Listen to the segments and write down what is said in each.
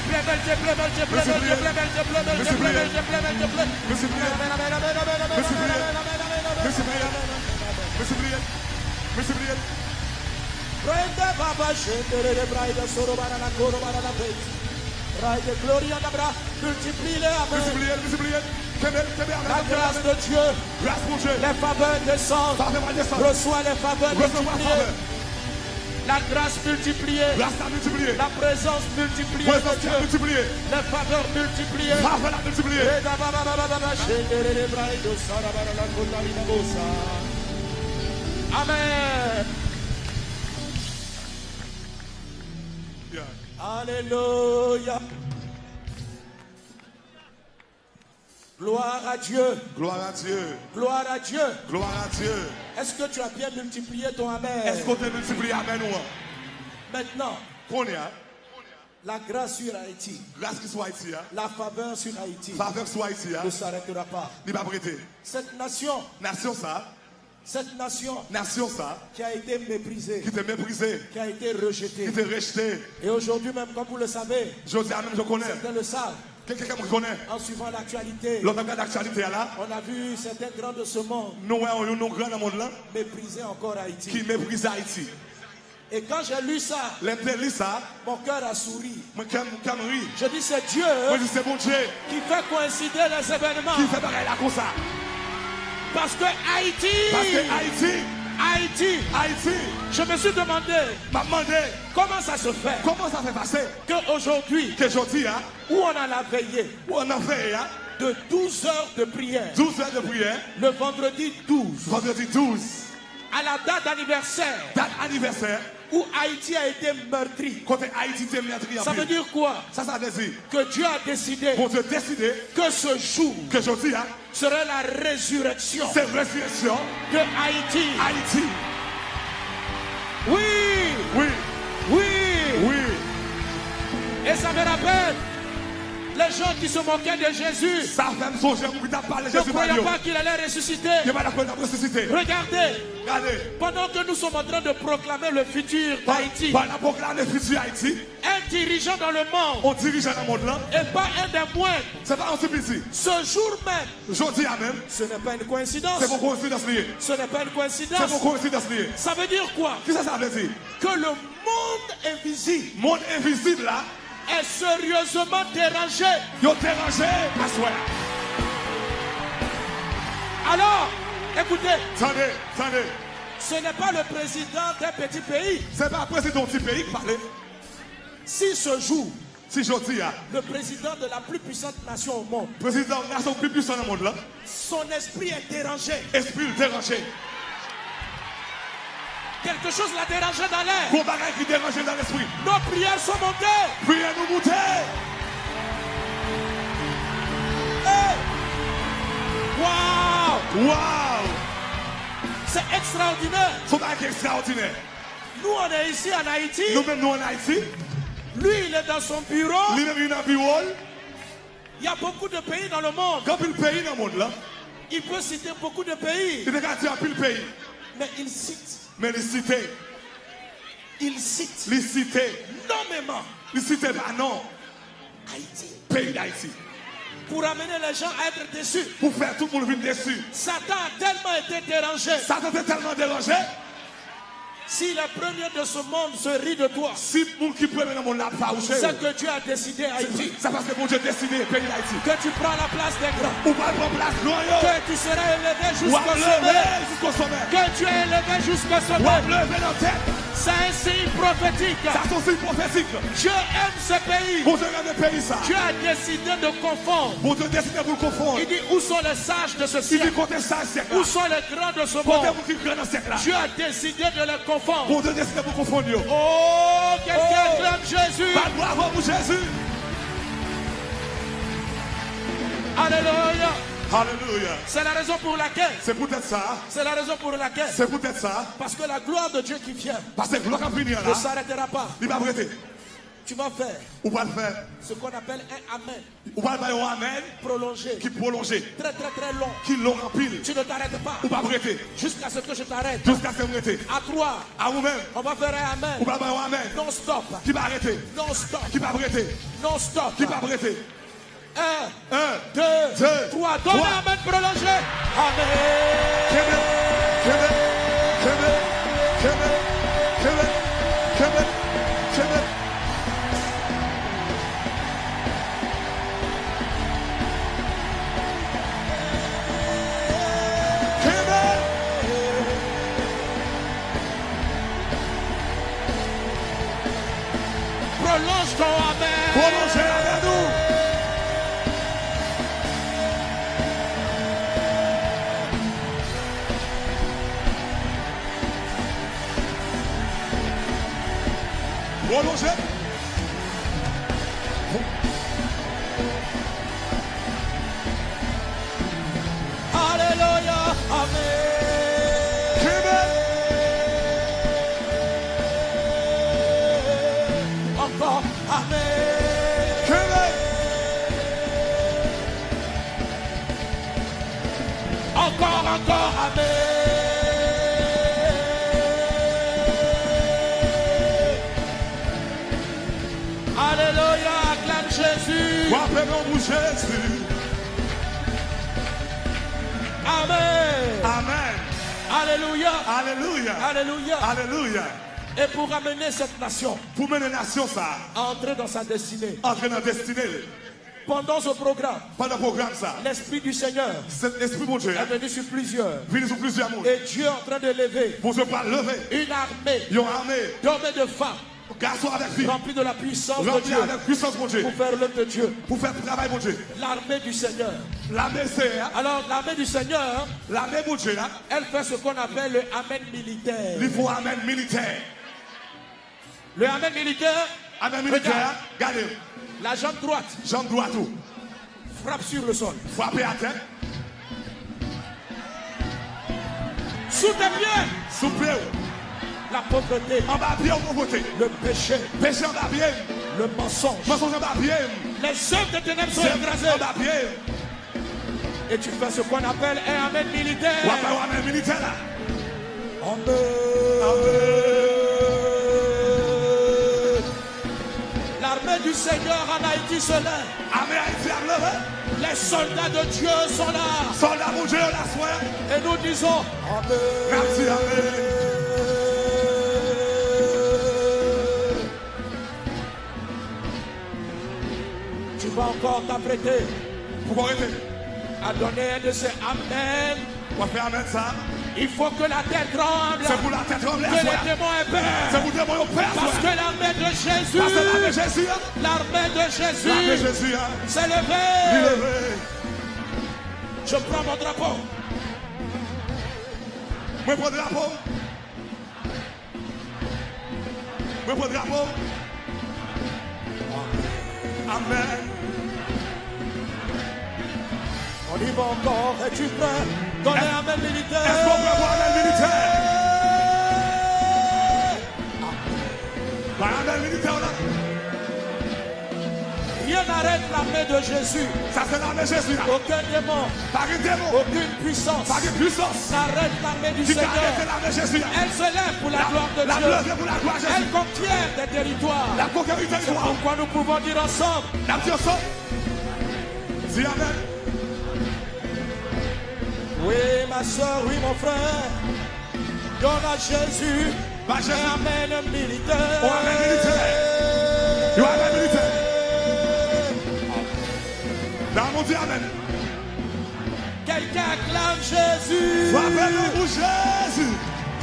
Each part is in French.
La grâce de Dieu, les faveurs descendent. Reçois les faveurs multipliées. La grâce multipliée, la présence multipliée de Dieu, les faveurs multipliées. Amen. Alléluia. Gloire à Dieu. Gloire à Dieu. Gloire à Dieu. Gloire à Dieu. Est-ce que tu as bien multiplié ton amen? Est-ce qu'on t'a multiplié amen ou? Maintenant, Qu'on est, hein? la grâce sur Haïti, Grâce qui soit Haïti, hein? la faveur sur Haïti Faveur soit Haïti, hein? ne s'arrêtera pas. Il va prêter. Cette nation Nation ça, qui a été méprisée, qui t'a méprisé, qui a été rejetée. qui t'a rejeté. Et aujourd'hui même, comme vous le savez, Je dis à même, je connais. certains le savent, Quelqu'un me connaît. en suivant l'actualité, L'autre regarde l'actualité là. on a vu certains grands de ce monde Nous, on grand dans le monde là, mépriser encore Haïti. qui méprise Haïti. Et quand j'ai lu ça, L'intérêt ça, mon cœur a souri. moi, quand je ris, Je dis c'est Dieu moi, je dis c'est bon Dieu qui fait coïncider les événements. qui fait pareil là comme ça. Parce que Haïti, Parce que Haïti, je me suis demandé m'a demandé comment ça se fait comment ça fait passer qu'aujourd'hui, que aujourd'hui, hein, où on en a veillé où on a fait, hein, de 12 heures de prière, 12 heures de prière, le vendredi 12, vendredi 12, à la date d'anniversaire date anniversaire, où Haïti a été meurtri. côté Haïti, t'es meurtri en Ça veut plus. dire quoi? Ça veut dire Que Dieu a décidé pour te décider que ce jour que aujourd'hui, hein, serait la résurrection c'est résurrection de Haïti. Haïti. Oui, Oui, oui. oui. Et ça me rappelle les gens qui se moquaient de Jésus. Ça fait me songer pour t'a parlé Ne Jésus croyant Mario. pas qu'il allait ressusciter. Il va la ressusciter. Regardez, Regardez. pendant que nous sommes en train de proclamer le futur d'Haïti, Pendant qu'on proclame le futur Haïti, un dirigeant dans le monde, on dirige dans le monde là. et pas un des moindres, C'est pas un petit petit. ce jour même, Aujourd'hui à même, ce n'est pas une coïncidence. c'est pour coïncidence liée. Ce n'est pas une C'est coïncidence. pour coïncidence liée. Ça veut dire quoi? Qu'est-ce que ça veut dire? Que le monde invisible Monde invisible là, est sérieusement dérangé. ils ont dérangé à soi. Alors, écoutez, Attendez. ce n'est pas le président d'un petit pays. C'est pas après c'est ton petit pays qui parle. Si ce jour, Si je dis, le président de la plus puissante nation au monde, président de la nation plus puissante dans le monde là, son esprit est dérangé, esprit dérangé. quelque chose l'a dérangé dans l'air, Qu'on bagaille qui dérange dans l'esprit. nos prières sont montées. Priez nous monter. Hey! Waouh! Waouh! C'est extraordinaire. C'est un bail extraordinaire. Nous, on est ici en Haïti. Nous-mêmes, nous en Haïti, Lui, il est dans son bureau. lui-même, il est dans le bureau. Il y a beaucoup de pays dans le monde. Quand il pays dans le monde là, Il peut citer beaucoup de pays. il est gardé en pile pays. Mais il cite. Mais les cités, Nommément les cités, bah non, Haïti. pays d'Haïti. Pour amener les gens à être déçus. Pour faire tout le monde venir déçu. Satan a tellement été dérangé. Ça t'a tellement dérangé. Si les premiers de ce monde se rient de toi, Si le monde qui prend dans le monde là, pas où c'est que Dieu a décidé Haïti. c'est parce que mon Dieu a décidé le pays d'Haïti. Que tu prends la place des grands. Ou pas prendre place, non, yo. Que tu seras élevé Ou jusqu'au à sommet. lever jusqu'au sommet. Que tu es élevé jusqu'au Ou à sommet. lever dans la tête. C'est un signe prophétique. Ça, c'est aussi prophétique. Dieu aime ce pays. Mon Dieu regarde le pays, ça. Dieu a décidé de confondre. Mon Dieu a décidé pour le confondre. Il dit où sont les sages de ce Il dit siècle? côté ça, siècle là. Où sont les grands de ce Côté monde? vous qui grand dans ce siècle là. Dieu a décidé de les confondre. Mon Dieu a décidé pour confondre. Yo. Oh, quelqu'un Oh. acclame Jésus. Bah, bravo pour Jésus. Alléluia. Alléluia. C'est la raison pour laquelle. C'est peut-être ça. C'est la raison pour laquelle. C'est peut-être ça. Parce que la gloire de Dieu qui vient Parce que gloire à venir ne là. s'arrêtera pas. Il va prêter. Tu vas faire Ou va le faire. ce qu'on appelle un amen Ou va le faire un amen. prolongé. Qui prolongé. Très très très long. Qui l'ont rempli. Tu ne t'arrêtes pas. Ou pas prêter. Jusqu'à ce que je t'arrête. Jusqu'à ce que vous arrêtez. À toi. À vous-même. On va faire un amen. Ou va le faire un amen. Non stop. Qui va arrêter. Non stop. Qui va prêter. Non stop. Qui va prêter. 1, 1, 2, 3. Donne 3. un amen prolongé. Amen. Kevin. Kevin. Kevin. Kevin. Kevin. Kevin. Kevin. Prolonge ton amen. Prolongez avec nous. Prolongez. Alléluia. Amen. Encore. Amen. Encore. Amen. Alléluia. Acclame Jésus. Appelons-nous Jésus. Amen. Amen. Alléluia. Alléluia. Alléluia. Alléluia. Et pour amener cette nation Pour mener la nation ça. à entrer dans sa destinée. Entrer dans la destinée. Pendant ce programme, Pendant le programme ça. l'Esprit du Seigneur L'Esprit mon Dieu. est venu sur plusieurs. Venu sur plusieurs mondes. Et Dieu est en train de lever Pour se pas lever. une armée Ils ont armé. d'hommes et de femmes Garçons avec filles. remplis de la puissance de Remplis Dieu avec puissance mon Dieu. pour faire l'œuvre de Dieu. Pour faire le travail mon Dieu. L'armée du Seigneur. L'armée c'est. Alors l'armée du Seigneur, L'armée mon Dieu là. elle fait ce qu'on appelle le amen militaire. Il faut amen militaire. Le amen militaire, Amen militaire. Regardez. la jambe droite Jambe droite tout. frappe sur le sol. Frappez à terre. Sous tes pieds, Soufflez. la pauvreté, En bas bien au côté. le péché, Péché en bas bien. le mensonge. Mensonge en bas bien. Les œuvres des ténèbres sont C'est écrasées. en bas bien. Et tu fais ce qu'on appelle un amen militaire. Ou après amen militaire là. L'armée du Seigneur en Haïti se lève. Amen Haïti a levé. Les soldats de Dieu sont là. Soldat mon Dieu la soirée. Et nous disons Amen. Merci amen. Tu vas encore t'apprêter Pourquoi arrêter? à donner un de ces Amen. On va faire amen ça. Il faut que la terre tremble. C'est pour la tête tremblée. Que les démons aient peur. C'est pour démon au Père. Parce que l'armée de Jésus, Parce que l'armée de Jésus. l'armée de L'armée de Jésus Jésus. s'est Il levée. est levé. Je prends mon drapeau. Moi prends le drapeau. Moi prends le drapeau. Amen. On y va encore. Es-tu prêt? Donnez amen militaire. Est-ce qu'on peut voir amen militaire? Amen militaire là. Rien n'arrête l'armée de Jésus. Ça c'est l'armée de Jésus là. Aucun démon, Pas de démon. aucune puissance Pas de puissance. n'arrête l'armée du Tu peux arrêter Seigneur. l'armée de Jésus là. Elle se lève pour la gloire de La Dieu. gloire pour la gloire de Elle Jésus. conquiert des territoires. La conquête du C'est territoire. pourquoi nous pouvons dire ensemble. La petite ensemble. Dis amen. Oui, ma soeur, oui, mon frère. Donne à Jésus Va Jésus. un amen militaire. Oh, amen militaire. You amen militaire. Dans mon Dieu, amen. Quelqu'un acclame Jésus. Frappez-le pour Jésus.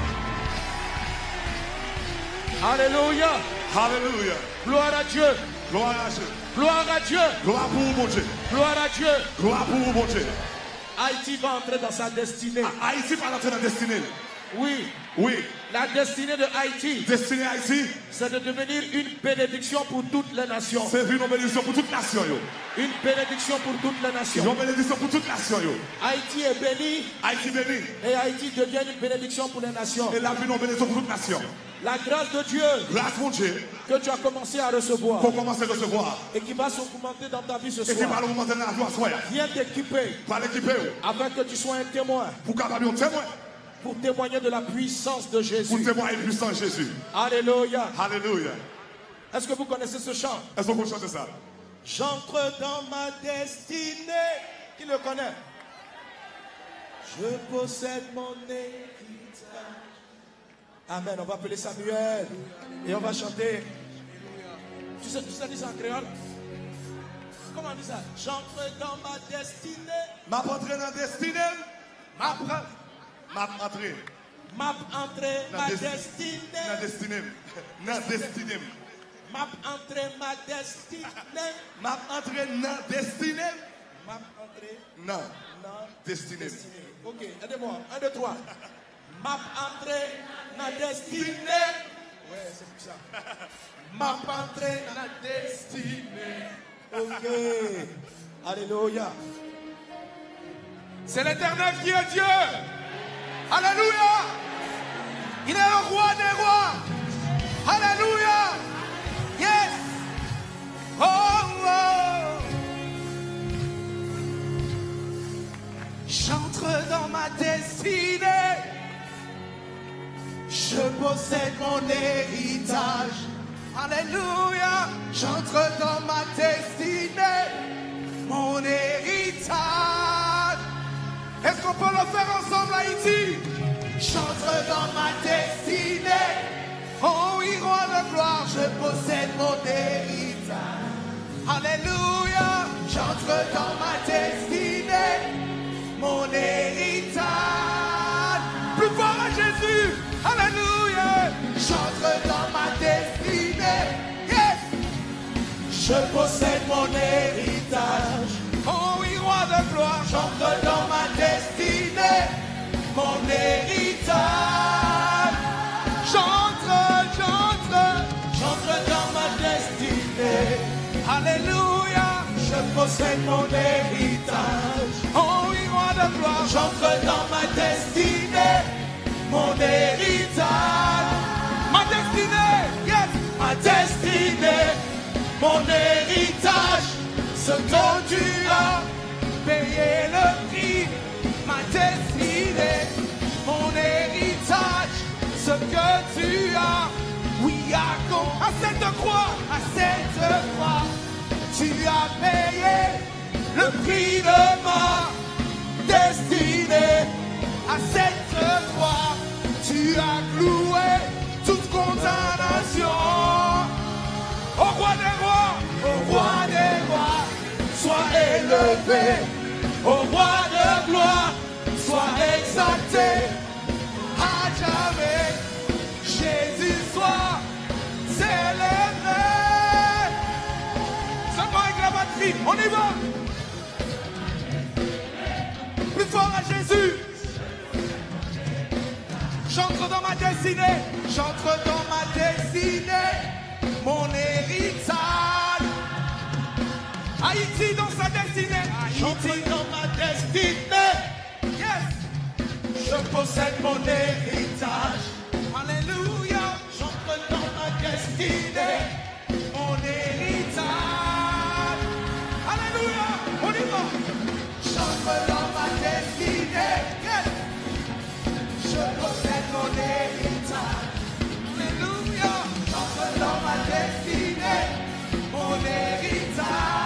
Alléluia. Alléluia. Gloire à Dieu. Gloire à Dieu. Gloire à Dieu. Gloire pour mon Dieu. Gloire à Dieu. Gloire pour mon Dieu. Haïti va entrer dans sa destinée. Haïti va entrer dans la destinée. Oui, Oui. La destinée de Haïti, Destinée Haïti, c'est de devenir une bénédiction pour toutes les nations. c'est une bénédiction pour toute nation. Une bénédiction pour toutes les nations. Une bénédiction pour toute nation. Haïti est béni. Haïti béni. Et Haïti devient une bénédiction pour les nations. Et la vie une bénédiction pour toute nation. La grâce de Dieu Grâce mon Dieu que tu as commencé à recevoir pour commencer à recevoir. et qui va s'augmenter dans ta vie ce Et qui va soir. le moment de la joie soir. Viens t'équiper Par l'équiper. afin que tu sois un témoin Pour capable un témoin. pour témoigner de la puissance de Pour Jésus. témoigner la puissance de Jésus. Alléluia. Alléluia. Est-ce que vous connaissez ce chant? Est-ce qu'on peut chanter ça? J'entre dans ma destinée. Qui le connaît? Je possède mon héritage. Amen. On va appeler Samuel et on va chanter. Tu sais dire ça en créole? Comment on dit ça? J'entre dans ma destinée. M'a entré dans la destinée. M'a entré. M'a entré ma destinée. Dans destinée. Dans destinée. M'a entré ma destinée. M'a entré dans destinée. M'a entré Non. dans Destinée. Ok, aidez-moi. 1, 2, 3. M'a entré dans destinée. Ouais, c'est pour ça. M'a entré dans la destinée. Ok. Alléluia. C'est l'Éternel qui est Dieu. Alléluia. Il est le roi des rois. Alléluia. Yes. Oh, oh. J'entre dans ma destinée. Je possède mon héritage. Alléluia. J'entre dans ma destinée. Mon héritage. Est-ce qu'on peut le faire ensemble, Haïti? J'entre dans ma destinée. Oh oui, roi de gloire, je possède mon héritage. Alléluia. J'entre dans ma destinée. Mon héritage. Plus fort à Jésus. Alléluia. J'entre dans ma destinée. Yes. Je possède mon héritage. Oh oui, roi de gloire. J'entre dans ma destinée. Mon héritage. J'entre dans ma destinée. Alléluia. Je possède mon héritage. Oh oui, roi de gloire. J'entre dans ma destinée. Mon héritage. Ma destinée. Yes. Ma destinée. Mon héritage. Ce dont tu as Payer le prix. Ma destinée. Mon héritage. Ce que tu as. Oui, à cette croix. À cette croix. Tu as payé le prix de ma destinée. À cette croix, tu as cloué toute condamnation. Au roi des rois, au roi des rois, sois élevé. Au roi de gloire, sois exalté. À jamais, Jésus soit célébré. Seulement avec la batterie, on y va. Plus fort à Jésus. J'entre dans ma destinée. J'entre dans ma destinée. Mon héritage. Haïti dans sa destinée. J'entre dans ma destinée. Yes. Je possède mon héritage. Alléluia. J'entre dans ma destinée. Mon héritage. Alléluia. On y va. J'entre dans ma destinée. Yes. Je possède mon héritage. Alléluia. J'entre dans ma destinée. Mon héritage.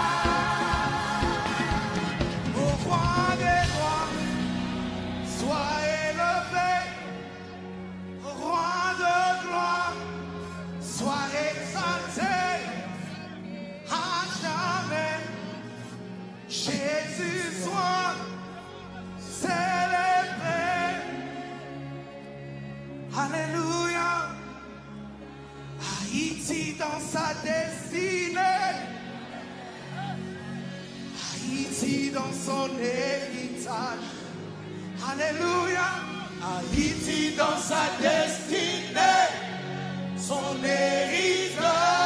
Au roi des rois, sois élevé. Au roi de gloire, sois exalté. À jamais, Jésus soit célébré. Alléluia. Haïti dans sa destinée. Haïti dans son héritage. Alléluia. Haïti dans sa destinée, son héritage.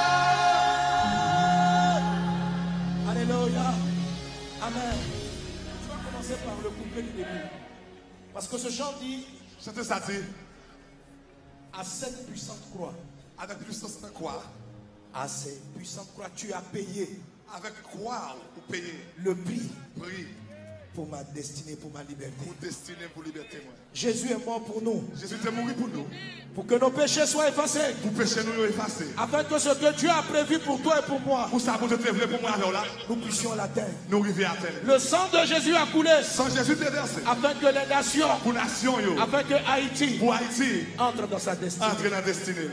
Alléluia. Amen. Tu vas commencer par le couplet du début. Parce que ce chant dit, Chante ça dit, à cette puissante croix, avec puissance de croix, à cette puissante croix, tu as payé avec croix ou payer, le prix prix pour ma destinée, pour ma liberté. pour destiner, pour liberté. Moi. Jésus est mort pour nous, Jésus est mort pour nous, pour que nos péchés soient effacés, pour pécher nous effacer. afin que ce que Dieu a prévu pour toi et pour moi, Pour ça, pour Dieu te voulait pour moi alors là, nous puissions l'atteindre. nous arriver à terre. Le sang de Jésus a coulé, Sans Jésus te versé, afin que les nations, pour nation, yo, afin que Haïti pour Haïti, entre dans sa destinée. entrer dans la destinée.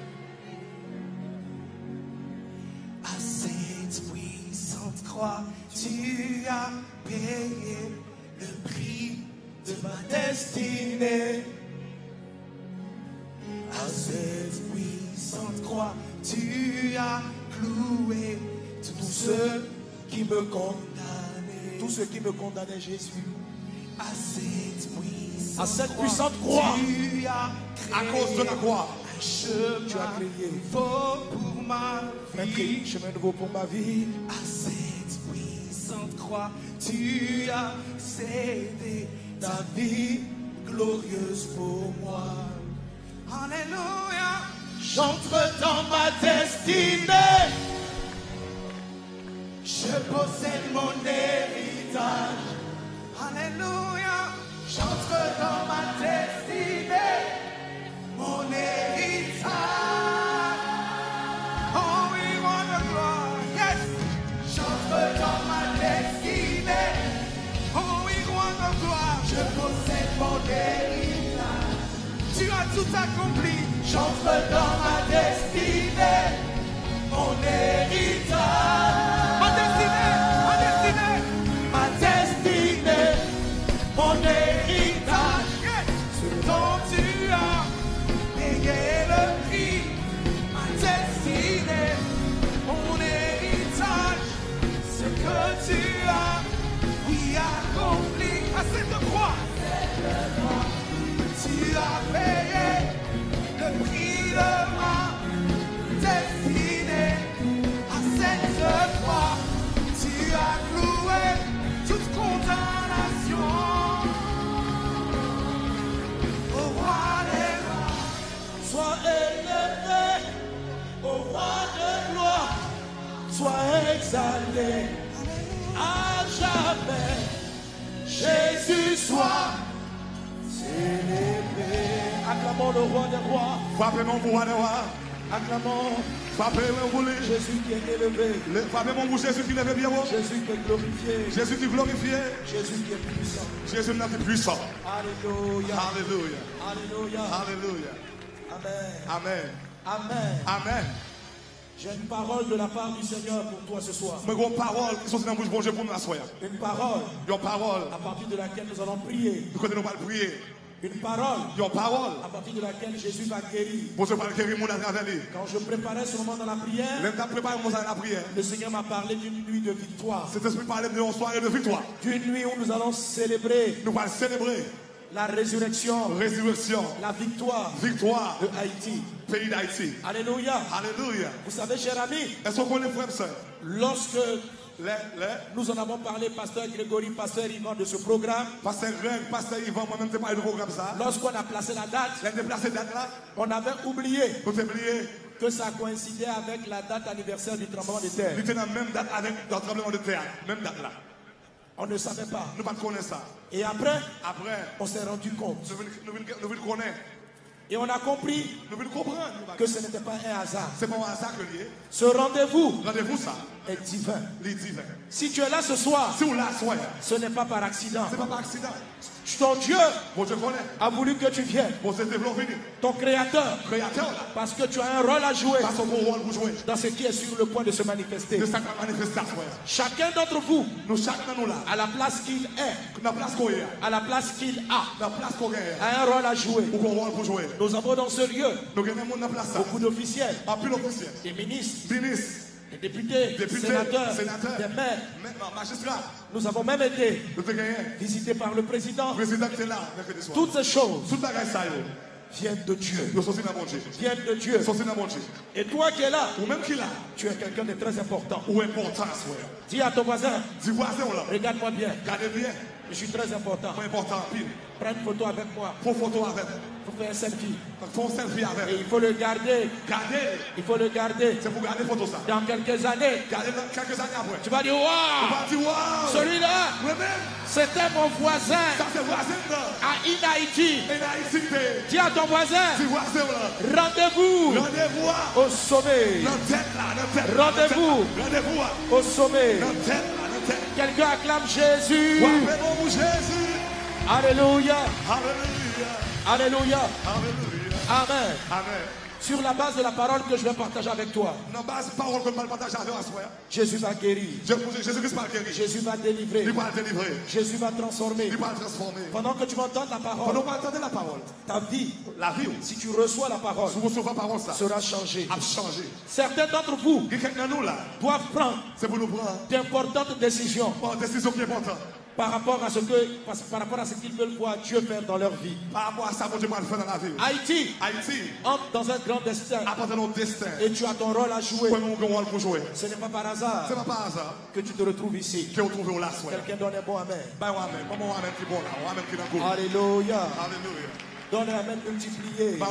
À cette puissante croix, tu as payé le prix de ma destinée. À cette puissante croix, tu as cloué tous ceux qui me condamnaient. Tous ceux qui me condamnaient, Jésus. À À cette puissante croix, tu as À cause de la croix, un chemin tu as créé nouveau pour ma un vie. chemin nouveau pour ma vie. À cette puissante croix, tu as cédé ta vie glorieuse pour moi. Alléluia. J'entre dans ma destinée. Je possède mon héritage. Alléluia. J'entre dans ma destinée. Mon héritage. Oh, we want the glory. Yes. J'entre dans ma destinée. Oh, we want the glory. Je possède mon héritage. Tu as tout accompli. J'entre dans ma destinée. Mon héritage. Ma destinée. Ma destinée. Ma destinée. Mon héritage. Yes. Ce dont tu as payé le prix. Ma destinée. Mon héritage. Ce que tu as, oui, accompli. À cette croix. Tu as payé le prix de ma destinée. À cette croix, tu as cloué toute condamnation. Au roi des rois, Sois élevé, ô roi de gloire. Sois exalté à jamais. Jésus soit célébré. Acclamons le roi des rois. frappez-moi pour roi, Acclamons frappez-moi pour lui. Jésus qui est élevé. Frappez-moi pour Jésus qui lève bien haut. Jésus qui est glorifié. Jésus qui est glorifié. Jésus qui est puissant. Jésus n'est plus puissant. Alléluia. Alléluia. Alléluia. Alléluia. Amen. Amen. Amen. Amen. J'ai une parole de la part du Seigneur pour toi ce soir. Mais une parole qui sont dans la bouche bon Dieu pour nous asseoir. Une parole Une parole. à partir de laquelle nous allons prier. Nous connaissons pas le prier. Une parole Une parole. à partir de laquelle Jésus va guérir. Pour se parler guérir mon à travers lui. Quand je préparais ce moment dans la prière, L'un t'a préparé mon à la prière. le Seigneur m'a parlé d'une nuit de victoire. Cet esprit parlait de soirée de victoire. D'une nuit où nous allons célébrer Nous allons célébrer la résurrection, résurrection, la victoire victoire, de Haïti. pays d'Haïti. Alléluia. Alléluia. Vous savez, chers amis, Est-ce qu'on connaît frères et sœurs? lorsque Les, nous en avons parlé, pasteur Grégory, pasteur Yvan, de ce programme, pasteur Greg, pasteur Yvan, moi-même, t'ai parlé de programme ça. lorsqu'on a placé la date, Les déplacés date là, on avait oublié vous oubliez, que ça coïncidait avec la date anniversaire du tremblement de terre. il était dans la même date avec le tremblement de terre. Même date là. On ne savait pas. Nous ne connaissons pas ça. Et après, Après, on s'est rendu compte. nous le connaissons. Et on a compris Nous le comprenons. que ce n'était pas un hasard. C'est pas un hasard que lié. Ce rendez-vous Rendez-vous ça, est divin. les divins. Si tu es là ce soir, Si vous la soyez, ce n'est pas par accident. c'est pas par accident. Ton Dieu Bon, je connais. a voulu que tu viennes. Bon, c'est développé. Ton Créateur, Créateur là, parce que tu as un rôle à jouer pas son bon rôle pour jouer. dans ce qui est sur le point de se manifester. De sa manifestation. Chacun d'entre vous, Nous, chacun nous là, à la place qu'il est, dans la place qu'on est, à la place qu'il a, dans la place qu'on est, a un rôle à jouer. ou qu'on rôle pour jouer. Nous avons dans ce lieu Nous gagnons dans la place ça. beaucoup d'officiels, En plus l'officiel, des ministres, ministre, des députés, sénateurs, des maires. magistrats. Nous avons même été visités par le président. Toutes ces choses viennent de Dieu. Viennent de Dieu. Et toi qui es là, tu es quelqu'un de très important. Dis à ton voisin, regarde-moi bien. Je suis très important. Prends une photo avec moi. Faut faire un selfie. Et il faut le garder. Il faut le garder. Dans quelques années, tu vas dire waouh, celui-là, c'était mon voisin à Inaïti. Dis à ton voisin, rendez-vous au sommet. Rendez-vous au sommet. Quelqu'un acclame Jésus. Alléluia. Alléluia. Amen. Sur la base de la parole que je vais partager avec toi, Jésus va guérir. Jésus va délivrer. Jésus va transformer. Pendant que tu m'entends la parole, ta vie, si tu reçois la parole, sera changée. Certains d'entre vous doivent prendre d'importantes décisions par rapport à ce qu'ils veulent voir Dieu faire dans leur vie. Haïti entre dans un grand destin. Et tu as ton rôle à jouer. Ce n'est pas par hasard que tu te retrouves ici. Quelqu'un donne un bon amen. Alléluia. Donne un amen multiplié.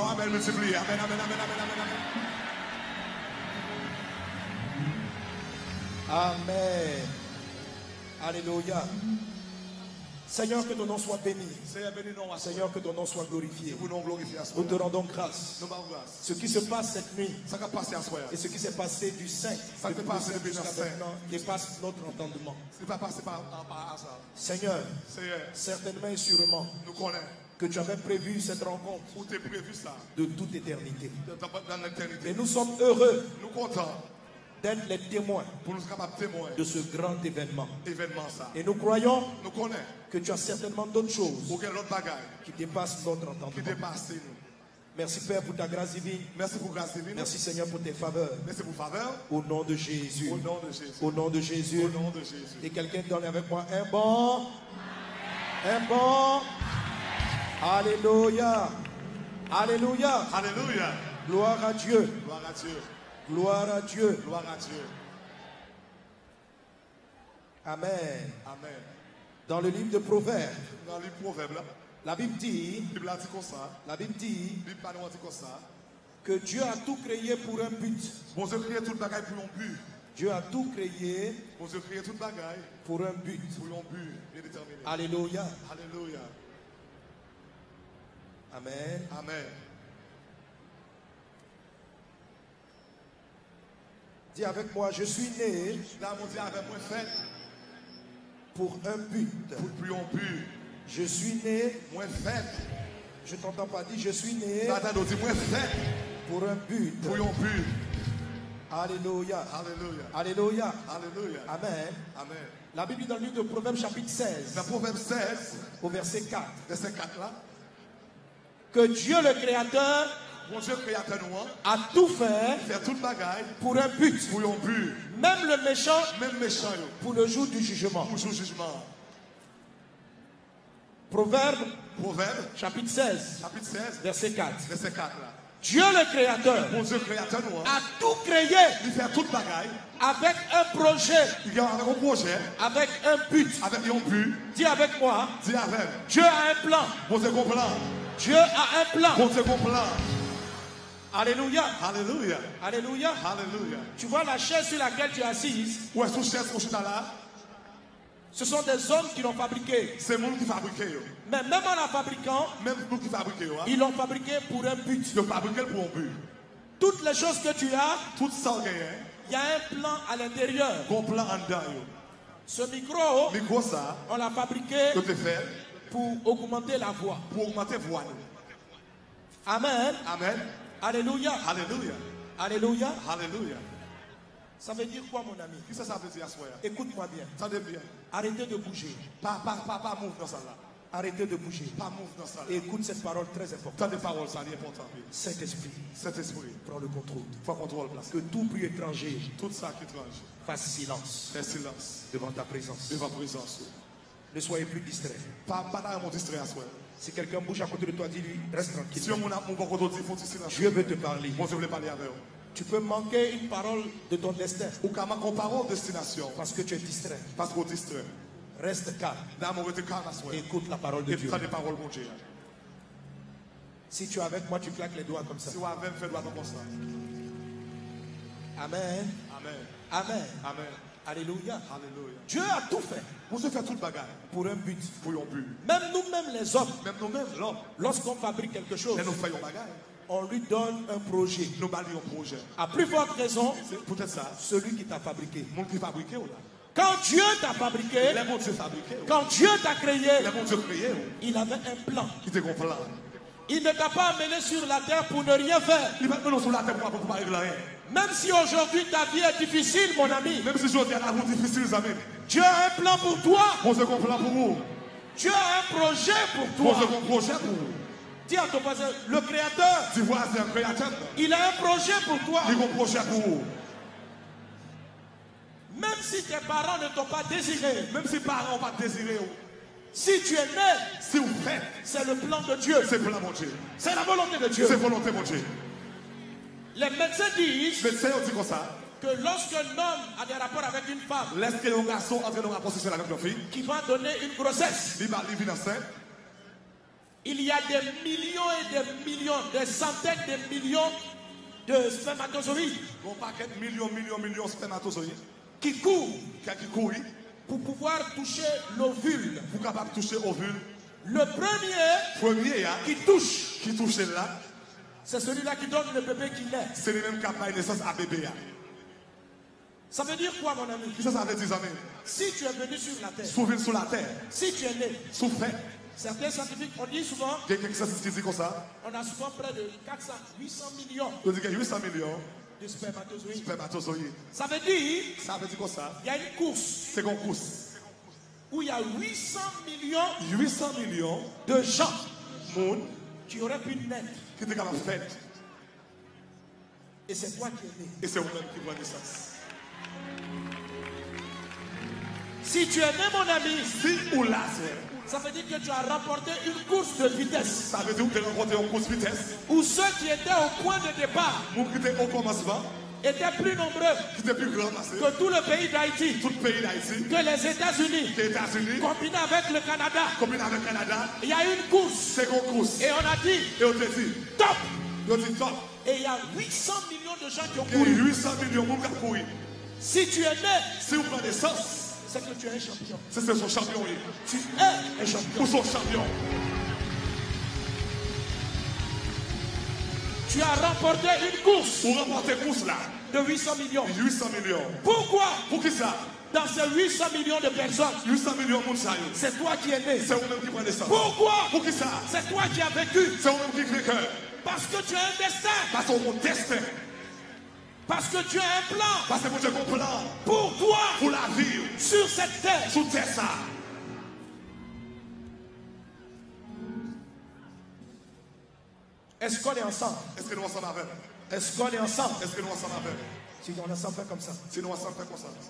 Amen. Alléluia. Seigneur, que ton nom soit béni. Seigneur, que ton nom soit glorifié. Nous te rendons grâce. Ce qui se passe cette nuit et ce qui s'est passé du Saint jusqu'à maintenant dépasse notre entendement. Seigneur, certainement et sûrement que tu avais prévu cette rencontre de toute éternité. Et nous sommes heureux d'être les témoins de ce grand événement. Et nous croyons que tu as certainement d'autres choses qui dépassent notre entendement. Merci Père pour ta grâce divine. Merci Seigneur pour tes faveurs. Au nom de Jésus. Au nom de Jésus. Et quelqu'un donne avec moi un bon. Alléluia. Alléluia. Gloire à Dieu. Gloire à Dieu. Amen. Dans le livre de Proverbes, la Bible dit que Dieu a tout créé pour un but. Dieu a tout créé pour un but. Alléluia. Amen. Dis avec moi, je suis né pour un but. Je suis né. Je t'entends pas dire, je suis né pour un but. Alléluia. Alléluia. Amen. La Bible dit dans le livre de Proverbes chapitre 16, au verset 4, que Dieu le Créateur a tout fait pour un but. Même le méchant pour le jour du jugement. Proverbe chapitre 16, verset 4. Dieu le Créateur a tout créé avec un projet, avec un but. Dis avec moi, Dieu a un plan. Dieu a un plan. Alléluia. Tu vois la chaise sur laquelle tu es assise. Ce sont des hommes qui l'ont fabriqué. Mais même en la fabriquant, ils l'ont fabriqué pour un but. Toutes les choses que tu as, il y a un plan à l'intérieur. Ce micro, on l'a fabriqué pour augmenter la voix. Amen. Alléluia. Ça veut dire quoi, mon ami? Écoute-moi bien. Arrêtez de bouger. Arrêtez de bouger. Pas move dans ça. Et écoute cette parole très importante. T'as des paroles, ça, c'est important. Saint-Esprit, Saint-Esprit, prends le contrôle. faut contrôle place. Que tout bruit étranger Tout ça qui étrange. fasse silence Fais silence. devant ta présence. Devant présence. Ne soyez plus distrait. Pas dans mon distrait à soi. Si quelqu'un bouge à côté de toi, dis-lui, reste tranquille. Si mon bon côté dit, faut que tu silence. Dieu veut te parler. Moi, je voulais parler avec eux. Tu peux manquer une parole de ton destin Ou quand on parle de destination, parce que tu es distrait. parce qu'on distrait. Reste calme. Dans mon côté, calme à soi. Écoute la parole de Et Dieu. prends des paroles, mon Dieu. Si tu es avec moi, tu claques les doigts comme ça. Si on a même fait droit comme ça. Amen. Amen. Amen. Amen. Alléluia. Alléluia. Dieu a tout fait Vous se fait tout le bagage pour un but. pour un but. Même nous-mêmes les hommes, Même nous-mêmes, l'homme, lorsqu'on fabrique quelque chose, nous faisons un bagage. on lui donne un projet. Nous balisons un projet. À plus forte raison, C'est peut-être ça. celui qui t'a fabriqué. Mon qui fabriqué ou là. Quand Dieu t'a fabriqué, Les mondes se fabriqués. quand Dieu t'a créé, Les mondes se créés. il avait un plan. Qui te comprend là. Il ne t'a pas amené sur la terre pour ne rien faire. Il va nous sur la terre pour pas régler rien. Même si aujourd'hui ta vie est difficile, mon ami, Même si aujourd'hui la route difficile, les amis. Dieu a un plan pour toi. On se comprend pour vous. Dieu a un projet pour On se toi. comprend projet pour vous. Dis à ton voisin, le Créateur, Tu vois, c'est un créateur. il a un projet pour toi. Il a un projet pour vous. Même si tes parents ne t'ont pas désiré, Même si les parents n'ont pas désiré, si tu es né, si vous faites, c'est le plan de Dieu. c'est pour la mon Dieu. C'est la volonté de Dieu. C'est volonté, mon Dieu. Les médecins disent Mais c'est aussi comme ça. que lorsqu'un homme a des rapports avec une femme Laisse que les garçons entrent dans la possession avec leur fille. qui va donner une grossesse, Il va vivre enceinte. il y a des millions et des millions, des centaines de millions de spermatozoïdes Bon paquet, millions de spermatozoïdes. qui courent Qui courent pour pouvoir toucher l'ovule. pour capable toucher ovule. Le premier Premier, qui touche, qui touche là, c'est celui-là qui donne le bébé qui naît. c'est le même capables de naissance à bébé. Ça veut dire quoi, mon ami? Qu'est-ce que ça veut dire, amis? Si tu es venu sur la terre, Souffrir sur la terre, si tu es né, souffrir. certains scientifiques, on dit souvent, Il y a quelque chose qui dit comme ça. on a souvent près de 400, 800 millions Il dit qu'il y a 800 millions de de spermatozoïdes. spermatozoïdes. Ça veut dire, Ça veut dire comme ça. il y a une course C'est qu'on pousse. où il y a 800 millions 800 millions de gens de monde qui auraient pu naître. qui étaient capables de faire. Et c'est toi qui es né. Et c'est vous-même qui voit naissance. Si tu es né, mon ami, Si ou là, c'est. ça veut dire que tu as remporté une course de vitesse. Ça veut dire que tu as rencontré en course vitesse. Où ceux qui étaient au point de départ Vous qui étiez au commencement, étaient plus nombreux qui étaient plus grand passé. que tout le pays d'Haïti, Tout le pays d'Haïti, que les États-Unis, les États-Unis, combiné avec le Canada. combiné avec le Canada, Il y a une course. c'est qu'on course. Et on a dit, Et on te dit, top. on dit top. Et il y a 800 millions de gens qui ont Il y a couru. 800 millions de monde qui ont couru. Si tu es né, Si vous prenez naissance, c'est que tu es un champion. c'est son champion. Oui. Tu es un champion. Ou son champion. Tu as remporté une course Pour remporter course là, de 800 millions. 800 millions. Pourquoi? Pour qui ça? Dans ces 800 millions de personnes, 800 millions de monde ça y est. c'est toi qui es né. C'est vous-même qui prenez naissance. Pourquoi? Pour qui ça? C'est toi qui as vécu. C'est vous-même qui crée cœur. Parce que tu as un destin. Parce qu'on destin. Parce que tu as un plan Parce que Dieu comprend pour toi pour la vie, sur cette terre. sous terre ça. Est-ce qu'on est ensemble? Est-ce que nous ensemble avec? Est-ce qu'on est ensemble? Est-ce que nous ensemble avec? Si on est ensemble, fait comme ça. Si nous ensemble fait comme ça.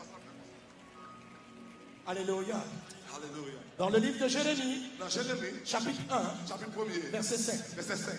Alléluia. Alléluia. Dans le livre de Jérémie, Dans Jérémie, chapitre 1, chapitre 1er, verset 5. verset 5.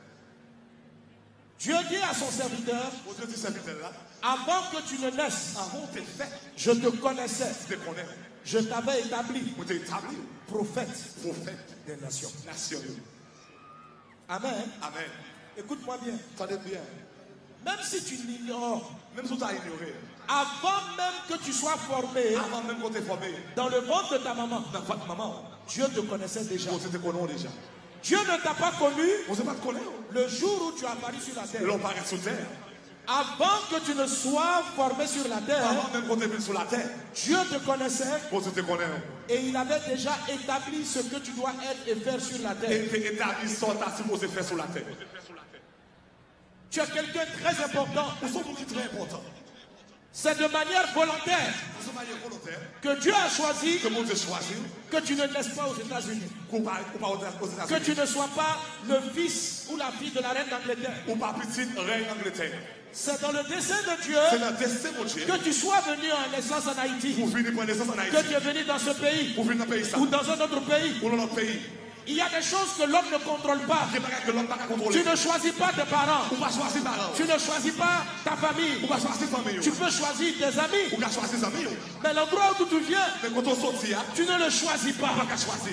Dieu dit à son serviteur, Au Dieu dit serviteur là, avant que tu ne naisses, avant tes faits, je te connaissais. je te connais. Je t'avais établi Vous t'es établi, prophète prophète, des nations. nation. Amen. Amen. Écoute-moi bien. Attendez bien. Même si tu l'ignores, Même si tu as ignoré, avant même que tu sois formé avant même qu'on t'ait formé, dans le ventre de ta maman, dans votre maman, Dieu te connaissait déjà. on te connaît déjà. Dieu ne t'a pas connu On ne sait pas te connaître. le jour où tu as apparu sur la terre. L'on paraît sur terre. Avant que tu ne sois formé sur la terre, Avant même qu'on t'ait mis sur la terre, Dieu te connaissait on te connaît. et il avait déjà établi ce que tu dois être et faire sur la Et terre. t'es établi sans ta supposé faire sur la terre. Tu es quelqu'un de très important. Nous sommes très importants. C'est de manière volontaire Nous sommes que Dieu a choisi que mon Dieu choisit, que tu ne naisses pas aux États-Unis. qu'on pas aux Que États-Unis. tu ne sois pas le fils ou la fille de la reine d'Angleterre. Ou pas petite reine d'Angleterre. C'est dans le dessein de Dieu C'est le destin de Dieu. que tu sois venu en naissance en Haïti. Pour venir prendre naissance en Que Haïti. tu es venu dans ce pays. Pour venir dans le pays ça. Ou dans un autre pays. Ou dans notre pays. Il y a des choses que l'homme ne contrôle pas. Il y a des que l'homme n'a pas contrôler. Tu ne choisis pas tes parents. Ou pas choisir parents. Tu ne choisis pas ta famille. Ou pas choisir famille. Tu peux choisir tes amis. Ou pas choisir amis. Mais l'endroit où tu viens, Mais quand on sortit, tu ne le choisis pas. on pas choisir.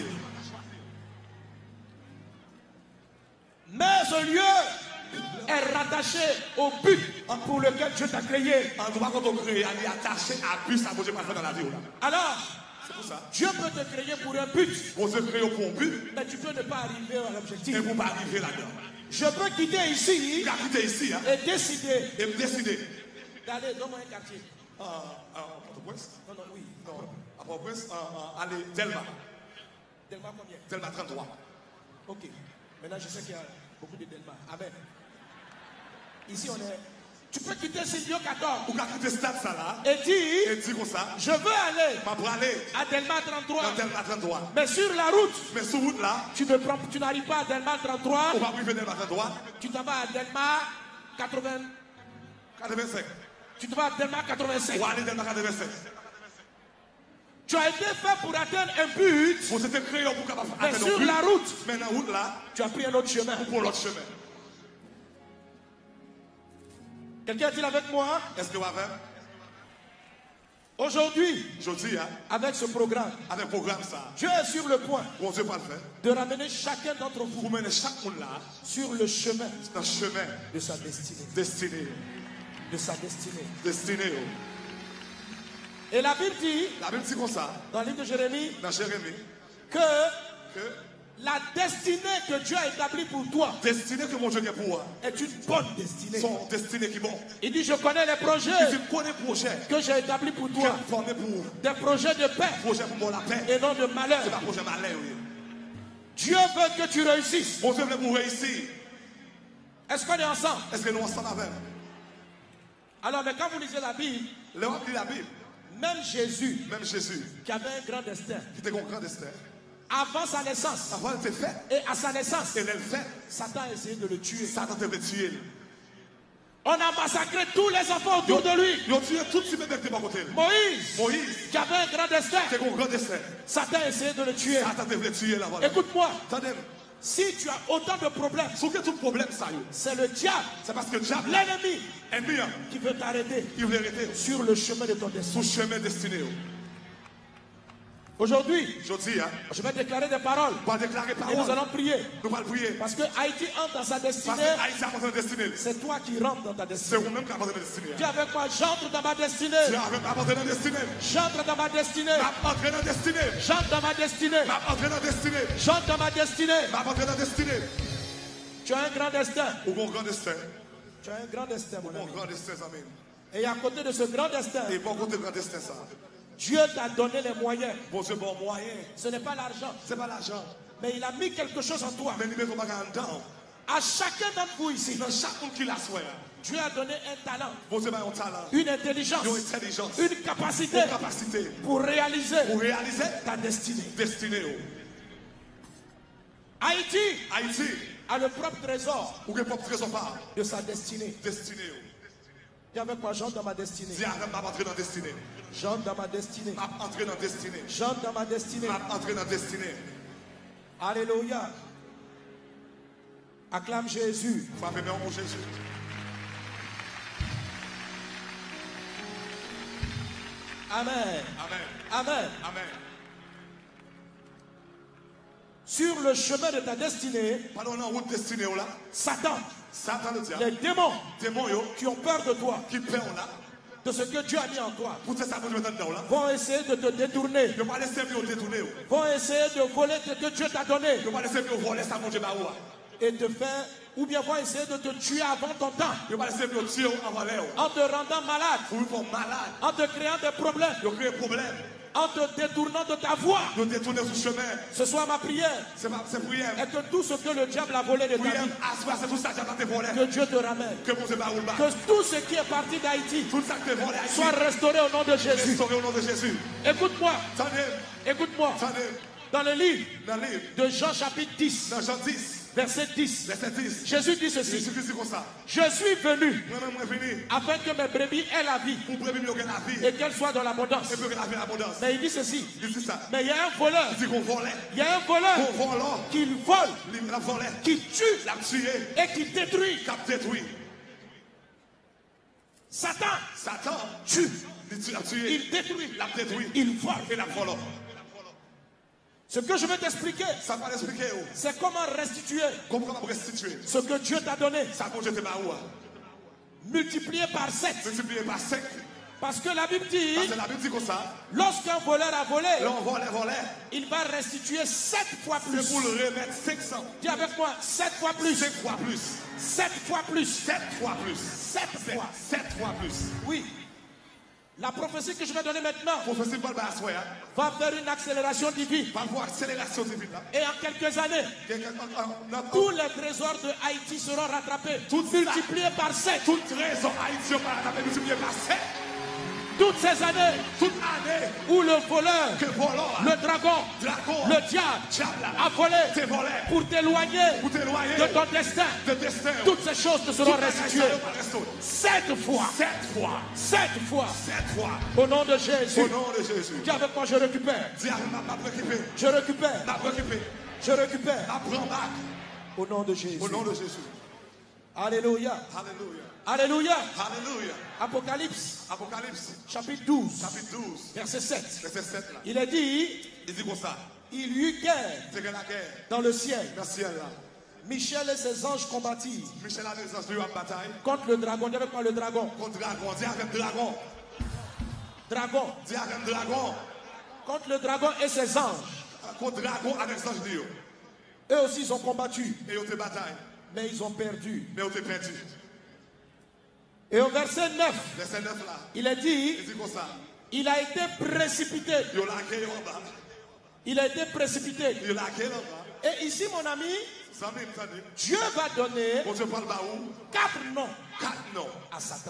Mais ce lieu est rattaché au but pour lequel Dieu t'a créé. En tout cas, quand on crée, on est attaché à but, ça ne peut pas faire dans la vie. Alors, C'est pour ça. Dieu peut te créer pour un but, On se crée pour un but, mais tu peux ne pas arriver à l'objectif. et pour ne pas arriver là-dedans. Je peux quitter ici Il a quitté ici, et décider et décider. d'aller dans mon quartier. Port-au-Prince? Non, non, oui. Non, à Port-au-Prince, allez, Delma. Delma combien? Delma 33. Ok. Maintenant, je sais qu'il y a beaucoup de Delma. Amen. Ici, on est. Tu peux quitter Silvio 14 Ou qu'a quitté stade ça là, et dire et dit comme ça, je veux aller pas pour aller à Delma 33. dans Delma 33. Mais sur la route, Mais sur route là, tu n'arrives pas à Delma 33. on va arriver Delma 33, Tu t'en vas à Delma 80. 85. Tu te vas à Delma 85. Ou aller Delma 85. Tu as été fait pour atteindre un but. Vous êtes créé pour capable Mais atteindre sur un but. la route, Mais dans la route là, tu as pris un autre chemin. pour l'autre chemin. Quelqu'un dit avec moi, Est-ce que vous avez? aujourd'hui, Je dis, hein, avec ce programme, avec le programme ça, Dieu est sur le point bon Dieu va le faire. de ramener chacun d'entre vous Vous menez chaque monde là sur le chemin dans le chemin de sa destinée. destiné. De sa destinée. Destiné. Et la Bible dit, La Bible dit comme ça, dans le livre de Jérémie, dans Jérémie, que que la destinée que Dieu a établie pour toi destinée que mon Dieu a pour moi, est une bonne destinée. sont destinées qui vont. Il dit, je connais les projets Tu connais le projet que j'ai établis pour qui est toi. formé pour Des projets de paix projet pour la paix. et non de malheur. C'est pas projet malheur. Dieu veut que tu réussisses. Mon Dieu veut pour réussir. Est-ce qu'on est ensemble? Est-ce que nous ensemble avec? Alors, mais quand vous lisez la Bible, Là, on lit la Bible. même Jésus, Même Jésus, qui avait un grand destin, qui était un grand destin, avant sa naissance avant de fait, et à sa naissance, et elle fait, Satan a essayé de le tuer. Satan devait tuer. On a massacré tous les enfants autour de lui. Ils ont tué tout ce même qui est à côté. Moïse, Moïse, qui avait un grand destin, c'est un grand destin. Satan a essayé de le tuer. Satan devait tuer là-bas. Écoute-moi, Attendez, si tu as autant de problèmes, sauf que tout le problème, ça y est. c'est le diable, C'est parce que le diable, l'ennemi, ennemi, qui veut t'arrêter il voulait arrêter sur le chemin de ton destin. son chemin destiné. Aujourd'hui, Je dis, hein, je vais déclarer des paroles on va déclarer et nous parole. allons prier. Nous allons prier. Parce que Haïti entre dans sa Parce destinée, que Haïti a besoin de destinée. c'est toi qui rentres dans ta C'est destinée. vous-même qui avez besoin de destinée. Dis avec moi, j'entre dans ma destinée. Tu as besoin de destinée. J'entre dans ma destinée. Tu as entré dans destinée. J'entre dans ma destinée. Tu as entré dans destinée. J'entre dans ma destinée. Tu as entré dans destinée. Tu as un grand destin. Ou un grand destin. Tu as un grand destin, mon Un ami. grand destin, amen. Et à côté de ce grand destin, Et pour côté grand destin, ça. Dieu t'a donné les moyens. Bon, c'est bon moyen. Ce n'est pas l'argent, C'est pas l'argent. mais il a mis quelque chose en toi. Mais il met ton bagage dedans. À chacun d'entre vous ici, Dans chaque monde qui l'a souhaité. Dieu a donné un talent, Bon, c'est pas un talent. une intelligence, Une intelligence. une capacité Une capacité. pour réaliser Pour réaliser ta destinée. destinée. Haïti Haïti, a le propre trésor ou que pas trésor pas. de sa destinée. Destinée. Dis avec moi, j'entre dans ma destinée. Dis, arrête, m'a entré dans destinée. J'entre dans ma destinée. M'a entré dans destinée. J'entre dans ma destinée. M'a entré dans destinée. Alléluia. Acclame Jésus. Frappez bien mon Jésus. Amen. Amen. Amen. Amen. Sur le chemin de ta destinée, Pendant la route destinée là, Satan, Satan le diable, les démons démons yo, qui ont peur de toi, qui paient là, de ce que Dieu a mis en toi, pour ça vous mettez dedans là. vont essayer de te détourner, Ne pas laisser vous détourner. vont essayer de voler ce que Dieu t'a donné. Ne pas laisser vous voler ça mon Dieu bah. et te faire, ou bien vont essayer de te tuer avant ton temps. En te rendant malade. En te créant des problèmes. En te détournant de ta voie. Ce soit ma prière. Et que tout ce que le diable a volé de ta vie, que Dieu te ramène. Que tout ce qui est parti d'Haïti soit restauré au nom de Jésus. Écoute-moi. Écoute-moi. Dans le livre de Jean chapitre 10. Verset 10. Jésus dit ceci. Je suis venu afin que mes brebis aient la vie et qu'elles soient dans l'abondance. Mais il dit ceci. Mais il y a un voleur. Il y a un voleur qui vole, qui tue et qui détruit. Satan tue. Il détruit. Il vole. Ce que je vais t'expliquer, c'est comment restituer ce que Dieu t'a donné. Multiplié par 7. Parce que la Bible dit, lorsqu'un voleur a volé, il va restituer 7 fois plus. Dis avec moi, 7 fois plus. 7 fois plus. 7 fois plus. 7 fois plus. 7 fois. 7 fois plus. Oui. La prophétie que je vais donner maintenant va faire une accélération divine. Et en quelques années, tous les trésors de Haïti seront rattrapés, multipliés par 7. Toutes ces années où le voleur, le dragon, le diable a volé pour t'éloigner de ton destin, toutes ces choses te seront restituées 7 fois. 7 fois. Au nom de Jésus. Dis avec moi, je récupère. Je récupère. Je récupère. Au nom de Jésus. Alléluia. Alléluia. Apocalypse. Chapitre 12. Verset 7. Il est dit, il y eut guerre dans le ciel. Michel et ses anges combattirent contre le dragon. Dis avec moi le dragon. Dragon. Contre le dragon et ses anges. Eux aussi ils ont combattu. Mais ils ont perdu. Et au verset 9, il est dit, il a été précipité. Il a été précipité. Et ici, mon ami, Dieu va donner 4 noms à Satan.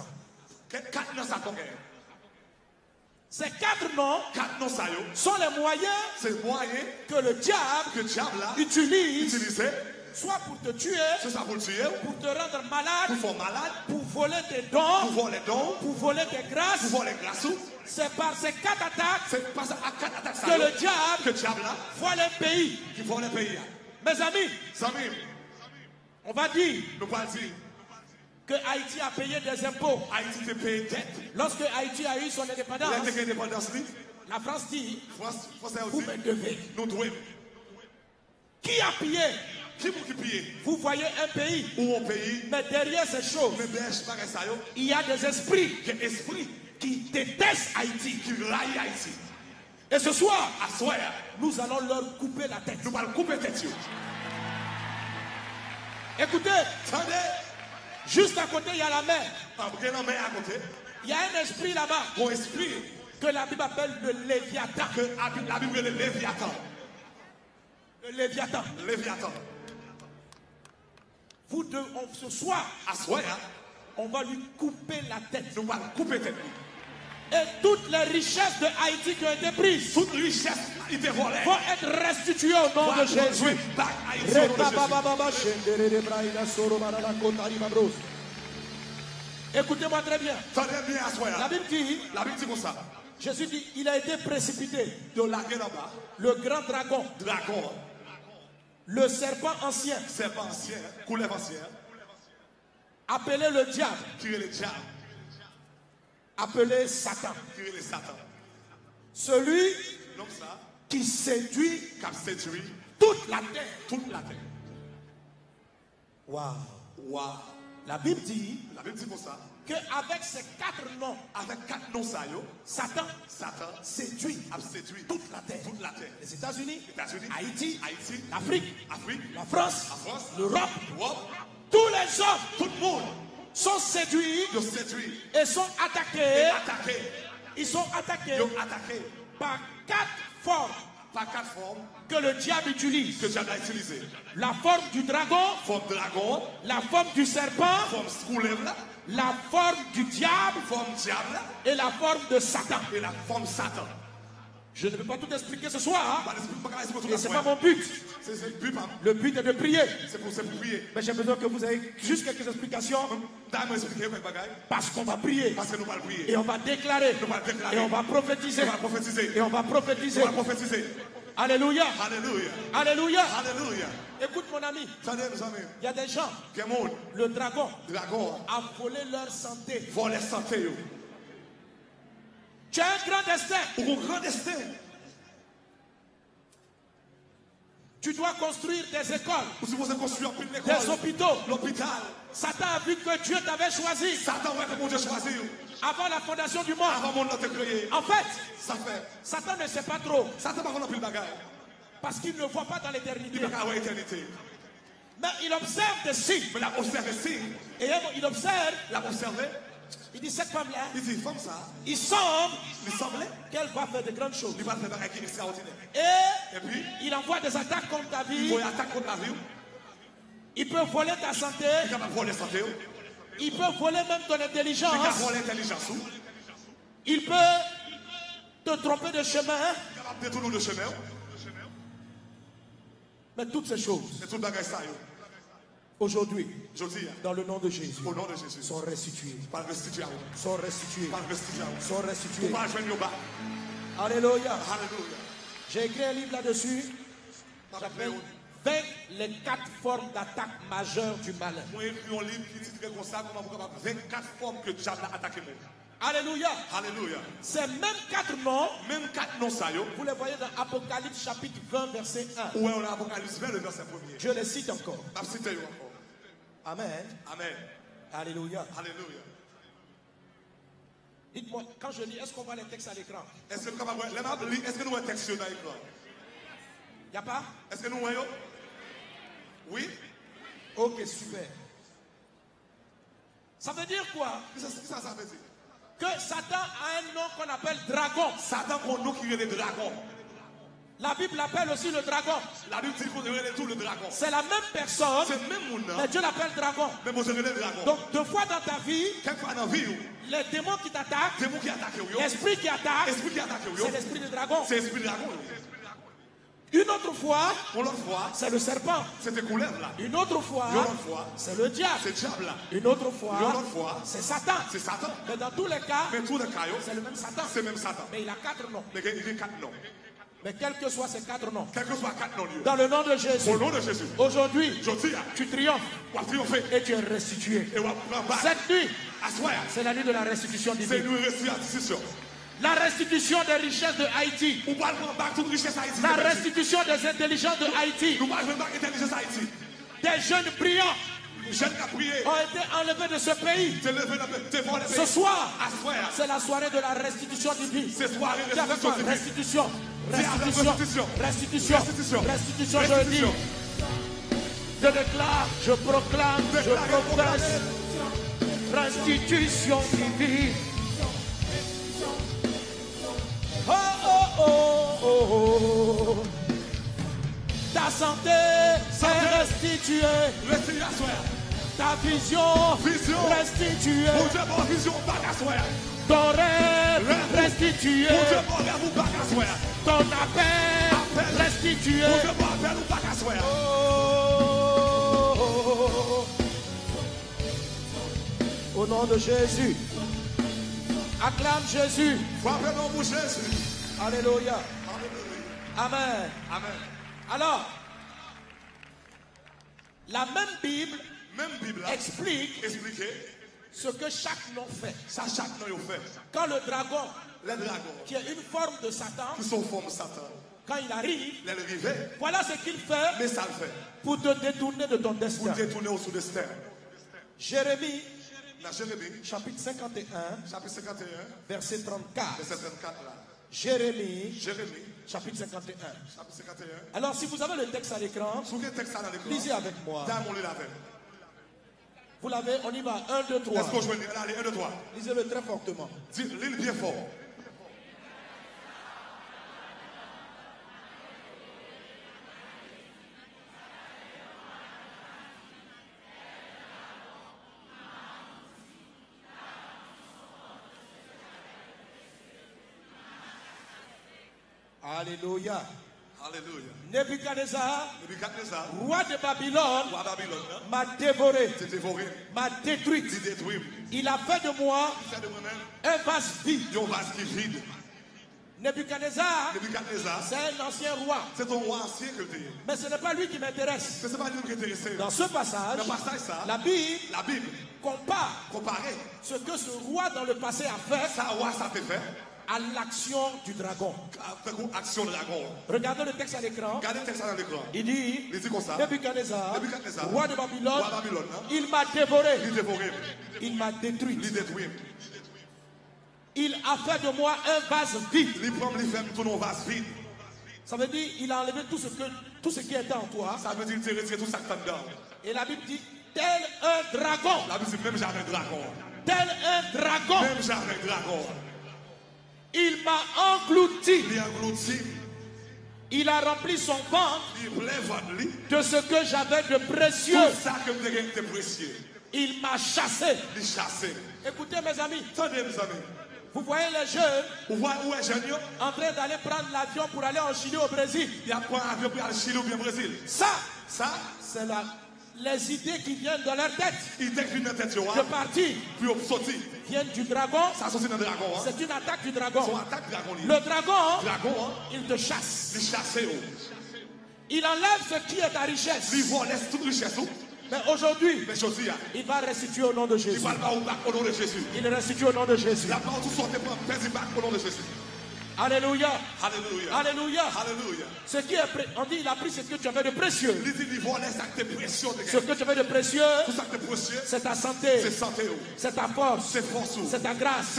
Ces 4 noms sont les moyens que le diable utilise, soit pour te tuer, pour te rendre malade, pour voler tes dons, pour voler tes grâces. C'est par ces 4 attaques que le diable vole un pays. Mes amis, on va dire que Haïti a payé des impôts. Lorsque Haïti a eu son indépendance, la France dit, vous me devez. Qui a payé? Vous voyez un pays, mais derrière ces choses, il y a des esprits qui détestent Haïti. Et ce soir, nous allons leur couper la tête. Écoutez, juste à côté, il y a la mer. Il y a un esprit là-bas que la Bible appelle le Léviathan. Le Léviathan. Vous deux, ce soir, on va lui couper la tête. Et toutes les richesses de Haïti qui ont été prises vont être restituées au nom de Jésus. Écoutez-moi très bien. La Bible dit, Jésus dit, il a été précipité. Le grand dragon. Le serpent ancien. Appelé le diable. Appelé Satan. Celui qui séduit toute la terre. Wow. La Bible dit qu'avec ces 4 noms, avec 4 noms ça yo, Satan Satan séduit a séduit toute la terre. Les États-Unis, Haïti, l'Afrique, la France, l'Europe, tous les hommes, tout le monde sont séduits et sont attaqués. Ils sont attaqués par 4 formes. Que le diable utilise. La forme du dragon, la forme du serpent, la forme du diable, et la forme de Satan. Je ne peux pas tout expliquer ce soir. Hein? Et ce n'est pas mon but. Le but est de prier. Mais j'ai besoin que vous ayez juste quelques explications. Parce qu'on va prier. Et on va déclarer. Et on va prophétiser. Et on va prophétiser. Alléluia. Alléluia. Écoute mon ami. Il y a des gens. Le dragon a volé leur santé. Tu as un grand destin. Tu dois construire des écoles, des hôpitaux. Satan a vu que Dieu t'avait choisi avant la fondation du monde. En fait, Satan ne sait pas trop. Parce qu'il ne voit pas dans l'éternité. Mais il observe des signes. Et il observe. Il dit cette femme-là, il semble qu'elle va faire de grandes choses. Et puis, il envoie des attaques contre ta vie. Il peut voler ta santé. Il peut voler même ton intelligence. Il peut te tromper de chemin. Mais toutes ces choses, aujourd'hui, dans le nom de Jésus, sont restitués. Sont restitués. Sont restitués. Alléluia. J'ai écrit un livre là-dessus. J'appelle Vaincre les 4 formes d'attaque majeure du malin. Alléluia. Ces mêmes 4 noms, vous les voyez dans Apocalypse chapitre 20 verset 1. Je les cite encore. Amen. Alléluia. Dites-moi, quand je lis, est-ce qu'on voit les textes à l'écran? Est-ce que nous voyons les textes à l'écran? Il n'y a pas? Est-ce que nous voyons? Oui. Ok, super. Ça veut dire quoi? Qu'est-ce que ça veut dire? Que Satan a un nom qu'on appelle dragon. Satan a un nom qui est le dragon. La Bible l'appelle aussi le dragon. La Bible dit qu'on est tout le dragon. C'est la même personne. C'est le même nom. Mais Dieu l'appelle dragon. Mais vous avez le dragon. Donc 2 fois dans ta vie, quelquefois dans la vie, les démons qui t'attaquent, l'esprit qui attaque, c'est l'esprit du dragon. C'est l'esprit du dragon. Une autre fois, c'est le serpent. Une autre fois, c'est le diable. Une autre fois, c'est Satan. Mais dans tous les cas, c'est le même Satan. Mais il a 4 noms. Mais quels que soient ces 4 noms, dans le nom de Jésus, aujourd'hui, tu triomphes et tu es restitué. Cette nuit, c'est la nuit de la restitution divine. La restitution des richesses de Haïti. La restitution des intelligences de Haïti. Des jeunes brillants ont été enlevés de ce pays. Ce soir, c'est la soirée de la restitution divine. Restitution. Je dis, je déclare, je proclame, je professe restitution divine. Oh. Ta santé est restituée. Ta vision restituée. Ton rêve restitué. Ton appel restitué. Au nom de Jésus. Acclame Jésus. Alléluia. Amen. Alors, la même Bible explique ce que chaque nom fait. Quand le dragon, qui est une forme de Satan, quand il arrive, voilà ce qu'il fait pour te détourner de ton destin. Jérémie chapitre 51, chapitre 51, verset 34. verset 34 là. Jérémie, Jérémie, chapitre 51. chapitre 51. Alors si vous avez le texte à l'écran, lisez avec moi. Vous l'avez, on y va. 1, 2, 3. Est-ce que je vais dire, allez, 1, 2, 3. Lisez-le très fortement. Lis-le bien fort. Alléluia. Alléluia. Nebuchadnezzar, Nebuchadnezzar, roi de Babylone, roi Babylone, m'a dévoré, m'a détruit. Il a fait de moi un vase vide. Nebuchadnezzar, c'est un ancien roi. C'est un roi ancien que tu es. Mais ce n'est pas lui qui m'intéresse. C'est pas lui qui t'intéresse. Dans ce passage, la Bible compare ce que ce roi dans le passé a fait. Ça roi ça te fait. À l'action du dragon. Action de dragon. Regardez le texte à l'écran. Regardez le texte à l'écran. Il dit, Nebuchadnezzar, roi de Babylone, hein? Il m'a dévoré. Il m'a détruit. Il a fait de moi un vase vide. Ça veut dire il a enlevé tout ce qui était en toi. Ça veut dire qu'il retiré tout ça que dedans. Et la Bible dit, tel un dragon. La Bible dit même jamais un dragon. Tel un dragon. Même jamais un dragon. Il m'a englouti. Il a englouti. Il a rempli son ventre de ce que j'avais de précieux. Tout ça que vous avez de précieux. Il m'a chassé. Écoutez mes amis. Attendez mes amis. Vous voyez les jeunes en train d'aller prendre l'avion pour aller en Chili au Brésil. Il y a un avion pour aller en Chili ou bien au Brésil. Ça c'est les idées qui viennent dans leur tête. De partir. Viennent du dragon. C'est une attaque du dragon. Le dragon, il te chasse. Il enlève ce qui est ta richesse. Mais aujourd'hui, il va restituer au nom de Jésus. Il restitue au nom de Jésus. Alléluia. Alléluia. Alléluia. Alléluia. Ce qui est on dit il a pris ce que tu avais de précieux. Ce que tu avais de précieux, c'est ta santé, c'est ta force, c'est ta grâce.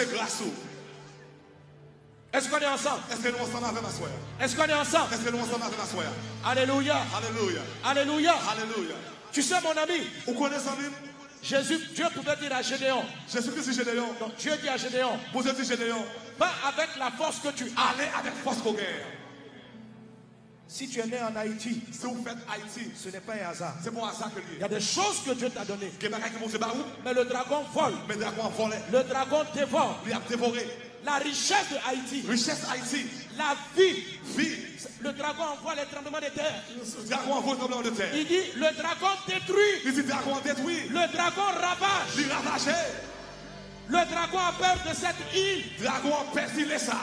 Est-ce qu'on est ensemble? Est-ce qu'on est ensemble? Alléluia. Alléluia. Alléluia. Alléluia. Tu sais mon ami, Dieu pouvait dire à Gédéon. Donc Dieu dit à Gédéon. Pas avec la force que tu as. Allez avec force pour guerre. Si tu es né en Haïti, si vous faites Haïti, ce n'est pas un hasard. C'est bon hasard que il y a des choses que Dieu t'a données. Mais le dragon vole. Le dragon dévore. Il a dévoré. La richesse de Haïti. Richesse Haïti. La vie. Le dragon envoie les tremblements de terre. Le dragon envoie les tremblements de terre. Il dit le dragon détruit. Il dit le dragon détruit. Le dragon ravage. Il ravage. Le dragon a peur de cette île. Le dragon a peur de ça.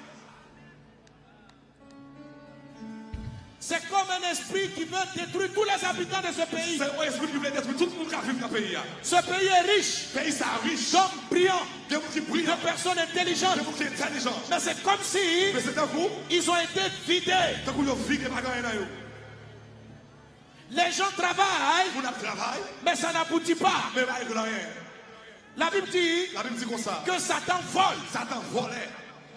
C'est comme un esprit qui veut détruire tous les habitants de ce pays. C'est un esprit qui veut détruire tout le monde qui vit dans ce pays. Ce pays est riche. Pays ça riche. D'hommes brillants. De personnes intelligentes. Mais c'est comme si ils ont été vidés. Les gens travaillent. Mais ça n'aboutit pas. La Bible dit que Satan vole. Satan volait.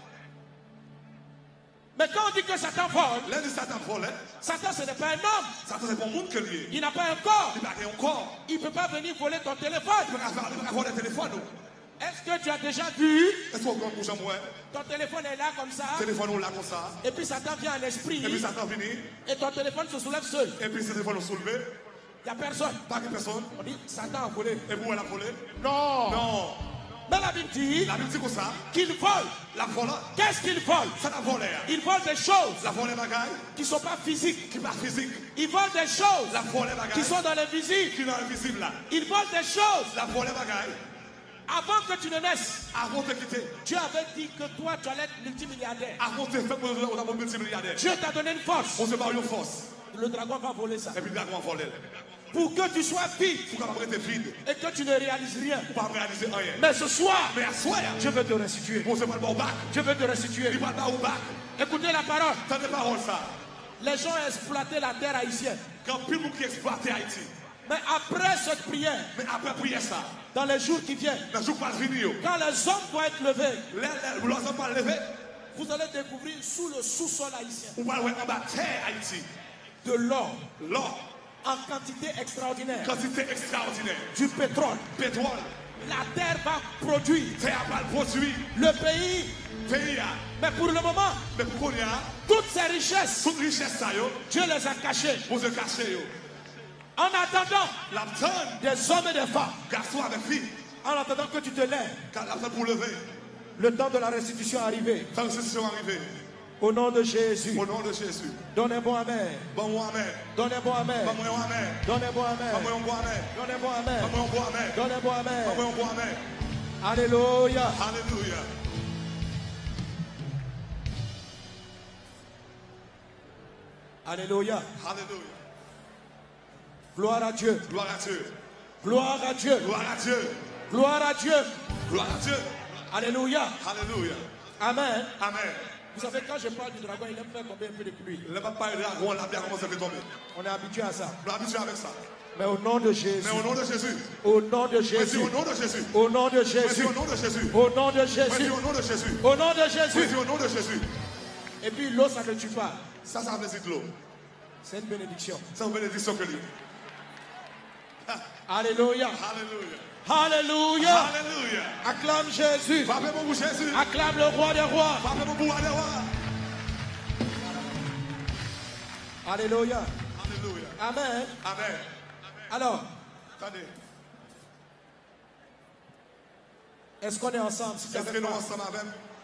Mais quand on dit que Satan vole, Satan ce n'est pas un homme. Satan c'est pas un monde que lui. Il n'a pas un corps. Il n'a pas un corps. Il ne peut pas venir voler ton téléphone. Il peut pas voler le téléphone. Est-ce que tu as déjà vu? Est-ce qu'on comprend déjà moi? Ton téléphone est là comme ça. Téléphone est là comme ça. Et puis Satan vient en esprit. Et puis Satan vient. Et ton téléphone se soulève seul. Et puis ce téléphone est soulevé. Il n'y a personne. Pas de personne. On dit Satan a volé. Et vous elle a volé? Non. Non. Mais la Bible dit comme ça qu'il vole. La vole. Qu'est-ce qu'il vole? Ça n'a volé. Il vole des choses. La vole bagaille. Qui ne sont pas physiques. Qui pas physique. Il vole des choses. La vole bagaille. Qui sont dans l'invisible. Qui sont dans l'invisible là. Il vole des choses. La vole bagaille. Avant que tu ne naisses, avant de quitter, Dieu avait dit que toi tu allais être multimilliardaire. Avant de faire multimilliardaire. Dieu t'a donné une force. On se bat une force. Le dragon va voler ça. Et puis le dragon va voler. Pour que tu sois vide. Vide. Et que tu ne réalises rien. Pas réaliser rien. Mais ce soir, je veux te restituer. Je veux te restituer. Écoutez la parole. Les gens ont exploité la terre haïtienne. Quand plus qui exploite Haïti. Mais après cette prière, Mais après prier ça, dans les jours qui viennent, dans le jour pas fini, quand les hommes vont être levés, les hommes pas lever, vous allez découvrir sous le sous-sol haïtien on va voir en bas terre Haïti. de l'or L'or, en quantité extraordinaire, quantité extraordinaire. du pétrole. Pétrole, La terre va produire. terre va produire. Le pays, Pays, mais pour le moment, mais pour qu'on y a, toutes ces richesses, toute richesse ça, yo, Dieu les a cachées. pour se cacher, yo. En attendant La tonne, des hommes et des femmes, garçon avec fille, en attendant que tu te lèves, quand la tonne pour lever, le temps de la restitution est arrivé. quand les sont arrivés, Au nom de Jésus, au nom de Jésus. donnez un bon amen. Bon moi amen. Donnez un bon amen. Bon moi amen. Donnez un bon amen. Bon moi un bon amen. Donnez un bon amen. Bon moi un bon amen. Donnez un bon amen. Bon moi un bon amen. Alléluia. Alléluia. Alléluia. Alléluia. Gloire à Dieu. Gloire à Dieu. Gloire à Dieu. Gloire à Dieu. Gloire à Dieu. Gloire à Dieu. Alléluia. Alléluia. Amen. Amen. Vous savez, quand je parle du dragon, il aime faire tomber un peu de pluie. Le papa et le dragon, la bien commencé à tomber. On est habitué à ça. Nous habitués avec ça. Mais au nom de Jésus. Mais au nom de Jésus. Au nom de Merci Jésus. au nom de Jésus. Au nom de Merci Jésus. au nom de Jésus. Au nom de Merci Jésus. au nom de Jésus. Au nom de Jésus. Merci au nom de Jésus. Et puis l'eau, ça ne tue pas. Ça veut dire de l'eau. C'est une bénédiction. C'est une bénédiction que lui. Alléluia. Alléluia. Alléluia. Alléluia. Acclame Jésus. Parlez mon Jésus. Acclame le roi des rois. Parlez mon roi des rois. Alléluia. Alléluia. Amen. Amen. Alors, Attendez. est-ce qu'on est ensemble? Est-ce que nous ensemble avec?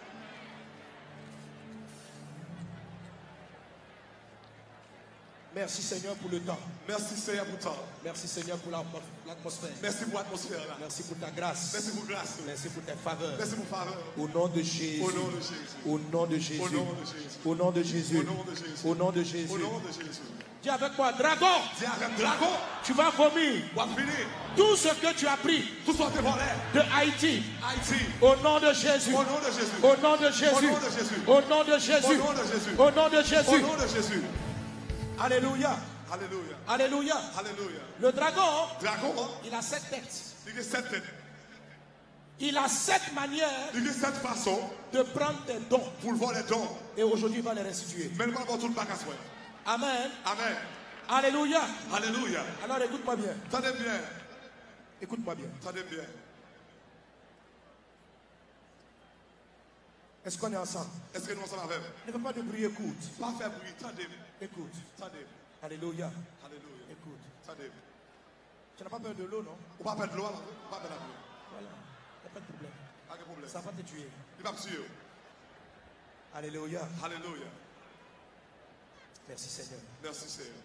Merci Seigneur pour le temps. Merci Seigneur pour toi. Merci Seigneur pour l'atmosphère. Merci pour l'atmosphère là. Merci pour ta grâce. Merci pour grâce. Merci pour tes faveurs. Merci pour faveur. Au nom de Jésus. Au nom de Jésus. Au nom de Jésus. Au nom de Jésus. Au nom de Jésus. Au nom de Jésus. Au nom de Au Jésus. nom de Jésus. Dis avec moi, dragon, Dis avec dragon. tu vas vomir On va finir. tout ce que tu as pris Tout soit dévolé. de Haïti. Haïti. Au nom de Jésus. Au nom de Jésus. Au nom de Jésus. Au nom de Jésus. Au nom de Au Jésus. nom de Jésus. Au nom de Au Jésus. nom de Jésus. Alléluia. Alléluia. Alléluia. Alléluia. Le dragon, Dragon, il a 7 têtes. il y a 7 têtes. Il a 7 manières Il y a 7 façons de prendre tes dons. pour le voir les dons. Et aujourd'hui, il va les restituer. Mais nous ne pas tout le bagage. Amen. Amen. Alléluia. Alléluia. Alors écoute-moi bien. Attendez bien. Écoute-moi bien. Attendez bien. Est-ce qu'on est ensemble? Est-ce que nous sommes avec? Ne fais pas de bruit, écoute. Pas faire bruit. Attendez. Écoute. Attendez. Alléluia. Alléluia. Écoute. Attendez. Tu n'as pas peur de l'eau, non? On va perdre l'eau. On va perdre la pluie. Voilà. Il n'y a pas de problème. Pas de problème. Ça va te tuer. Il va me suivre. Alléluia. Alléluia. Merci Seigneur. Merci Seigneur.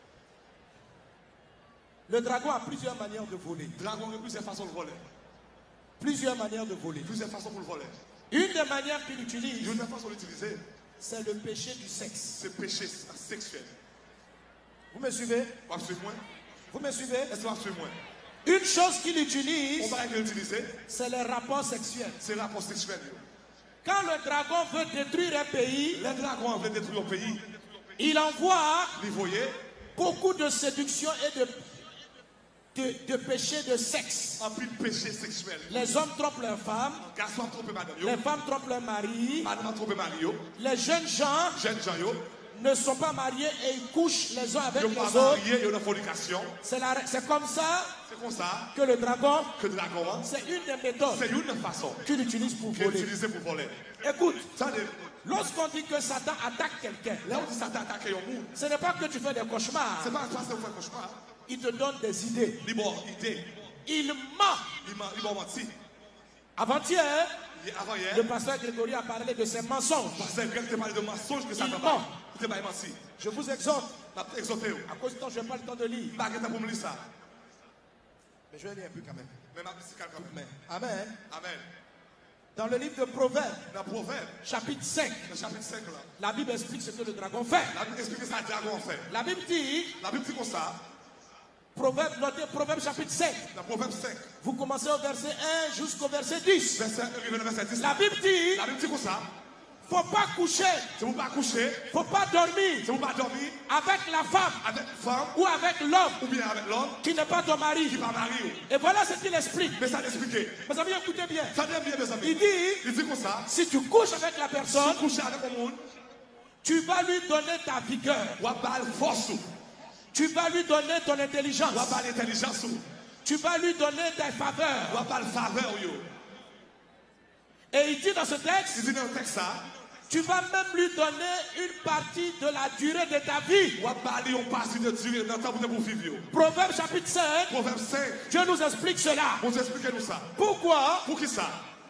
Le dragon a plusieurs manières de voler. Dragon a plusieurs façons de voler. Plusieurs manières de voler. Plusieurs façons pour le voler. Une des manières qu'il utilise, Une façon d'utiliser, c'est le péché du sexe. c'est péché sexuel. Vous me suivez? On va suivre moi. Vous me suivez? Est-ce qu'on va suivre moi? Une chose qu'il On utilise, va l'utiliser, c'est les rapports sexuels. c'est le rapport sexuel. Quand le dragon veut détruire un pays, Les dragons veulent détruire le pays. il envoie Vous voyez, beaucoup de séduction et de péché de sexe. un peu de péché sexuel. Les hommes trompent leurs femmes, Garçon a trompé madame. les femmes trompent leurs maris, Madame a trompé Mario. les jeunes gens Jeunes gens, ne sont pas mariés et ils couchent les uns avec ils les sont pas autres. mariés, ils ont une fornication. C'est comme ça C'est comme ça que le dragon, que le dragon, c'est une des méthodes c'est une façon qu'il utilise pour qu'il est voler. utilisé pour voler. Écoute, Attendez, lorsqu'on dit que Satan attaque quelqu'un, là on dit Satan attaque un monde. ce n'est pas que tu fais des cauchemars. C'est pas toi qui fais cauchemar. Il te donne des idées. Il m'a idée. Il ment. Il m'a menti. Avant-hier, Avant hier, le pasteur Grégory a parlé de ses mensonges. parce que quelqu'un parlé de mensonges que ça Il t'a ment. pas. Il t'a pas menti. Je vous exhorte, La exhorté. à cause du temps, je n'ai pas le temps de lire. Pas que t'as pour me lire ça. Mais je vais lire un peu quand même. Mais ma musique quand même. Amen. Amen. Dans le livre de Proverbes, Dans Proverbe, chapitre 5, le chapitre 5 là, la Bible explique ce que le dragon fait. la Bible explique ça à dragon en fait. La Bible dit, La Bible dit comme ça, Proverbe, notez Proverbe chapitre 5. dans Proverbe 5, Vous commencez au verset 1 jusqu'au verset 10. verset 1, verset 10. La Bible dit, La Bible dit comme ça, Faut pas coucher. C'est pour pas coucher. Faut pas dormir. C'est pour pas dormir. Avec la femme. Avec femme. Ou avec l'homme. Ou bien avec l'homme. Qui n'est pas ton mari. Qui pas marié. Et voilà ce qu'il explique. Mais ça l'explique. Mes amis, écoutez bien. Ça dit bien, mes amis. Il dit comme ça. Si tu couches avec la personne. Si tu couches avec le monde. Tu vas lui donner ta vigueur. Force. Tu vas lui donner ton intelligence. Tu vas lui donner tes faveurs. Et il dit dans ce texte, tu vas même lui donner une partie de la durée de ta vie. Proverbe chapitre 5. Dieu nous explique cela. Pourquoi? Pour qui ça?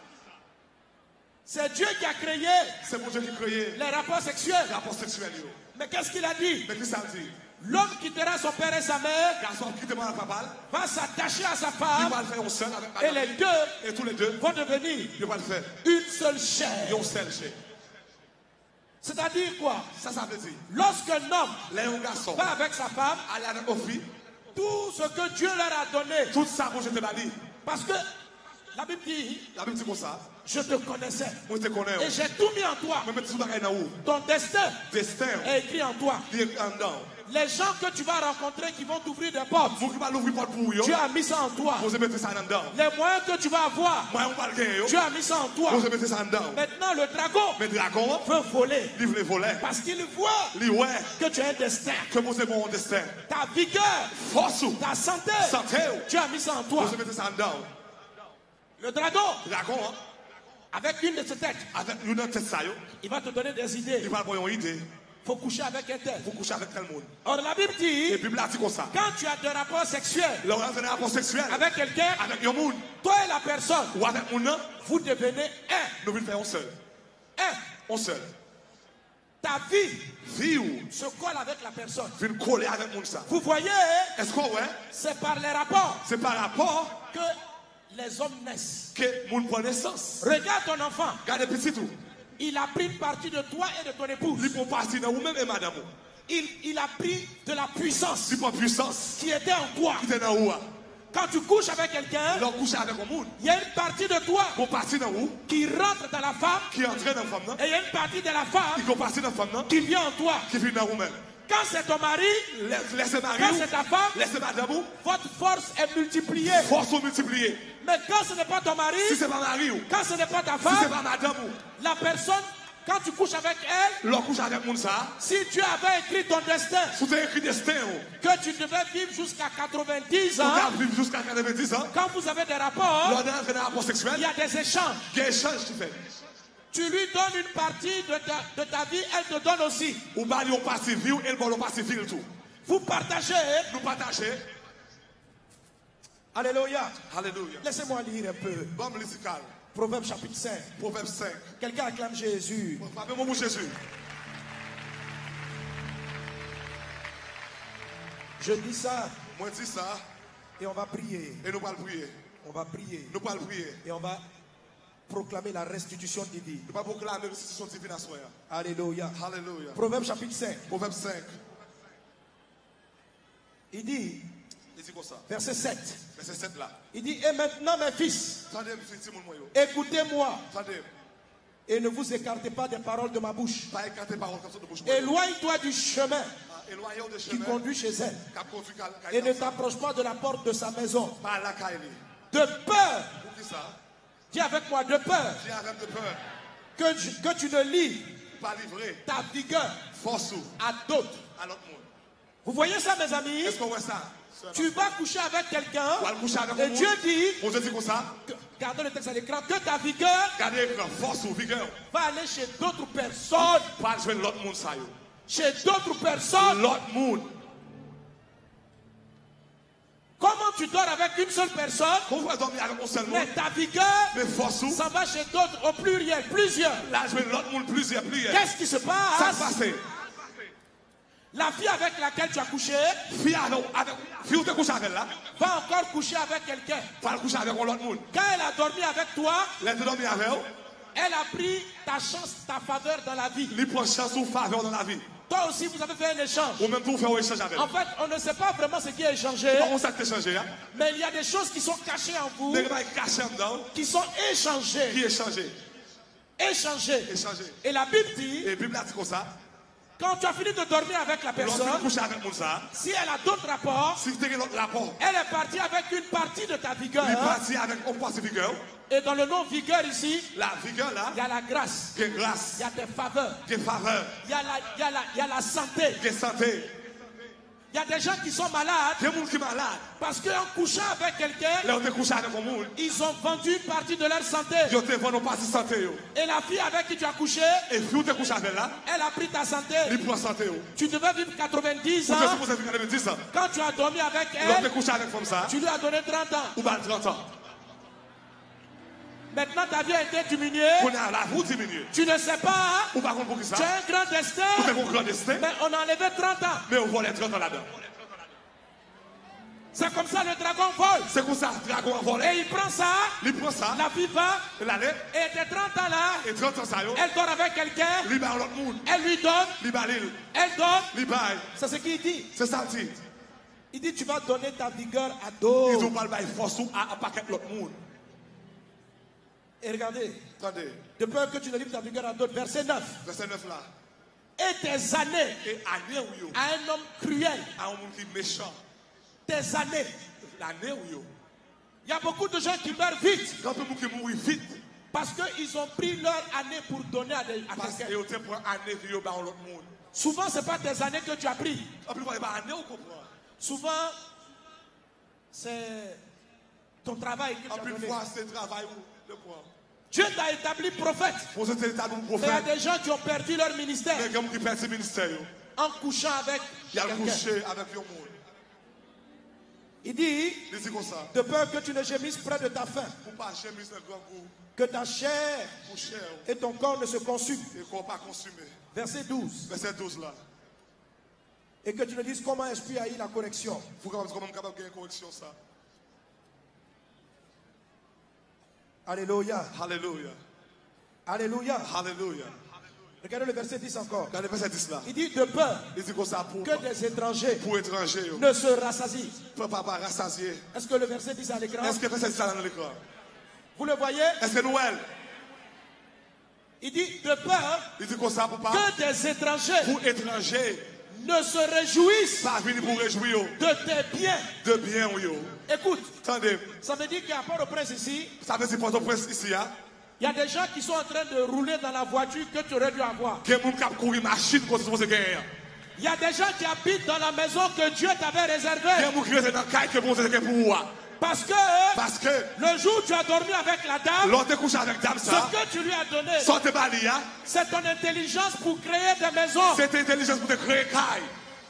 C'est Dieu qui a créé les rapports sexuels. Mais qu'est-ce qu'il a dit? L'homme quittera son père et sa mère, va s'attacher à sa femme, et les deux vont devenir une seule chair. C'est-à-dire quoi? Lorsqu'un homme va avec sa femme, tout ce que Dieu leur a donné, parce que la Bible dit, je te connaissais et j'ai tout mis en toi. Ton destin est écrit en toi. Les gens que tu vas rencontrer qui vont t'ouvrir des portes, Dieu a mis ça en toi. Les moyens que tu vas avoir, Dieu a mis ça en toi. Maintenant le dragon veut voler parce qu'il voit que tu as un destin. Ta vigueur, ta santé, Dieu a mis ça en toi. Le dragon, avec une de ses têtes, il va te donner des idées. Il faut coucher avec un tel. Or la Bible dit, quand tu as des rapports sexuels avec quelqu'un, toi et la personne, vous devenez un. Un seul. Ta vie se colle avec la personne. Vous voyez, c'est par les rapports que les hommes naissent. Regarde ton enfant. Il a pris une partie de toi et de ton épouse. Il a pris de la puissance qui était en toi. Quand tu couches avec quelqu'un, il y a une partie de toi qui rentre dans la femme. Et il y a une partie de la femme qui vient en toi. Quand c'est ton mari, quand c'est ta femme, votre force est multipliée. Mais quand ce n'est pas ton mari, quand ce n'est pas ta femme, la personne, quand tu couches avec elle, si tu avais écrit ton destin, que tu devais vivre jusqu'à 90 ans, quand vous avez des rapports, il y a des échanges. Tu lui donnes une partie de ta vie, elle te donne aussi. Vous partagez. Alléluia. Laissez-moi lire un peu. Proverbe chapitre 5. Quelqu'un acclame Jésus. Je dis ça. Et on va prier. On va prier. Et on va proclamer la restitution divine. Alléluia. Proverbe chapitre 5. Il dit, verset 7. Il dit, et maintenant mes fils, écoutez-moi et ne vous écartez pas des paroles de ma bouche. Éloigne-toi du chemin qui conduit chez elle et ne t'approche pas de la porte de sa maison. De peur, dis avec moi, de peur que tu ne livres ta vigueur à d'autres. Vous voyez ça, mes amis? Tu vas coucher avec quelqu'un et Dieu dit, gardez le texte à l'écran, que ta vigueur va aller chez d'autres personnes. Chez d'autres personnes. Comment tu dors avec une seule personne, mais ta vigueur s'en va chez d'autres au pluriel, plusieurs. Qu'est-ce qui se passe? La fille avec laquelle tu as couché va encore coucher avec quelqu'un. Quand elle a dormi avec toi, elle a pris ta chance, ta faveur dans la vie. Toi aussi, vous avez fait un échange. En fait, on ne sait pas vraiment ce qui est échangé. Mais il y a des choses qui sont cachées en vous, qui sont échangées. échanger. Échanger. Et la Bible dit, Et la Bible a dit comme ça. quand tu as fini de dormir avec la personne, si elle a d'autres rapports, elle est partie avec une partie de ta vigueur. Et dans le nom vigueur ici, la vigueur là, il y a la grâce, il y a des faveurs, il y a la santé. Il y a des gens qui sont malades parce qu'en couchant avec quelqu'un, ils ont vendu une partie de leur santé. Et la fille avec qui tu as couché, elle a pris ta santé. Tu devais vivre 90 ans. Quand tu as dormi avec elle, tu lui as donné 30 ans. Maintenant ta vie a été diminuée. Tu ne sais pas. Tu as un grand destin. Mais on a enlevé 30 ans. Mais on voit les 30 ans là-dedans. C'est comme ça le dragon vole. C'est comme ça le dragon vole. Et il prend ça. La vie va. Et tes 30 ans là. Elle dort avec quelqu'un. Elle lui donne. Elle donne. C'est ce qu'il dit. C'est ça dit. Il dit tu vas donner ta vigueur à d'autres. Et regardez, de peur que tu ne livres ta vigueur à d'autres, verset 9. Verset 9 là. Et tes années à un homme cruel, à un homme qui est méchant. Tes années. L'année où yo. Il y a beaucoup de gens qui meurent vite. Quand people qui mourent vite. Parce qu'ils ont pris leur année pour donner à quelqu'un. Souvent, ce n'est pas tes années que tu as pris. Souvent, c'est ton travail que tu as donné. Dieu t'a établi prophète. Mais il y a des gens qui ont perdu leur ministère. En couchant avec quelqu'un. Il dit, de peur que tu ne gémisses près de ta faim, que ta chair et ton corps ne se consument. Verset 12. Verset 12 là. Et que tu ne dises comment esprit a eu la correction. Alléluia. Alléluia. Alléluia. Alléluia. Regardez le verset 10 encore. Regardez le verset 10 là. Il dit de peur que des étrangers ne se rassasient. Est-ce que le verset 10 est à l'écran? Est-ce que le verset 10 est à l'écran? Vous le voyez? Est-ce que Noël? Il dit de peur que des étrangers ne se réjouissent de tes biens. Écoute, ça veut dire qu'il y a Port-au-Prince ici. Il y a des gens qui sont en train de rouler dans la voiture que tu aurais dû avoir. Il y a des gens qui habitent dans la maison que Dieu t'avait réservée. Parce que le jour où tu as dormi avec la dame, ce que tu lui as donné, c'est ton intelligence pour créer des maisons. C'est intelligence pour créer caille.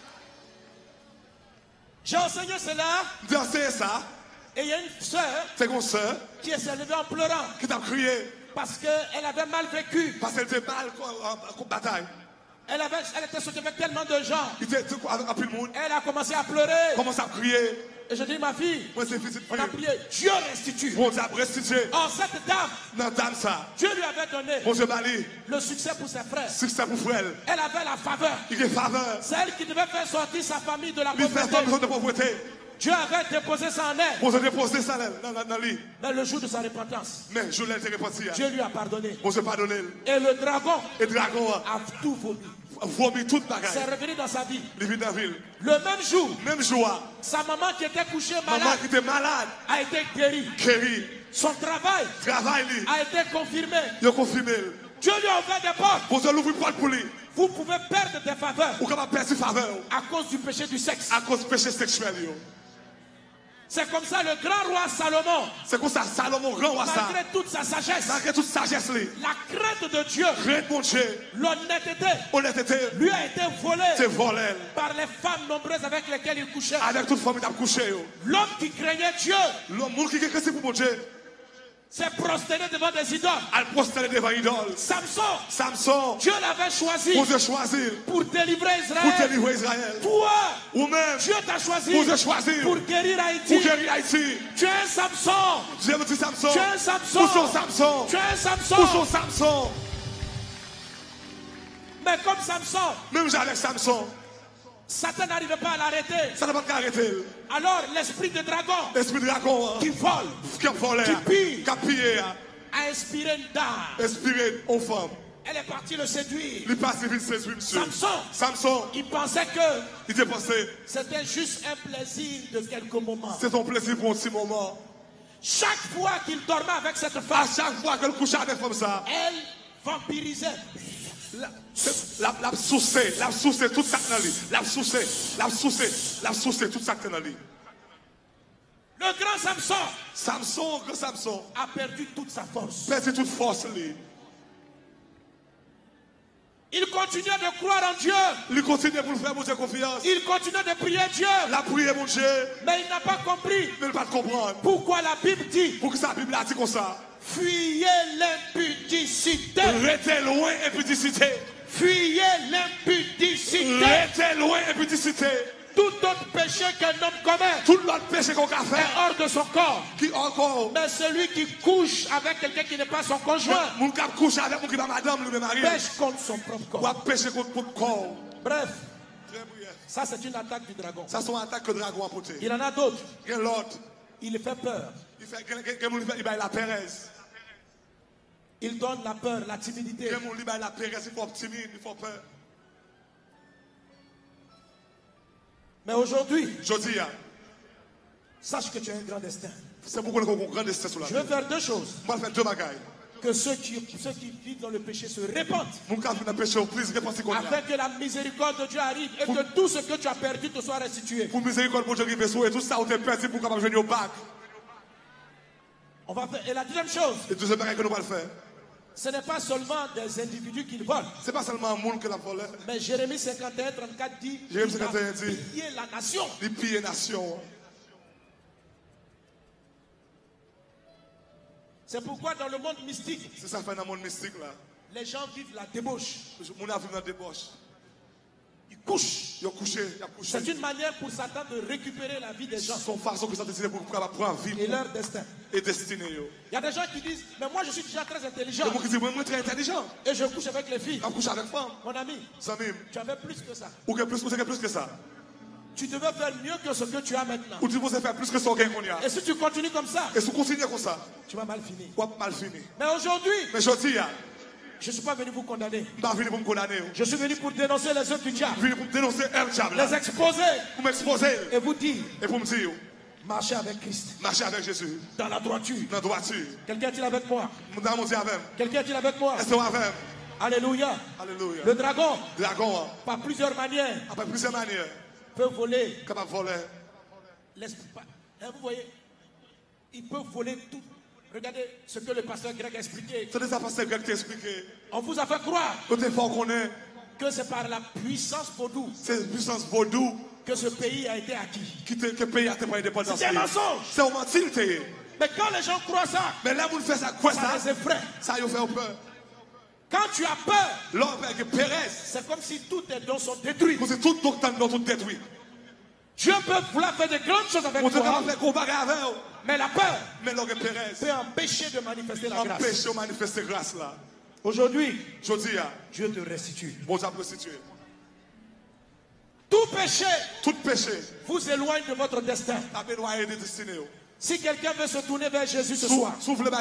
J'ai enseigné cela. Ça. Et il y a une sœur qui s'est levée en pleurant. Qui t'a crié. Parce qu'elle avait mal vécu. Parce qu'elle était mal en bataille. Elle était sortie avec tellement de gens. Elle a commencé à pleurer. Commence à crier. Et je dis, ma fille, on a prié, Dieu restitue. Or, cette dame, Dieu lui avait donné le succès pour ses frères. Elle avait la faveur. C'est elle qui devait faire sortir sa famille de la pauvreté. Dieu avait déposé ça en elle. Mais le jour de sa repentance, Dieu lui a pardonné. Et le dragon a tout vomi. C'est revenu dans sa vie. Le même jour, sa maman qui était couchée malade a été guérie. Son travail a été confirmé. Dieu lui a ouvert des portes. Vous pouvez perdre des faveurs à cause du péché du sexe. C'est comme ça le grand roi Salomon. C'est comme ça Salomon, grand roi, malgré toute sa sagesse, la crainte de Dieu, l'honnêteté, lui a été volée par les femmes nombreuses avec lesquelles il couchait. L'homme qui craignait Dieu, s'est prosterné devant des idoles. Samson, Dieu l'avait choisi pour délivrer Israël. Toi, Dieu t'a choisi pour guérir Haïti. Tu es un Samson. Tu es un Samson. Tu es un Samson. Mais comme Samson, même avec Samson, Satan n'arrivait pas à l'arrêter. Alors l'esprit de dragon, qui vole, qui pille, a inspiré une dame. Inspiré aux femmes. Elle est partie le séduire. Il passe vite séduire monsieur. Samson. Il pensait que il était pensé. C'était juste un plaisir de quelques moments. C'est ton plaisir pour un petit moment. Chaque fois qu'il dormait avec cette femme. À chaque fois qu'elle couchait avec comme ça. Elle vampirisait. La soucée, toute ça dans lui. La soucée, toute ça dans lui. Le grand Samson a perdu toute sa force. Perdu toute force lui. Il continuait de croire en Dieu. Il continuait pour faire mon Dieu confiance. Il continuait de prier Dieu. La prière mon Dieu. Mais il n'a pas compris. Mais il ne va pas comprendre. Pourquoi la Bible dit. Pour que sa Bible a dit comme ça. Fuyez l'impudicité. Restez loin impudicité. Fuyez l'impudicité. Restez loin impudicité. Tout autre péché qu'un homme commet. Tout l'autre péché qu'on a fait. Est hors de son corps. Qui encore. Mais celui qui couche avec quelqu'un qui n'est pas son conjoint. Mon qui couche avec mon qui va madame le mari. Pêche contre son propre corps. Ou péché contre son corps. Bref. Ça c'est une attaque du dragon. Ça c'est une attaque que le dragon a porté. Il en a d'autres. Il y a l'autre. Il fait peur. Il a la pérèse. Il donne la peur, la timidité. Il a la pérèse, il faut timide, il faut peur. Mais aujourd'hui, sache que tu as un grand destin. C'est pourquoi nous avons un grand destin sur la terre. Je veux faire deux choses. Moi, je vais faire deux bagailles. Que ceux qui vivent dans le péché se répandent. Afin que la miséricorde de Dieu arrive et que tout ce que tu as perdu te soit restitué. Pour miséricorde de Dieu qui fait et tout ça, on t'a perdu pour qu'on vienne au bac. On va faire. Et la deuxième chose. Et deuxième bagaille que nous allons faire. Ce n'est pas seulement des individus qui volent. C'est pas seulement un monde qui l'a volé. Mais Jérémie 51, 34 dit. Jérémie 51 dit. Piller la nation. Il piller la nation. C'est pourquoi dans le monde mystique. C'est ça fait dans le monde mystique là. Les gens vivent la débauche. Mon gens vivent la débauche. Ils couchent. Ils ont couché. C'est une manière pour Satan de récupérer la vie des gens. C'est une façon que Satan décide pour pouvoir vivre. Et leur destin. Et destiné. Il y a des gens qui disent, mais moi je suis déjà très intelligent. Et moi qui dis, moi très intelligent. Et je couche avec les filles. Je couche avec femmes. Mon ami. Tu avais plus que ça. Ou que plus que ça. Tu devais faire mieux que ce que tu as maintenant. Ou tu devais faire plus que ce qu'on a. Et si tu continues comme ça. Et si tu continues comme ça. Tu vas mal finir. Tu vas mal finir. Mais aujourd'hui. Mais je dis, je ne suis pas venu vous condamner. Je suis venu pour dénoncer les œuvres du diable. Je suis venu pour dénoncer le diable. Les exposer. Pour m'exposer. Et vous dire. Et pour me dire. Marchez avec Christ. Marchez avec Jésus. Dans la droiture. Dans la droiture. Quelqu'un est-il avec moi? Quelqu'un est-il avec moi? Est-ce avec? Alléluia. Alléluia. Le dragon. Dragon. Par plusieurs manières. Par plusieurs manières. Peut voler. Capable de voler. Vous voyez, il peut voler tout. Regardez ce que le pasteur grec a expliqué. C'est ça, pasteur grec t'a expliqué. On vous a fait croire que c'est par la puissance vaudou. C'est la puissance vaudou que ce pays a été acquis. Que le pays a été pris indépendance. C'est un mensonge. C'est un mensonge. Mais quand les gens croient ça, mais là vous faites ça, quoi ça les effraie. Ça y fait peur. Quand tu as peur, c'est comme si tous tes dons sont détruits. Comme si tout ton don sont détruits. Dieu peut vouloir faire de grandes choses avec toi. Mais la peur peut empêcher de manifester la grâce. Empêcher de manifester la grâce là. Aujourd'hui, Dieu te restitue. Tout péché vous éloigne de votre destin. Si quelqu'un veut se tourner vers Jésus ce soir,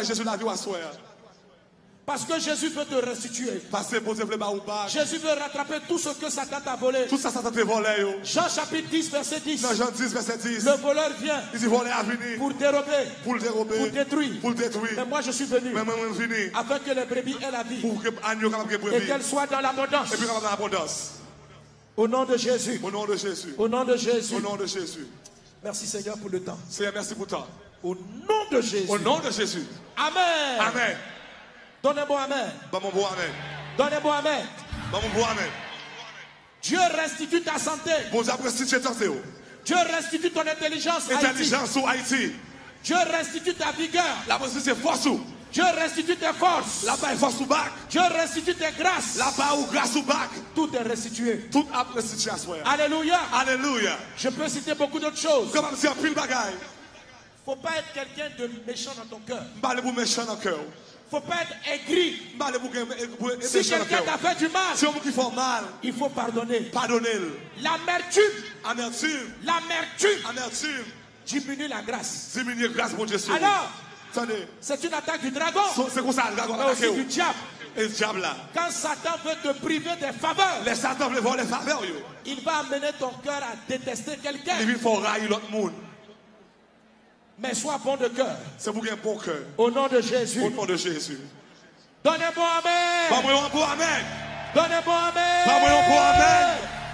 parce que Jésus veut te restituer. Jésus veut rattraper tout ce que Satan t'a volé. Tout ça, Satan t'a volé. Jean chapitre 10, verset 10. Dans Jean 10, verset 10. Le voleur vient pour dérober, pour détruire. Mais moi je suis venu afin que les brebis aient la vie et qu'elles soient dans l'abondance. Au nom de Jésus. Au nom de Jésus. Au nom de Jésus. Au nom de Jésus. Merci Seigneur pour le temps. Seigneur, merci pour le temps. Au nom de Jésus. Au nom de Jésus. Amen. Amen. Donnez un bon amen. Amen. Donnez un bon amen. Amen. Dieu restitue ta santé. Dieu restitue ton intelligence. Haïti. Dieu restitue ta vigueur. La c'est force. Dieu restitue tes forces. Là-bas, force ou bac. Dieu restitue tes grâces. Là-bas, ou grâce ou bac. Tout est restitué. Tout a restitué. Alléluia. Alléluia. Je peux citer beaucoup d'autres choses. Comme si un pile bagaille. Faut pas être quelqu'un de méchant dans ton cœur. Méchant dans ton cœur. Faut pas être aigri. Si quelqu'un t'a fait du mal, il faut pardonner. L'amertume diminue la grâce. Diminue la grâce, mon Dieu. Alors, Attendez. C'est une attaque du dragon. C'est comme ça, le dragon Mais attaque. aussi du diable. Et le diable là. Quand Satan veut te priver des faveurs, Les Satan veulent voir les faveurs. il va amener ton cœur à détester quelqu'un. Il faut railler l'autre monde. Mais sois bon de cœur. C'est pour qu'il y ait un bon cœur. Au nom de Jésus. Au nom de Jésus. Donnez-moi amen. Pas-moi un bon amen. Donnez-moi amen. Pas-moi un bon amen.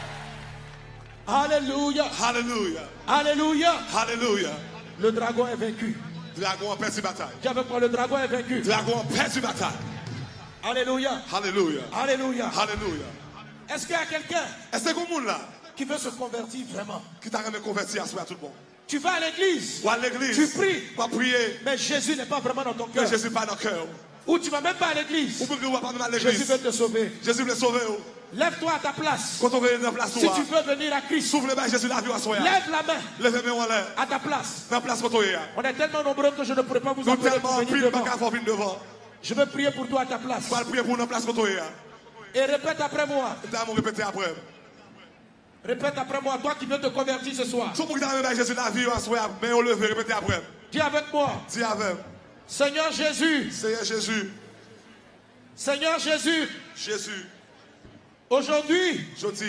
Alléluia. Alléluia. Alléluia. Alléluia. Le dragon est vaincu. Dragon a perdu bataille. Dis avec moi, le dragon est vaincu. Dragon a perdu bataille. Alléluia. Alléluia. Alléluia. Alléluia. Est-ce qu'il y a quelqu'un Est-ce que c'est monde là qui veut se convertir vraiment? qui t'a remis converti à soi tout le monde? Tu vas à l'église. Ou à l'église. Tu pries. Ou à prier. Mais Jésus n'est pas vraiment dans ton cœur. Mais Jésus n'est pas dans le cœur. Ou tu ne vas même pas à l'église. Ou peut-être pas même à Jésus l'église. veut te sauver. Jésus veut sauver. Lève-toi à ta place. Quand on veut dans la place, Si tu veux venir à Christ, s'ouvre les mains, Jésus l'a vu à soi. lève la main Lève les mains en l'air. à ta place. Dans la place quand on est. On est tellement nombreux que je ne pourrais pas vous Nous appeler tellement pour en venir pile, devant. pas qu'à devant. Je veux prier pour toi à ta place. On va prier pour une place quand on est. Et répète après moi. T'as à répéter après. Répète après moi, toi qui veux te convertir ce soir. Tout le monde qui t'a Jésus l'a vu à soi, mais on levé, répétez après. Dis avec moi. Dis avec. Seigneur Jésus. Seigneur Jésus. Seigneur Jésus. Jésus. Aujourd'hui, Je dis,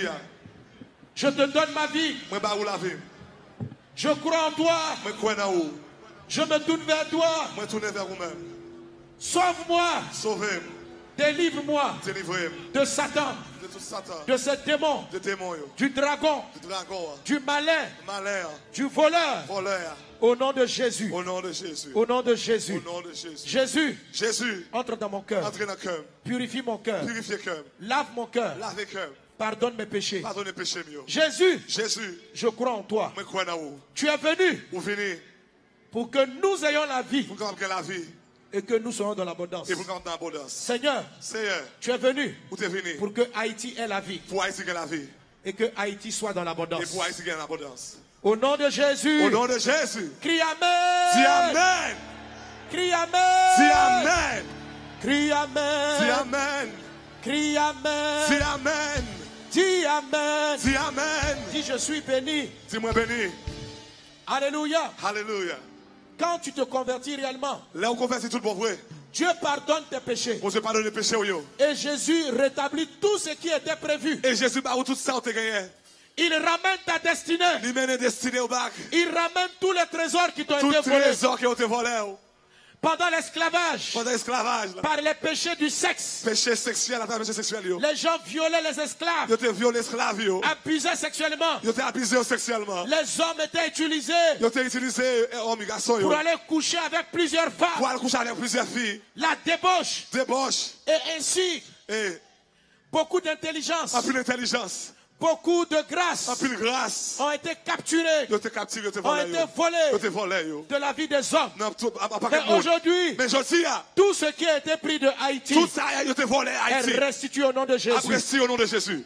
je te donne ma vie. moi, bah, où la vie. Je crois en toi. Moi, crois en vous. Je me tourne vers toi. Moi, tourne vers vous-même. Sauve-moi. Sauvez-moi. Délivre-moi Délivrez-moi. de Satan, De tout Satan. de ce démon, De démons. du dragon, Du dragon. du malin, Malheur. du voleur. Voleur. Au nom de Jésus. Au nom de Jésus. Au nom de Au Jésus. nom de Jésus. Jésus, Jésus. entre dans mon cœur. Entrez dans le cœur. Purifie mon cœur. Purifiez le cœur. Lave mon cœur. Lavez le cœur. Pardonne mes péchés. Pardonnez le péché mieux. Jésus, Jésus. je crois en toi. Moi, crois en vous. Tu es venu Vous venez. pour que nous ayons la vie Pour qu'on ait la vie. et que nous soyons dans l'abondance. Et pour qu'on ait l'abondance. Seigneur, Seigneur. tu es venu Vous êtes venu. pour que Haïti ait la vie Pour Haïti ait la vie. et que Haïti soit dans Et l'abondance. pour Haïti ait l'abondance. Au nom de Jésus. Au nom de Jésus. Crie Amen. Dis Amen. Crie Amen. Dis Amen. Crie Amen. Dis Amen. Crie Amen. Dis Amen. Dis Amen. Dis Amen. Dis je suis béni. Dis-moi béni. Alléluia. Alléluia. Quand tu te convertis réellement, Là, on convertit tout le bon vrai. Dieu pardonne tes péchés. On se pardonne les péchés. Et Jésus rétablit tout ce qui était prévu. Et Jésus, bah, tout ça, on te gagné. Il ramène ta destinée. Il mène destinée au bac. Il ramène tous les trésors qui t'ont Tous été les volés trésors qui ont été volés. pendant l'esclavage, Pendant l'esclavage. par les péchés du sexe. Péché sexuel, après péché sexuel. Les gens violaient les esclaves, Ils ont été violés esclaves. abusaient sexuellement. Ils ont été abusés sexuellement. Les hommes étaient utilisés Ils ont été utilisés en migration. pour aller coucher avec plusieurs Pour femmes. aller coucher avec plusieurs filles. La débauche. Débauche. Et ainsi, Et beaucoup d'intelligence, en plus d'intelligence. beaucoup de grâce En plus de grâce. ont été capturés, Ils ont été capturés. Ils ont été ont volés. été volés Ils ont été volés. de la vie des hommes. Non, à part Mais aujourd'hui, mais je dis, tout ce qui a été pris de Haïti tout ça, ils ont été volés à Haïti. est restitué au nom de Jésus. Apprécie au nom de Jésus.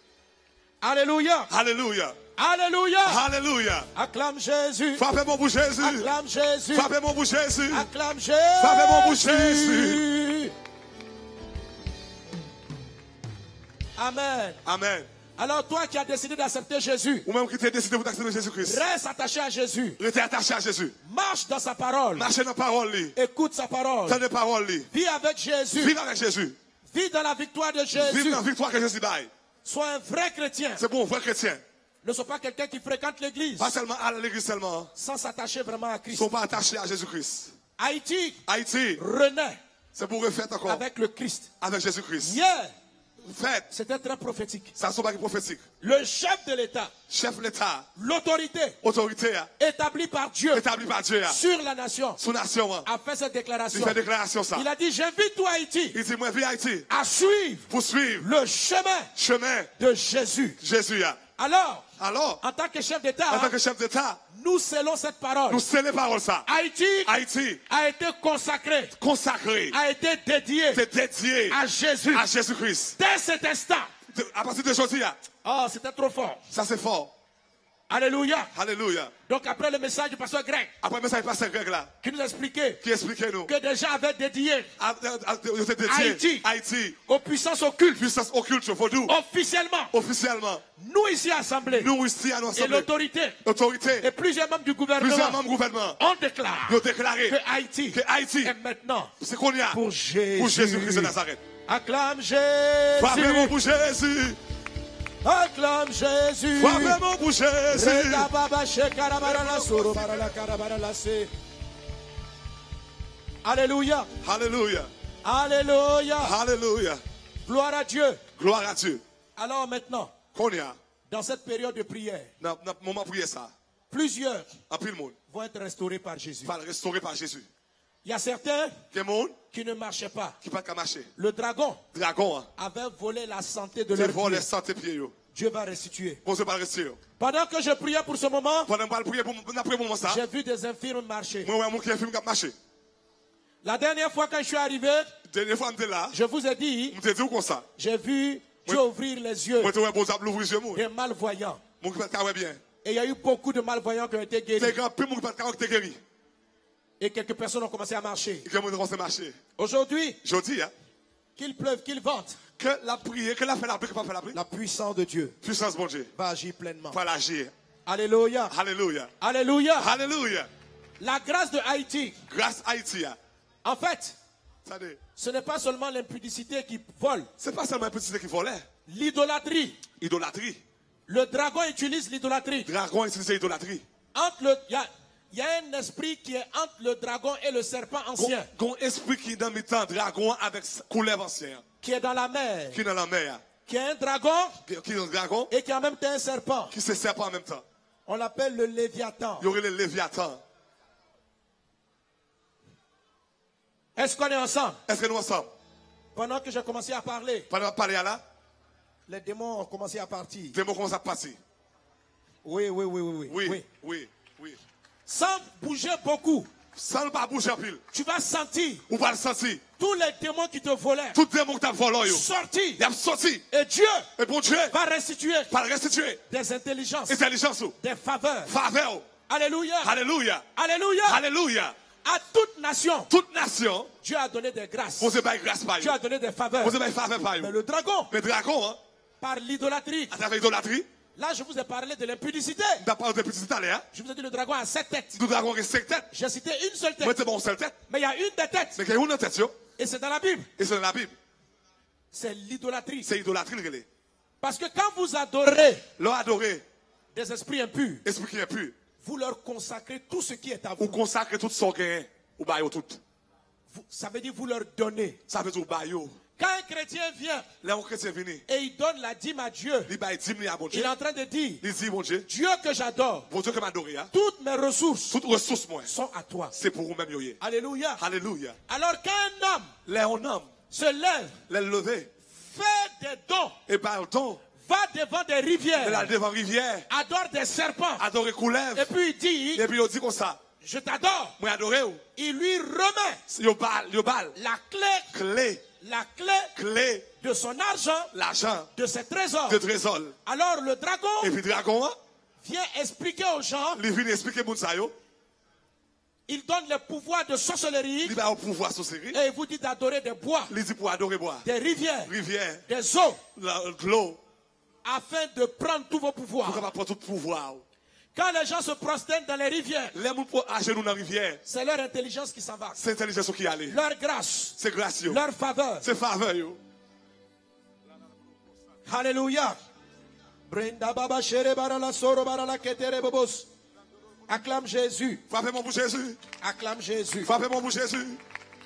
Alléluia. Alléluia. Alléluia. Alléluia. Acclame Jésus. Frappez-moi pour Jésus. Acclame Jésus. Frappez-moi pour Jésus. Acclame Frappez-moi pour Jésus. Jésus. Amen. Amen. Alors toi qui as décidé d'accepter Jésus, Ou même qui t'es décidé pour accepter Jésus-Christ. reste attaché à Jésus. Restez attaché à Jésus. Marche dans sa parole. Marchez dans la parole. Écoute sa parole. Tenez parole. Vis avec Jésus. Vive avec Jésus. Vis dans la victoire de Vive Jésus. dans la victoire que Jésus baille. Sois un vrai chrétien. C'est pour un vrai chrétien. Ne sois pas quelqu'un qui fréquente l'église Pas seulement à l'église seulement. sans s'attacher vraiment à Ils ne Christ. sont pas attachés à Jésus-Christ. Haïti Haïti, renaît c'est pour refaire encore avec le Christ. avec Jésus-Christ. Hier, Faites, c'était très prophétique. ça ne sont pas prophétique. Le chef de l'État, Chef de l'État, l'autorité autorité, établie par Dieu établi par Dieu, sur la nation, sous nation, a fait cette il déclaration. fait déclaration ça. Il a dit, j'invite toi Haïti Il dit, moi, viens Haïti, à suivre pour suivre le chemin chemin de Jésus. Jésus. Alors, Alors, en tant que chef en d'État, tant que chef d'État, nous scellons cette parole. nous scellons les paroles ça. Haïti Haïti, a été consacré, consacré, a été dédié c'est dédié à Jésus. à Jésus-Christ. Dès cet instant, À partir de aujourd'hui, oh, c'était trop fort. ça c'est fort. Alléluia. Alléluia. Donc après le message du pasteur Greg, Après le message du pasteur Greg là, qui nous expliquait qui expliquait nous que des gens avaient dédié Haïti aux puissances occultes, puissance occulte vaudou officiellement, nous ici assemblés, nous ici à et l'autorité et plusieurs membres du gouvernement ont déclaré que Haïti est maintenant c'est qu'on y a pour Jésus-Christ de Nazareth. Acclame Jésus. Frappez-moi pour Jésus. Acclame Jésus. Frappez-moi pour Jésus. Alléluia. Alléluia. Alléluia. Alléluia. Gloire à Dieu. Gloire à Dieu. Alors maintenant, Qu'on y a dans cette période de prière, dans le moment de prier ça, plusieurs en plus le monde vont être restaurés par Jésus. va le restaurer par Jésus. Il y a certains Quel monde qui ne marchaient pas. qui pas qu'à marcher. Le dragon Dragon, avait volé la santé de c'est leur voir les pied. santé pieds. Dieu va restituer. Pour se pas rester. Pendant que je priais pour ce moment, Pendant que je prier pour après moment ça, j'ai vu des infirmes marcher. moi ouais mon qui film qui marcher. La dernière fois quand je suis arrivé, Dernière fois j'étais là, je vous ai dit, je te dis comme ça. j'ai vu Dieu ouvrir les yeux Moi te ouais bon ça l'ouvrir yeux moi. des malvoyants. Mon qui pas ouais bien. Et il y a eu beaucoup de malvoyants qui ont été Les guéris. grands peu mon qui pas t'es guéri. Et quelques personnes ont commencé à marcher. Et comment on marcher. Aujourd'hui, Je dis hein, qu'il pleuve, qu'il vente, que la prière, que la fait la prière, que pas fait la prière. la puissance de Dieu Puissance bon Dieu. va agir pleinement. Faut l'agir. Alléluia. Alléluia. Alléluia. Alléluia. La grâce de Haïti, Grâce à Haïti. en fait, Ça dit, ce n'est pas seulement l'impudicité qui vole, c'est pas seulement un petit qui volait. l'idolâtrie. Idolâtrie. Le dragon utilise l'idolâtrie. Dragon utilise idolâtrie. Il y a un esprit qui est entre le dragon et le serpent ancien, Gon esprit qui est dans le temps dragon avec couleur ancien. qui est dans la mer, Qui est dans la mer. qui est un dragon Qui est dans le dragon. et qui en même temps un serpent. Qui se serpent en même temps. On l'appelle le Léviathan. Il y aurait le Léviathan. Est-ce qu'on est ensemble? Est-ce que nous ensemble? Pendant que j'ai commencé à parler, Pendant parler à là, les démons ont commencé à partir. des mots commencent à passer. Oui. Oui. Sans bouger beaucoup, Sans ne pas bouger en pile. tu vas sentir Ou pas le sentir. tous les démons qui te volaient Tout démon qui t'a volé. sortir. Il a sorti. Et Dieu Et bon Dieu, va restituer pas le restituer. des intelligences, Intelligence. des faveurs. Faveur. Alléluia. Alléluia. Alléluia. Alléluia. À toute nation, Toute nation, Dieu a donné des grâces. vous avez grâce par Dieu a donné des faveurs. vous avez faveur par Mais le dragon, Mais dragon, hein, par l'idolâtrie, à travers l'idolâtrie, là je vous ai parlé de l'impudicité. d'après des petits Italiens, Je vous ai dit le dragon a 7 têtes. le dragon a 5 têtes. J'ai cité une seule Moi, tête. c'est bon, seule tête. Mais il y a une des têtes. Mais il y a une tête, yo. Et c'est dans la Bible. Et c'est dans la Bible. C'est l'idolâtrie. C'est idolâtrie, le Parce que quand vous adorez Leur adorer, des esprits impurs, esprit qui est pur, vous leur consacrez tout ce qui est à ou vous. consacrer tout son gain, ou baillot tout. Ça veut dire vous leur donnez. Ça veut dire baillot. Quand un chrétien vient Là, un chrétien venu, et il donne la dîme à Dieu, il baille 10 000 à bon il Dieu. est en train de dire, Il dit, mon Dieu, Dieu que j'adore, bon Dieu que m'adoré, hein. toutes mes ressources Toutes ressources, moi, sont à toi. c'est pour vous-même, yo. Alléluia. Alléluia. Alors qu'un homme Les un homme, se lève, les lever, fait des dons, et pardon, va devant des et la rivières, devant rivière, adore des serpents, adorer couleuvre, et puis il dit, et puis il dit comme ça, je t'adore. moi adoré, Il lui remet yo bal, la clé de son argent, l'argent, de ses trésors. de trésor. Alors le dragon Et puis dragon, hein, vient expliquer aux gens, il vient expliquer moun sa yo, il donne le pouvoir de sorcellerie il va au pouvoir sur série, et il vous dit d'adorer des bois, il dit pour adorer boire, des rivières, rivière, des eaux, l'eau, afin de prendre tous vos pour pouvoirs. qu'on va prendre tout pouvoir. Quand les gens se prosternent dans les rivières, Les moun pour à genoux dans la rivière, c'est leur intelligence qui s'en va, c'est l'intelligence qui allait. leur grâce, C'est gracieux. leur faveur. C'est faveur yo. Alléluia. Brenda baba shere bara la soro bara la ketere bobos. Acclame Jésus. Frappez-moi pour Jésus. Acclame Jésus. Frappez-moi pour Jésus.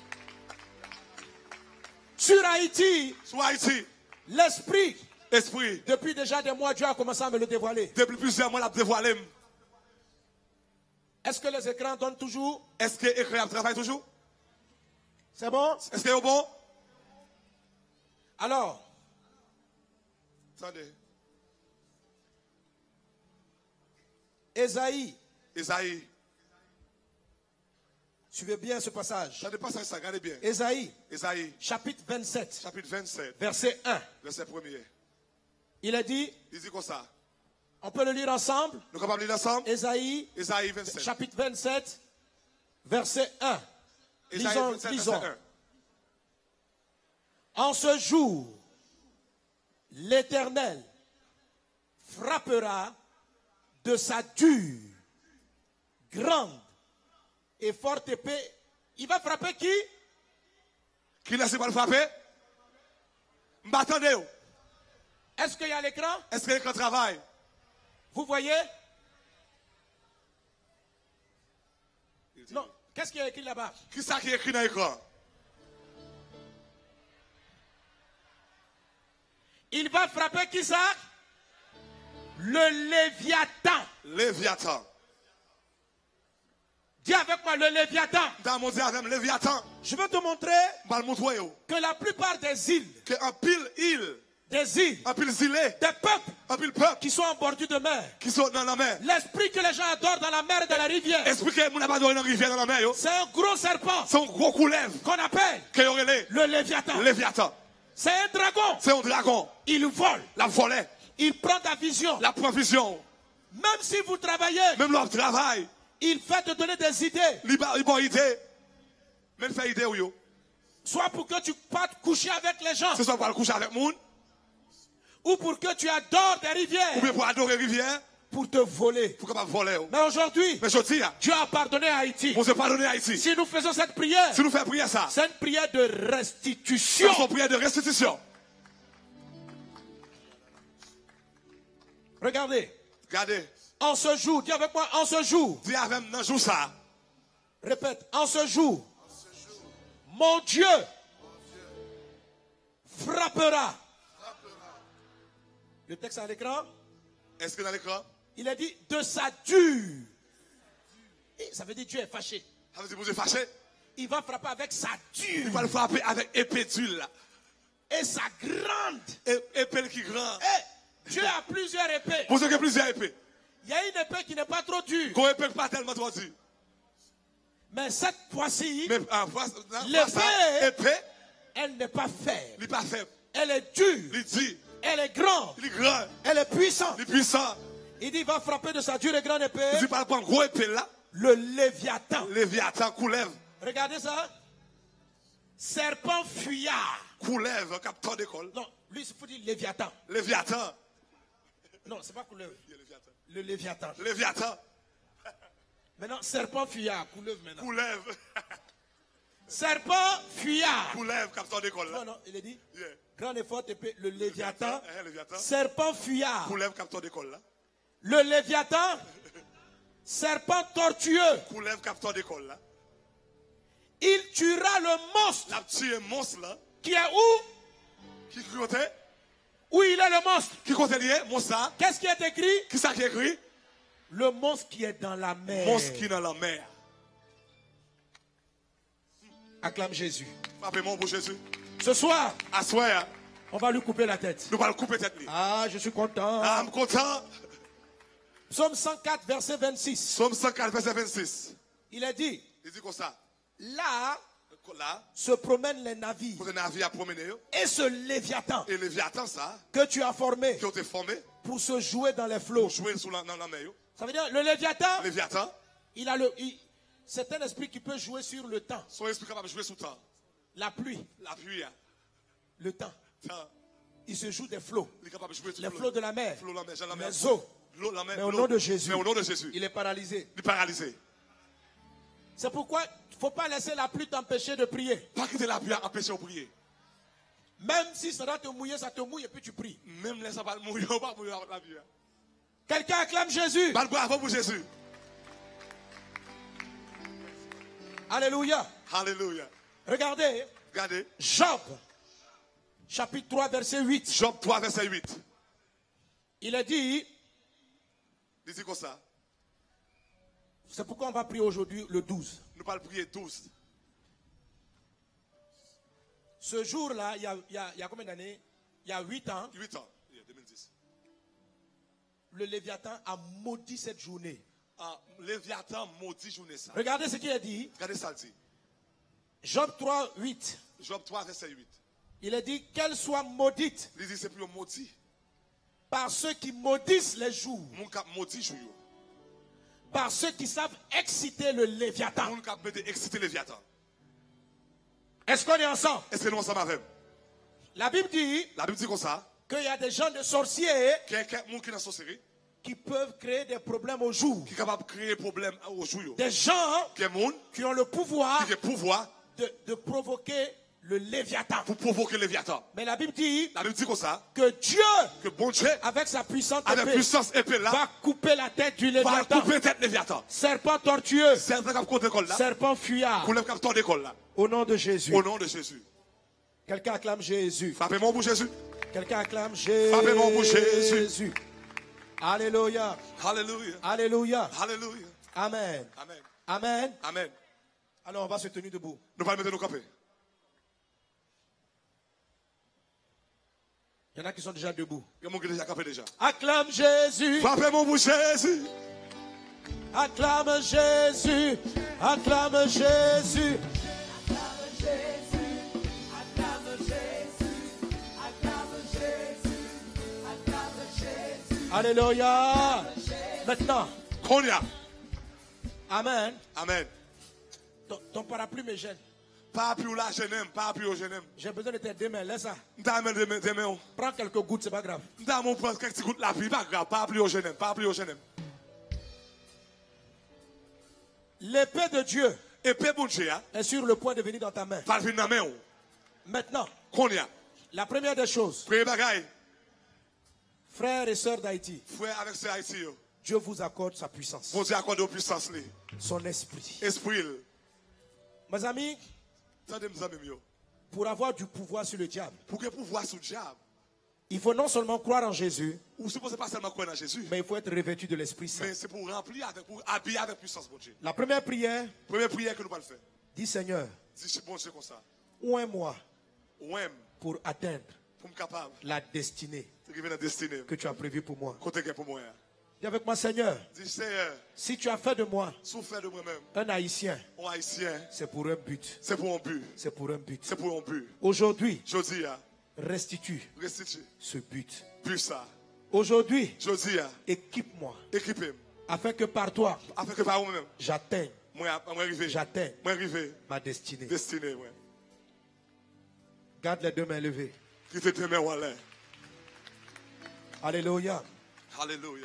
Sur Haïti, Sur Haïti, l'esprit, esprit, depuis déjà des mois, Dieu a commencé à me le dévoiler. depuis plusieurs mois, la dévoilé. Est-ce que les écrans donnent toujours? Est-ce que l'écran travaille toujours? C'est bon? Est-ce que c'est bon? Alors, Attendez. Ésaïe, Esaïe. suivez bien ce passage. Ça dépend ça, regardez bien. Ésaïe, Esaïe, chapitre 27, chapitre 27, verset 1. verset 1er. Il a dit, Il dit comme ça. On peut le lire ensemble. Nous sommes lire ensemble. Ésaïe, Ésaïe 27. chapitre 27, verset 1. Ésaïe Lisons, 27, lisons. verset 1. En ce jour, l'Éternel frappera de sa dure, grande et forte épée. Il va frapper qui? Qui laisse pas le frapper? M'attendez. Est-ce qu'il y a l'écran? Est-ce que l'écran travaille? Vous voyez? Non. Qu'est-ce qu'il y a écrit là-bas? Qui ça qui est écrit dans l'écran? Il va frapper qui ça? Le Léviathan. Léviathan. Dis avec moi le Léviathan. Dans mon Dieu avec Léviathan. Je veux te montrer que la plupart des îles, que en pile île, en pile île, des peuples en pile peuple qui sont en bordure de mer, qui sont dans la mer. l'esprit que les gens adorent dans la mer et dans la rivière, Esprit que mon abandonné dans la rivière dans la mer yo. c'est un gros serpent C'est un gros couleuvre qu'on appelle que y aurait le Léviathan. Léviathan. C'est un dragon. C'est un dragon. Il vole. La volée. Il prend ta vision. La provision. Même si vous travaillez, Même leur travail. il fait te donner des idées. Il bonne idée. Même fait idée ou yo. Soit pour que tu partes coucher avec les gens, C'est ça pour aller coucher avec moun. ou pour que tu adores des Ou rivières, bien pour adorer rivière. pour te voler. Pour capable voler. Mais aujourd'hui, Mais je dis, Dieu a pardonné à Haïti. on se pardonner à Haïti. Si nous faisons cette prière, Si nous faisons prier ça, c'est une prière de restitution. c'est une prière de restitution. Regardez, Regardez. en ce jour, dis avec moi, en ce jour, Dis avec moi dans jour ça. répète, en ce jour, mon Dieu frappera. Le texte à l'écran, Est-ce que dans l'écran? il a dit de sa dure. Et ça veut dire Dieu est fâché. Ça veut dire que vous êtes fâché? Il va frapper avec sa Il dure va le frapper avec épée d'huile là. et sa grande. Épée qui est grand. Et Dieu a plusieurs épées. Pour ceux qui ont plusieurs épées. Il y a une épée qui n'est pas trop dure. Qu'on épée pas tellement trop dure. Mais cette fois-ci, Mais en face, l'épée, elle n'est pas faible. il n'est pas faible. Elle est dure. Il dit, Elle est grande. il est grand, Elle est puissante. il est puissant. Il dit, il va frapper de sa dure et grande Il épée dit, par rapport à une grosse épée là, le Léviathan. Léviathan, couleuvre, Regardez ça. Serpent fuyard. couleuvre, capteur d'école. Non, lui, il faut dire Léviathan. Léviathan. Non, c'est pas couleuvre. Léviathan. Le Léviathan. Léviathan, Maintenant, serpent fuyard. Couleuvre maintenant. couleuvre, Serpent fuyard. couleuvre, capteur d'école là. Non, non, il est dit. Yeah. Grande et forte épée, le Léviathan. Léviathan. Serpent fuyard. Couleuvre, capteur d'école là. Le Léviathan. Serpent tortueux. Couleuvre, capteur d'école là. Il tuera le monstre La petite monstre là, qui est où? qui côté? Où il est le monstre? Qui côté lié? Monstre ça? Qu'est-ce qui est écrit? Qui ça qui écrit? Le monstre qui est dans la mer. Monstre qui est dans la mer. Acclame Jésus. Frappez-moi pour Jésus. Ce soir, Assoir, on va lui couper la tête. nous allons couper tête. Ah, je suis content. Ah, je suis content. Psaume 104, verset 26. Somme 104, verset 26. Il est dit, Il dit comme ça. là Là, se promènent les navires. pour un navire à promener, Et ce Léviathan et Léviathan, ça, que tu as formé qui ont été formés pour se jouer dans les flots. pour jouer dans la mer. Ça veut dire, le Léviathan, Léviathan, c'est un esprit qui peut jouer sur le temps, son esprit capable de jouer sous temps. la pluie, La pluie, le temps. temps, Il se joue des flots, il est capable de jouer sur les flots de la mer, Flot, la mer, Jean, la mer. les eaux. L'eau, la mer, Mais au l'eau. nom de Jésus, Mais au nom de Jésus, il est paralysé. il est paralysé. C'est pourquoi il ne faut pas laisser la pluie t'empêcher de prier. Pas quitter la pluie à empêcher de prier. Même si ça doit te mouiller, ça te mouille et puis tu pries. Même les ça va mourir, on va pas mourir avec la pluie. Quelqu'un acclame Jésus. Bah, bravo pour Jésus. Alléluia. Alléluia. Regardez, Regardez, Job, chapitre 3, verset 8. Job 3, verset 8. Il a dit, Il dit comme ça. c'est pourquoi on va prier aujourd'hui le 12. Nous allons prier 12. Ce jour-là, il y a combien d'années? Il y a 8 ans, 8 ans. 2010. le Léviathan a maudit cette journée. Ah, Léviathan maudit journée ça. Regardez ce qu'il a dit. Regardez ça, dit. Job 3, 8. Job 3, verset 8. Il a dit qu'elle soit maudite Il dit c'est plus un maudit. Par ceux qui maudissent les jours. Moun k'ap maudit jou. Par ceux qui savent exciter le Léviathan. Moun k'ap mette exciter Léviathan. Est-ce qu'on est ensemble? Est-ce que nous ensemble avec? La Bible dit Comme ça. qu'il y a des gens de sorciers Quelqu'un qui est dans sorcellerie. Qui peuvent créer des problèmes au jour. Qui est capable de créer des problèmes au jour. Des gens qui ont le pouvoir, de provoquer le Léviathan. Pour provoquer le Léviathan. Mais la Bible dit comme ça, que Dieu, bon Dieu, avec sa puissante épée, va couper la tête du Léviathan. Va couper la tête du Léviathan. Serpent tortueux. Serpent fuyard. Au nom de Jésus. Au nom de Jésus. Quelqu'un acclame Jésus. Frappez-moi pour Jésus. Quelqu'un acclame Jésus. Frappez-moi pour Jésus. Alléluia. Alléluia. Alléluia. Alléluia. Amen. Amen. Amen. Amen. Alors on va se tenir debout. Nous allons mettre nos campés. Il y en a qui sont déjà debout. Il y en a qui sont déjà campés déjà. Acclame Jésus. Frappez-moi pour Jésus. Acclame Jésus. Acclame Jésus. Alléluia. Maintenant. Amen. Amen. Ton parapluie me gêne. Parapluie là, je n'aime. Parapluie, je n'aime. J'ai besoin de tes deux mains. Laisse ça. Des mains. Prends quelques gouttes, c'est pas grave. Prends quelques gouttes là, pas grave. Parapluie, je n'aime. Parapluie, je n'aime. L'épée de Dieu épée bon Dieu est sur le point de venir dans ta main. Maintenant. La première des choses. Frères et sœurs d'Haïti. Frères avec sœurs d'Haïti. Dieu vous accorde sa puissance. Bon Dieu accorde la puissance. Son esprit. Esprit. Mes amis, pour avoir du pouvoir sur le diable, il faut non seulement croire en Jésus, mais il faut être revêtu de l'Esprit Saint. Mais c'est pour remplir, pour habiller avec puissance, bon Dieu. La première prière que nous allons faire. Dis Seigneur, bon Dieu comme ça. Oins-moi pour atteindre la destinée que tu as prévue pour moi. Dis avec moi, Seigneur, si tu as fait de moi un Haïtien, c'est pour un but. C'est pour un but. C'est pour un but. C'est pour un but. Aujourd'hui, restitue ce but. Aujourd'hui, équipe-moi. Afin que par toi, j'atteigne ma destinée. Garde les deux mains levées. Alléluia. Alléluia.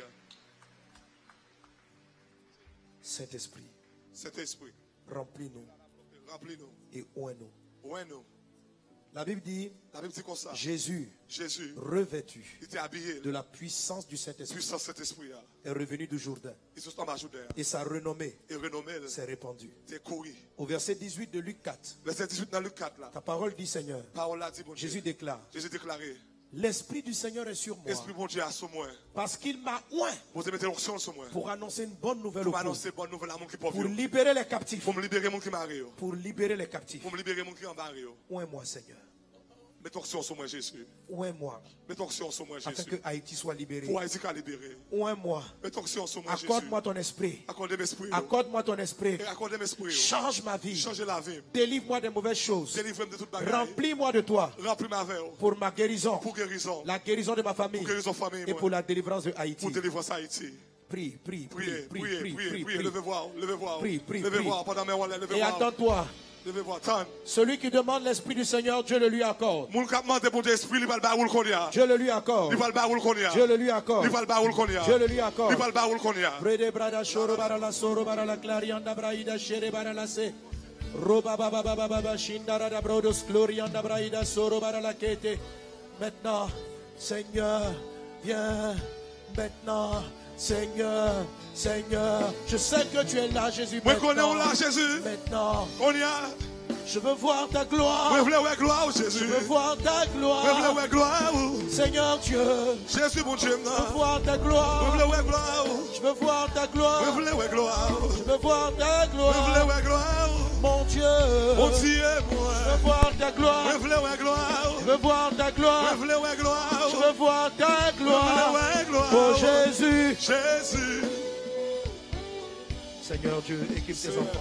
Saint-Esprit, remplis-nous et oins-nous. La Bible dit, comme ça. Jésus revêtu de la puissance du Saint-Esprit est revenu du Jourdain et sa renommée s'est répandue. Au verset 18 de Luc 4, ta parole dit, Seigneur, Jésus déclare, l'Esprit du Seigneur est sur moi. Parce qu'il m'a oint pour annoncer une bonne nouvelle aux pauvres. Pour libérer les captifs. Pour libérer les captifs. Oins-moi, Seigneur. Mets ton sur moi, Jésus. Oins-moi. Mets ton sur moi, Jésus. Afin que Haïti soit libéré. Pour Haïti soit libéré. Oins-moi. Mets ton sur moi, Jésus. Accorde-moi ton esprit. Accorde-moi ton esprit. Change ma vie. Change la vie. Délivre-moi des mauvaises choses. Délivre-moi de toute bagarre. Remplis-moi de toi. Remplis-moi pour ma guérison. Pour guérison. La guérison de ma famille. Pour guérison famille. Et pour la délivrance de Haïti. Pour délivrance Haïti. Prie. Levez-vous pendant mes wallet. Et attends-toi. Celui qui demande l'Esprit du Seigneur, Dieu le lui accorde. Dieu le lui accorde. Dieu le lui accorde. Dieu le lui accorde. Brede brada shoro barala soro barala clarianda braida shere barala se. Roba baba baba baba shindara da brodos glorianda braida soro barala kete. Maintenant, Seigneur, viens. Maintenant, Seigneur, je sais que tu es là, Jésus. Maintenant, je veux voir ta gloire. Je veux voir ta gloire. Seigneur Dieu, je veux voir ta gloire. Je veux voir ta gloire. Je veux voir ta gloire. Mon Dieu, je veux voir ta gloire. Je veux voir ta gloire. Je veux voir ta gloire. Oh Jésus. Seigneur Dieu, équipe tes enfants.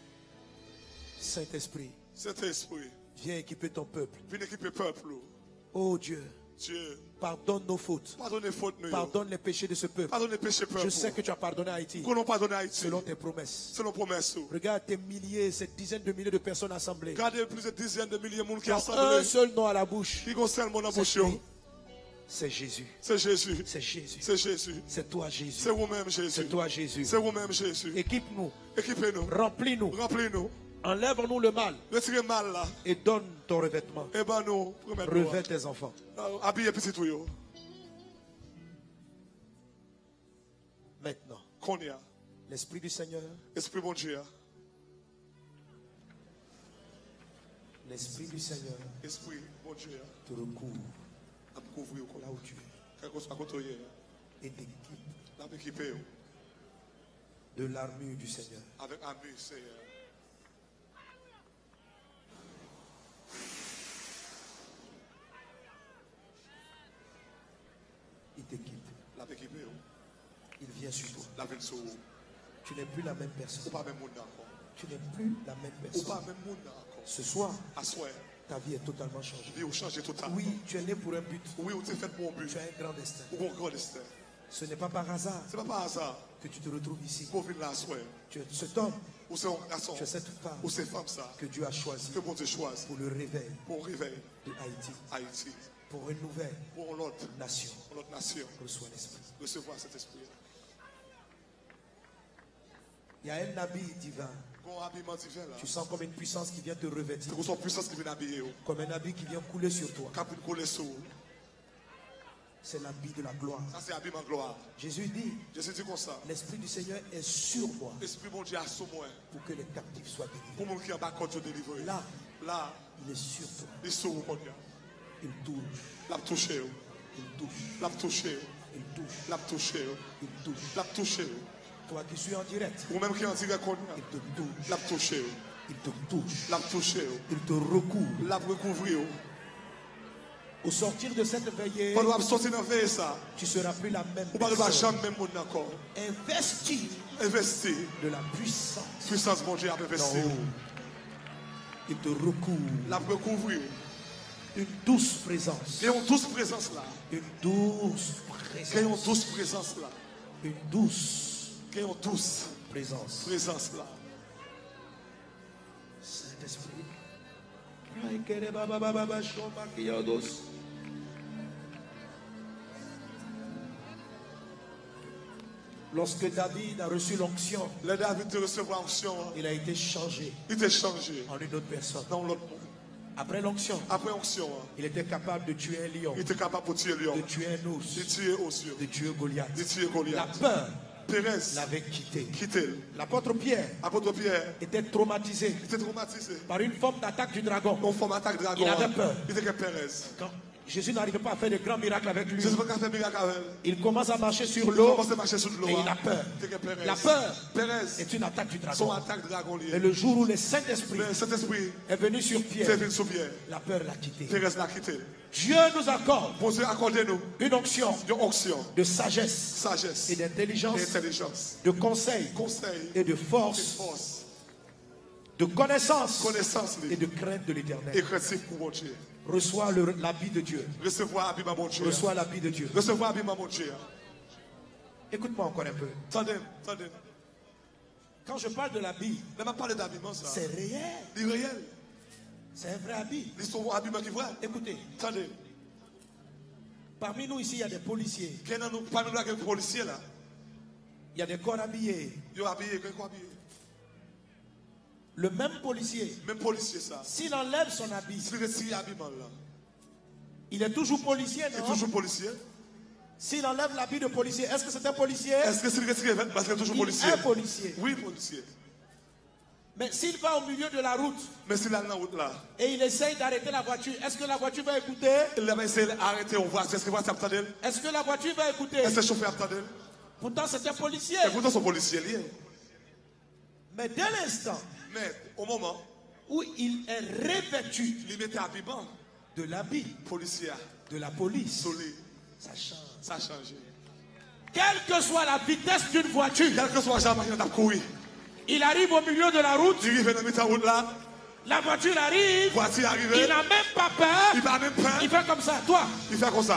Saint-Esprit, Saint-Esprit, viens équiper ton peuple. Viens équiper le peuple. Oh Dieu, Dieu, pardonne nos fautes. pardonne les fautes, nous. Pardonne les péchés de ce peuple. Pardonne les péchés, Je sais que tu as pardonné à Haïti qu'on a pardonné Haïti. selon tes promesses. Selon promesse. Regarde tes milliers, ces dizaines de milliers de personnes assemblées. Regardez plus de dizaines de milliers de monde qui Qui ont assemblés. un seul nom à la bouche. Qui concerne mon embauche. C'est Jésus. C'est Jésus. C'est Jésus. C'est Jésus. C'est toi Jésus. C'est vous-même Jésus. C'est toi Jésus. C'est vous-même Jésus. Équipe-nous. Équipez-nous. Remplis-nous. Remplis-nous. Enlève-nous le mal. Retirez mal là. Et donne ton revêtement. Et ben nous, Revêt tes enfants. Habillez petit tout. Maintenant, Qu'on y a. l'Esprit du Seigneur, Esprit bon Dieu. l'Esprit du Seigneur Esprit bon Dieu. te recouvre À couvrir là où tu es quelque chose à côté. et t'équipe La équipé de l'armure du Seigneur. avec amis, Seigneur. Il t'équipe. La équipé. Il vient sur toi. La ville sur. Tu n'es plus la même Ou personne. pas même monde encore. Tu n'es plus la même Ou personne. pas même monde encore. Ce soir, À soi. ta vie est totalement changée. Vie ou changer total. Oui, tu es né pour un but. Oui, ou t'es fait pour un but. Tu as un grand destin. Ou un grand destin. Ce n'est pas par hasard C'est pas par hasard. que tu te retrouves ici. Pour venir là à soi. Tu es cet homme, Ou c'est un garçon. tu es cette femme Ou c'est femme ça. que Dieu a choisi Que bon Dieu choisit. pour le réveil Pour réveil. de Haïti, Haïti. pour une nouvelle Pour l'autre. nation. Pour l'autre nation. Reçois l'Esprit. Recevoir cet esprit. Il y a un habit divin. Bon habillement divin là. Tu sens comme une puissance qui vient te revêtir, C'est son puissance qui vient habiller. comme un habit qui vient couler sur toi. Cap une coller sur. C'est l'habit de la gloire. Ça c'est habillement gloire. Jésus dit, Jésus dit comme ça. l'Esprit du Seigneur est sur moi Esprit bon Dieu a sur moi. pour que les captifs soient délivrés. Pour mon qui en bas quand tu délivres. Là, Là. il est sur toi. Il est sur mon Dieu. Il touche, L'a touché. il touche, L'a touché. il touche, L'a touché. il touche. L'a touché. Toi qui suis en direct, Ou même qui en direct qu'on il te touche, l'a touché. il te touche, L'a touché. il te recouvre. L'a recouvrir. Au sortir de cette veillée, Pendant sortir dans veille ça. tu seras plus la même Ou pas de personne. jamais même monde encore. Investi Investi. de la puissance. Puissance bon Dieu a investi. d'en haut. Il te recouvre. L'a recouvrir. Une douce présence. Il y a une douce présence là. Une douce Il y a une présence. douce présence là. Une douce Il y a une douce présence. présence là. Saint-Esprit. Lorsque David a reçu l'onction, Le David te recevoir onction. il a été changé Il t'a changé en une autre personne. dans l'autre monde. Après l'onction, Après onction, il était capable de tuer un lion, il était capable de tuer de Lion. tuer un De ours, tuer aux yeux. de tuer Goliath. De tuer La Goliath. peur Pérez l'avait quitté. quitté. L'apôtre Pierre Apôtre Pierre était traumatisé était traumatisé. par une forme d'attaque du dragon. On forme attaque dragon. Il avait peur. Il était que Pérez. Quand Jésus n'arrivait pas à faire de grands miracles avec lui, Jésus va faire miracle avec elle. il commence à marcher sur Il l'eau commence à marcher sur l'eau. et il a peur. Il était que Pérez. La peur Pérez. est une attaque du Son dragon. attaque dragon lié. Et le jour où le Saint-Esprit Mais cet esprit est venu sur fait Pierre, venir sur Pierre. la peur l'a quitté. Pérez l'a quitté. Dieu nous accorde Pour Dieu accordez-nous une onction une onction, de sagesse sagesse et et d'intelligence, intelligence, de conseil conseil et de et force, force, de connaissance connaissance et de crainte de l'éternel. et créatif pour mon Dieu. Reçois l'habit de Dieu. Recevoir habillement mon Dieu. Reçois l'habit de Dieu. Recevoir habillement mon Dieu. Écoute-moi encore un peu. Attendez, attendez. Quand je parle de l'habit, Même pas parler d'habillement ça. c'est réel. C'est réel. C'est un vrai habit. Ils sont habillement qui voient. Écoutez, Attendez. parmi nous ici, il y a des policiers. Qu'il y a parmi nous quelques policiers là. Il y a des corps habillés. Ils ont habillé, quelqu'un habillé. Le même policier, Même policier ça. s'il enlève son habit, S'il retire habillement là. il est toujours policier, Il est non? toujours policier. S'il enlève l'habit de policier, est-ce que c'est un policier? Est-ce que s'il retire vêtements, parce qu'il est toujours Il policier? est policier. Oui, policier. Mais s'il va au milieu de la route Mais s'il est dans la route là, et il essaye d'arrêter la voiture, est-ce que la voiture va écouter? il va essayer d'arrêter, on voit. Est-ce que voiture attendait? Est-ce que la voiture va écouter? Est-ce que le chauffeur attendait? Pourtant, c'est un policier. Et pourtant, son policier lié. Mais dès l'instant Mais au moment, où il est revêtu il mettait habillement de l'habit policier, de la police, solide, ça change. ça a changé. Quelle que soit la vitesse d'une voiture, Quel que soit jamais il a couru. il arrive au milieu de la route, Il arrive dans la route là, La voiture arrive. Voiture arrivée. Il n'a même pas peur. Il n'a même peur. Il fait comme ça. Toi. Il fait comme ça.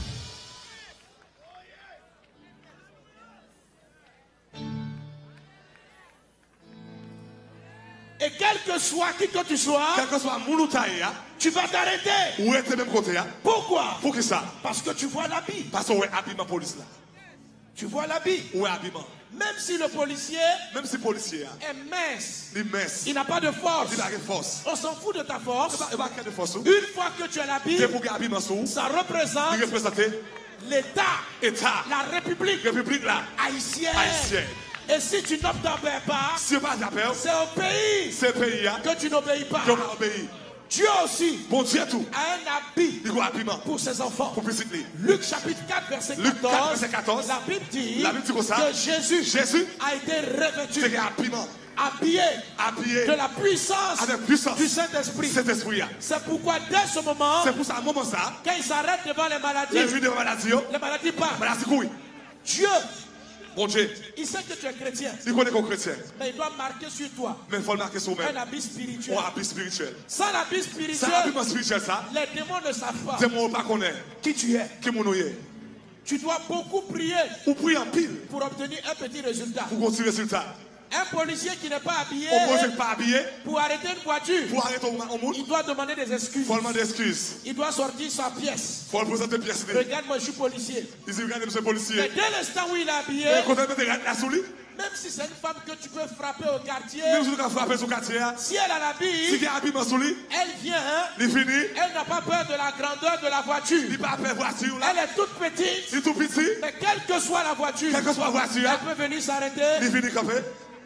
Et quel que soit qui que tu sois, Quel que soit mon taille, tu vas t'arrêter. où est-ce même côté? Pourquoi? Pour qui ça? Parce que tu vois l'habit. Parce qu'on est habillement police là. Tu vois l'habit. Où est habillement? Même si le policier Même si policier est mince, il est mince, il n'a pas de force. il a une force. On s'en fout de ta force. Il va de force. Une fois que tu as l'habit, C'est pour qu'il habillement sous. ça Il représente représente l'État, État, la République République là, haïtienne. haïtienne. Et si tu n'obéis pas, Si pas d'appel, c'est au pays c'est pays que tu n'obéis pas. qui va obéir. Dieu aussi Bon Dieu tout. a un habit Il doit habillement pour ses enfants. pour visiter. Luc chapitre 4 verset 14, Luc 4, verset 14, la Bible dit la Bible dit comme ça, que Jésus a été revêtu, c'est habillement, habillé habillé de la puissance avec puissance du Saint-Esprit. cet esprit là. C'est pourquoi dès ce moment, C'est pour ça, à un moment ça, quand il s'arrête devant les les maladies, vues de maladie, les maladies partent. maladie couille. Dieu, Bon Dieu, il sait que tu es chrétien, il connaît qu'on chrétien, mais il doit marquer sur toi mais il faut le marquer sur un même. habit spirituel. On a habit spirituel. Sans l'habit Ça, spirituel, habillement spirituel ça, les démons ne savent pas c'est mon pas qu'on est, qui tu es. qui mon est. Tu dois beaucoup prier Pour prier en pile, pour obtenir un petit résultat. pour continuer le résultat. Un policier qui n'est pas habillé, On ne peut pas habiller, pour arrêter une voiture, pour arrêter au monde, il doit demander des excuses. il faut demander des excuses. Il doit sortir sa pièce. Il faut le présenter pièce. Regarde, moi je suis policier. Il dit, regardez, monsieur le Mais policier. dès l'instant où il est habillé, Et quand on met la souris, même si c'est une femme que tu peux frapper au quartier, même si on a frappé son quartier, si elle a si l'habit, il y a un habillement sous lui, elle vient, il finit, elle n'a pas peur de la grandeur de la voiture. il n'a pas peur de voiture là, Elle est toute petite, il est tout petit, mais quelle que soit la voiture, quelle que soit la voiture, elle peut venir s'arrêter. il finit campé.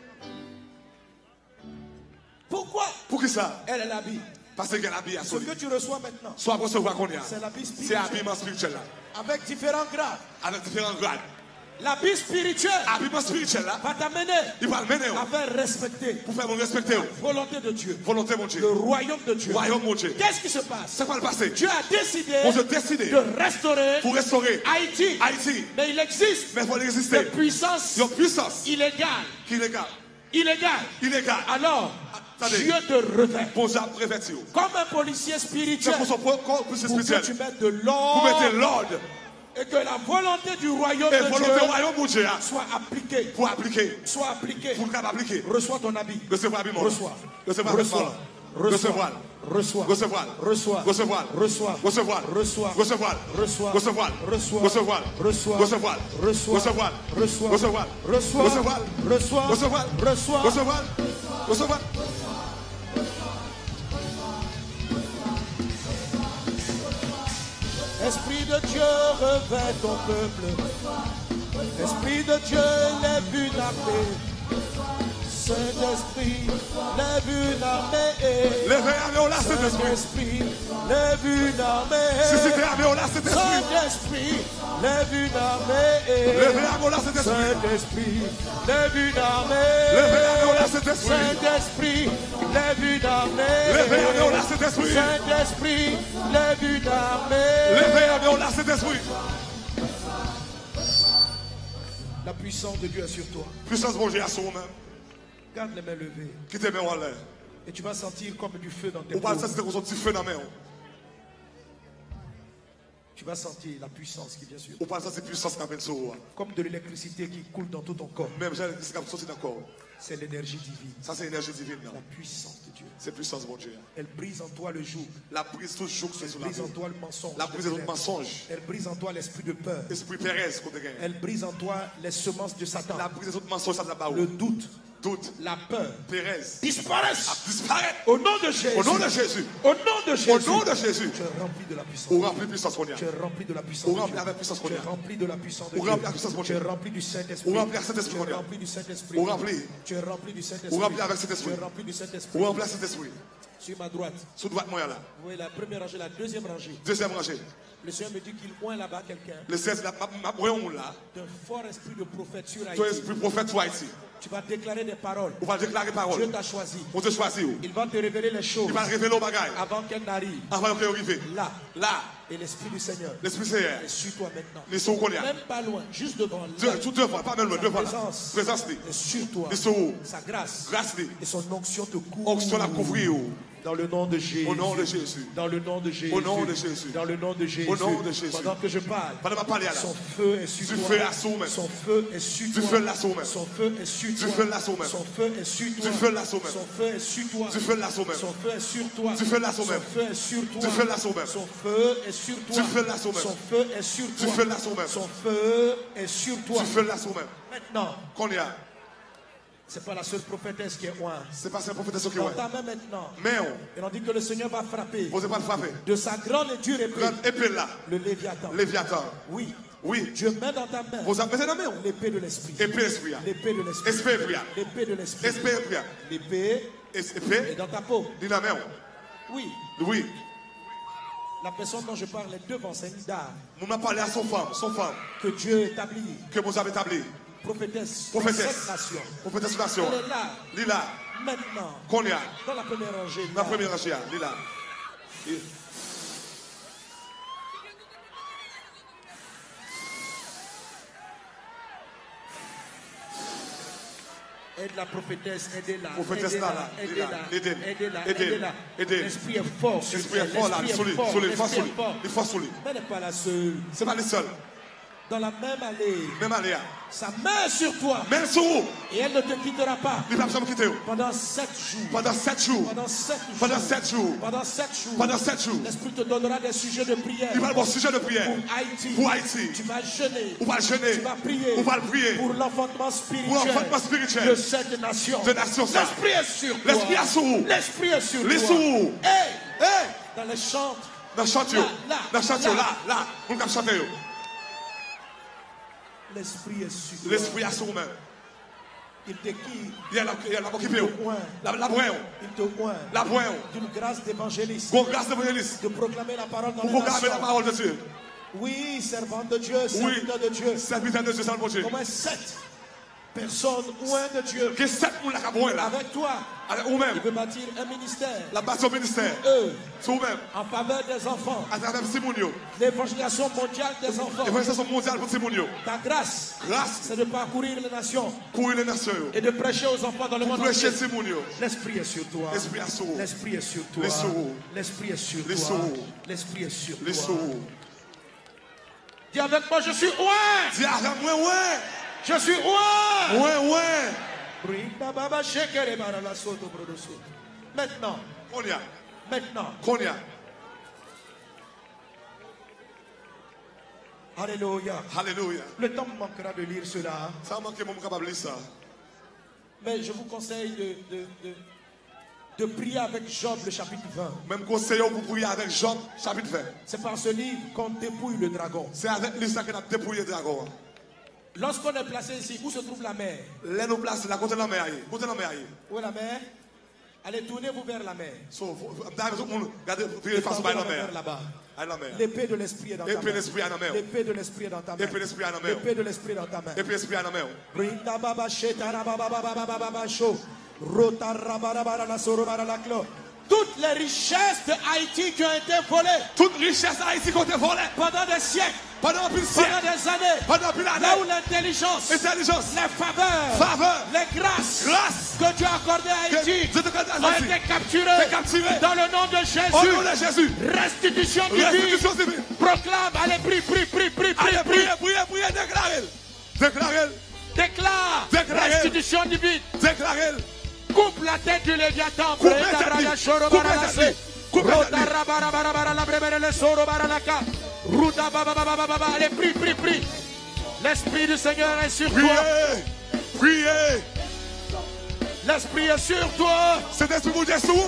Pourquoi? Pour qui ça? Elle est l'habit. Parce qu'elle a habillé à Ce son lit. que tu reçois maintenant, Soit pour recevoir qu'on y a. c'est l'habit C'est spirituel. habillement spirituel là, Avec différents grades. avec différents grades. L'habit spirituel Habillement spirituel là, va t'amener il va le mener à faire respecter pour faire mon respecter. la volonté de Dieu, Volonté mon le Dieu. royaume de Dieu. Royaume mon Dieu. Qu'est-ce qui se passe? C'est quoi le passé? Dieu a décidé On se décide de restaurer pour restaurer Haïti. Haïti. Mais il existe Mais il faut des résister. puissances Il y a une puissance illégales. qui est légale. Illégales. Illégal. Alors, Attendez. Dieu te revêt. Pour ça, revêtir. Comme un policier C'est spirituel. pour son corps plus Pour que spirituel. tu mettes de Vous l'ordre mettez l'ordre et que la volonté du royaume et de volonté Dieu royaume mon Dieu soit appliquée. pour appliquer. Soit appliquée. Pour appliquer. Reçois ton habit. Recevoir habillement. Reçois. Recevoir Reçois. habillement. Recevoir. Reçois. Recevoir. Reçois. Recevoir. Reçois. Recevoir. Reçois. Recevoir. Reçois. Recevoir. Reçois. Recevoir. Reçois. Recevoir. Reçois. Recevoir. Reçois. Recevoir. Reçois. Recevoir. Reçois. Recevoir. Reçois. Recevoir. Recevoir. Esprit de Dieu, revêt ton peuple. Esprit de Dieu, lève une armée. Saint-Esprit, lève une armée. Levez armée au là, cet esprit. Saint-Esprit, lève une armée. Si c'était armée au là, cet esprit. Saint-Esprit, lève une armée. Levez armée au là, cet esprit. Saint-Esprit, lève une armée. Levez armée au là, cet esprit. Saint-Esprit, lève une armée. Levez armée au là, cet esprit. Saint-Esprit, lève une armée. Levez armée au là, cet esprit. La puissance de Dieu est sur toi. Puissance mon Dieu à son même. Garde les mains levées. Qui te met en l'air. Et tu vas sentir comme du feu dans tes On parle de ça, paumes. c'était comme un petit feu dans la main. Tu vas sentir la puissance qui vient sur On toi. parle de ça, c'est puissance qui appelle ça. Comme de l'électricité qui coule dans tout ton corps. Même j'ai l'électricité qui a sorti d'accord. C'est l'énergie divine. Ça, c'est l'énergie divine. La puissance de Dieu. C'est puissance, mon Dieu. Elle brise en toi le joug. La prise toujours que c'est Elle sur la brise en vie. toi le mensonge. La prise de notre mensonge. Elle brise en toi l'esprit de peur. Esprit Pérez, qu'on te gagne. Elle brise en toi les semences de Satan. La prise de notre mensonge, ça te la barre. Le doute, Doute. la peur. Pérez. Disparaissent. Disparaît. Au nom de Jésus. Au nom de Jésus. Au nom de Jésus. Au nom de Jésus. Tu es rempli de la puissance. On remplit puissance qu'on y a. Tu es rempli de la puissance. On de remplit Dieu. avec puissance qu'on Tu y es a. rempli de la puissance de On Dieu. remplit avec puissance qu'on y Tu a. es rempli du Saint-Esprit. On remplit avec Saint-Esprit Tu qu'on es y a. rempli du Saint-Esprit. On remplit. Tu es rempli du Saint-Esprit. On remplit avec Saint-Esprit. Tu es rempli du Saint-Esprit. On remplit avec Saint-Esprit. Sur ma droite. Sous droite, moi, là. Vous voyez la première rangée, la deuxième rangée. Deuxième rangée. Le Seigneur me dit qu'il oint là-bas quelqu'un Le 16, ma moyen là. d'un fort esprit de prophète sur Toi, Haïti. esprit prophète, toi ici. Tu vas déclarer des paroles. On va déclarer Dieu parole. t'a choisi. On te choisit. Il va te révéler les choses Il va révéler au bagage. avant qu'elles n'arrivent. Avant que arrive. Là. Là. Et l'Esprit du Seigneur L'Esprit Seigneur. est sur toi maintenant. Les sons qu'on y a. Même pas loin, juste devant. Là. Deux fois, pas même loin, deux fois là. Présence. Présence. est sur toi. Les sons. Sa grâce Grâce. et son onction te couvre. Onction la couvrir. Dans le nom de Jésus. Au nom de Jésus. Dans le nom de Jésus. Au nom de Jésus. Dans le nom de Jésus. Au nom de Jésus. Pendant que je parle, son feu est sur toi. Son feu est sur toi. Son feu est sur toi. Son feu est sur toi. Son feu est sur toi. Son feu est sur toi. Son feu est sur toi. Son feu est sur toi. Son feu est sur toi. Son feu est sur toi. Maintenant, c'est pas la seule prophétesse qui est loin. C'est pas la seule prophétesse qui est loin. Dans ta main maintenant. Et on dit que le Seigneur va frapper. Vous n'allez pas frapper. De sa grande et dure épée. Là. Le Léviathan. Léviathan. Oui. Oui. Je mets dans ta main. Vous avez dans la main. L'épée de l'esprit. Épée d'esprit. L'épée de l'esprit. L'épée de l'esprit. L'épée est dans ta peau. Dans la main. Oui. Oui. La personne dont je parle est devant Sénida. Nous m'avons parlé à son femme. Que Dieu établit. Que vous avez établi. Prophétesse. Prophétesse nation. Prophétesse nation. Elle est là. Lila. Maintenant. Qu'on y a. Dans la première rangée. La première rangée. Lila. Aide la prophétesse, aidez-la. Aidez-la. L'esprit est fort. L'esprit est fort là. Il faut sous lui. Elle n'est pas la seule. C'est pas les seuls. Dans la même allée. Sa main sur toi. Main sur vous. Et elle ne te quittera pas. Il ne va jamais quitter vous. Pendant 7 jours. Pendant 7 jours. L'Esprit te donnera des sujets de prière. Il va avoir sujet de prière. Pour Haïti. Tu vas jeûner. Tu vas prier. Pour l'enfantement spirituel. De cette nation. L'Esprit est sur toi. L'Esprit est sur toi. Dans les chants. Là. On va chanter. L'Esprit est sur toi. L'Esprit est sur vous-même. Il te quitte. Il y a la occupé. Il te oint. D'une grâce d'évangéliste. De proclamer la parole dans les nations. Oui, servant de Dieu, serviteur de Dieu. Comment 7 personnes loin de Dieu. Avec toi. Il veut bâtir un ministère. Eux. En faveur des enfants. L'évangélisation mondiale des enfants. Ta grâce. C'est de parcourir les nations. Et de prêcher aux enfants dans le monde entier. L'Esprit est sur toi. L'Esprit est sur toi. L'Esprit est sur toi. L'Esprit est sur toi. Dis avec moi, je suis loin. Dis avec moi, ouais. Je suis roi. Ouais. Maintenant. Alléluia. Le temps me manquera de lire cela. Mais je vous conseille de prier avec Job, le chapitre 20. Même conseil pour prier avec Job, chapitre 20. C'est par ce livre qu'on dépouille le dragon. C'est avec lui ça qu'on a dépouillé le dragon. Lorsqu'on est placé ici, où se trouve la mer? Là, nous place la côté de la mer. Où est la mer? Allez, tournez-vous vers la mer. Là-bas. L'épée de l'esprit est dans ta main. L'épée de l'esprit est dans ta main. L'épée de l'esprit est dans ta main. Toutes les richesses de Haïti qui ont été volées. Toutes les richesses d'Haïti qui ont été volées. Pendant des siècles. Pendant des années. Là où l'intelligence. Les faveurs. Les grâces. Que Dieu a accordées à Haïti. Ont été capturées. Dans le nom de Jésus. Restitution divine. Proclame. Allez, prie. Déclare. Restitution divine. Coupe la tête du Léviathan. Allez, prie. L'Esprit du Seigneur est sur toi. Priez. L'Esprit est sur toi. C'est l'Esprit de Jésus.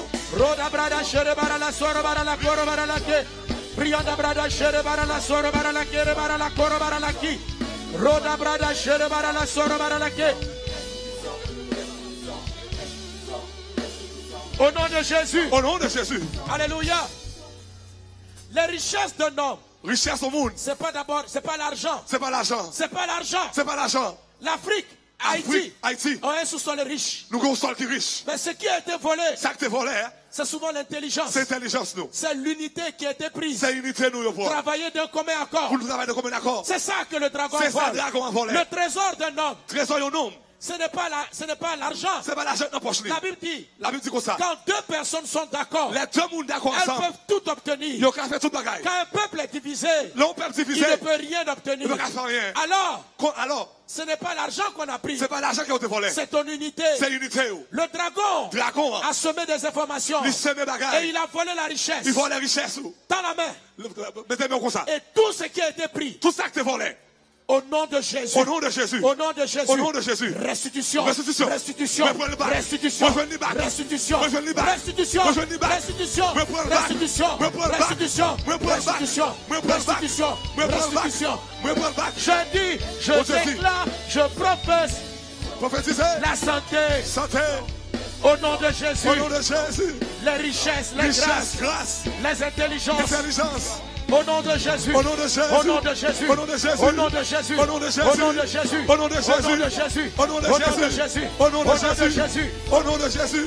Au nom de Jésus. Au nom de Jésus. Alléluia. Les richesses d'un homme. Richesse au monde. C'est pas l'argent. C'est pas l'argent. L'Afrique, Haïti. On est sous sol riche. Nous sommes sol qui riche. Mais ce qui a été volé. Ça qui a été volé. C'est souvent l'intelligence. C'est l'intelligence nous. C'est l'unité qui a été prise. C'est l'unité nous. Travailler d'un commun accord. Pour nous travailler d'un commun accord. C'est ça que le dragon a volé. C'est ça le dragon a volé. Le trésor d'un homme. Trésor d'un homme. Ce n'est pas l'argent. C'est pas l'argent dans la poche. La Bible dit, comme ça. quand deux personnes sont d'accord, Les deux mondes d'accord elles ensemble. peuvent tout obtenir. Ils peuvent faire tout bagaille. Quand un peuple est divisé, Peuple divisé, il ne peut rien obtenir. il ne peut faire rien. Alors, ce n'est pas l'argent qu'on a pris. C'est pas l'argent qui a été volé. C'est ton unité. C'est l'unité. Le dragon a semé des informations. Et il a volé la richesse. Il vole la richesse. Dans la main. Mettez-moi comme ça. Et tout ce qui a été pris. Tout ça qui est volé. Au nom de Jésus. Au nom de Jésus. Au nom de Jésus. Au nom de Jésus. Restitution. Restitution. Restitution. Restitution. Restitution. Restitution. Restitution. Restitution. Restitution. Restitution. Restitution. Restitution. Je dis, je déclare, je professe la santé. Santé. Au nom de Jésus. Au nom de Jésus. Les richesses, les grâces, les intelligences. Au nom de Jésus. Au nom de Jésus. Au nom de Jésus. Au nom de Jésus. Au nom de Jésus. Au nom de Jésus. Au nom de Jésus. Au nom de Jésus. Au nom de Jésus. Au nom de Jésus. Au nom de Jésus.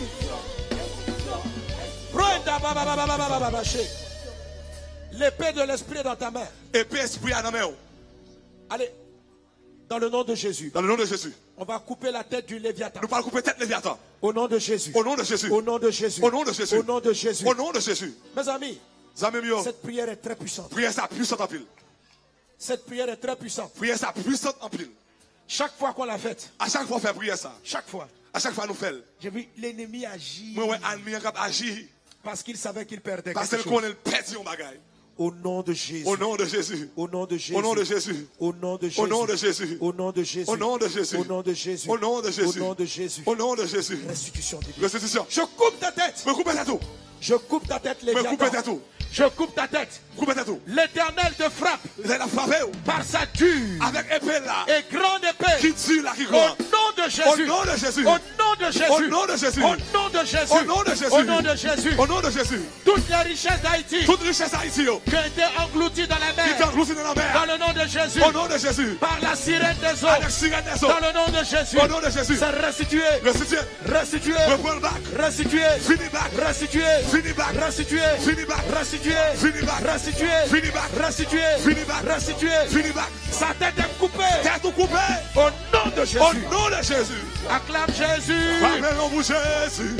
L'épée de l'esprit est dans ta main. Épée esprit à la main. Allez. Dans le nom de Jésus. Dans le nom de Jésus. On va couper la tête du Léviathan. Nous allons couper la tête du Léviathan. Au nom de Jésus. Au nom de Jésus. Au nom de Jésus. Au nom de Jésus. Au nom de Jésus. Au nom de Jésus. Mes amis, cette prière est très puissante. Prière ça puissante en pile. Cette prière est très puissante. Prière ça puissante en pile. Chaque fois qu'on l'a faite. À chaque fois faire prière ça. Chaque fois. À chaque fois nous faisons. J'ai vu l'ennemi agir. Moi l'ennemi agir. Parce qu'il savait qu'il perdait. Parce qu'il connaît le perdu en bagaille. Au nom de Jésus. Au nom de Jésus. Au nom de Jésus. Au nom de Jésus. Au nom de Jésus. Au nom de Jésus. Au nom de Jésus. Au nom de Jésus. Au nom de Jésus. Au nom de Jésus. Au nom de Jésus. Au nom de Jésus. Restitution divine. Restitution. Je coupe ta tête. Me coupe ta tête. Je coupe ta tête, les Me coupe ta tête. Je coupe ta tête. Coupe ta tête. L'Éternel te frappe. La frappe. Par sa dure. Avec épée là. Et grande épée. Qui tue là, qui Au croit. nom de Jésus. Au nom de Jésus. Au nom de Jésus. Au nom de Jésus. Au nom de Jésus. Au nom de Jésus. Au nom de Jésus. Au nom de Jésus. Toutes les richesses d'Haïti. Toute richesse Haïti. Qui ont été englouties dans la mer. Qui ont été englouties dans la mer. Dans le nom de Jésus. Au nom de Jésus. Par la sirène des eaux. Avec la sirène des eaux. Dans le nom de Jésus. Au nom de Jésus. C'est restitué. Restitué. Restitué. Reprends le bac. Restitué. Fini bac. Restitué. Fini bac. Restitué. Fini bac. Restitué. Fini bac. Restitué. Fini bac. Restitué. Fini bac. Restitué. Fini bac. Sa tête est coupée. Tête coupée. Au nom de Jésus. Au nom de Jésus. Acclame Jésus. Acclamons pour Jésus.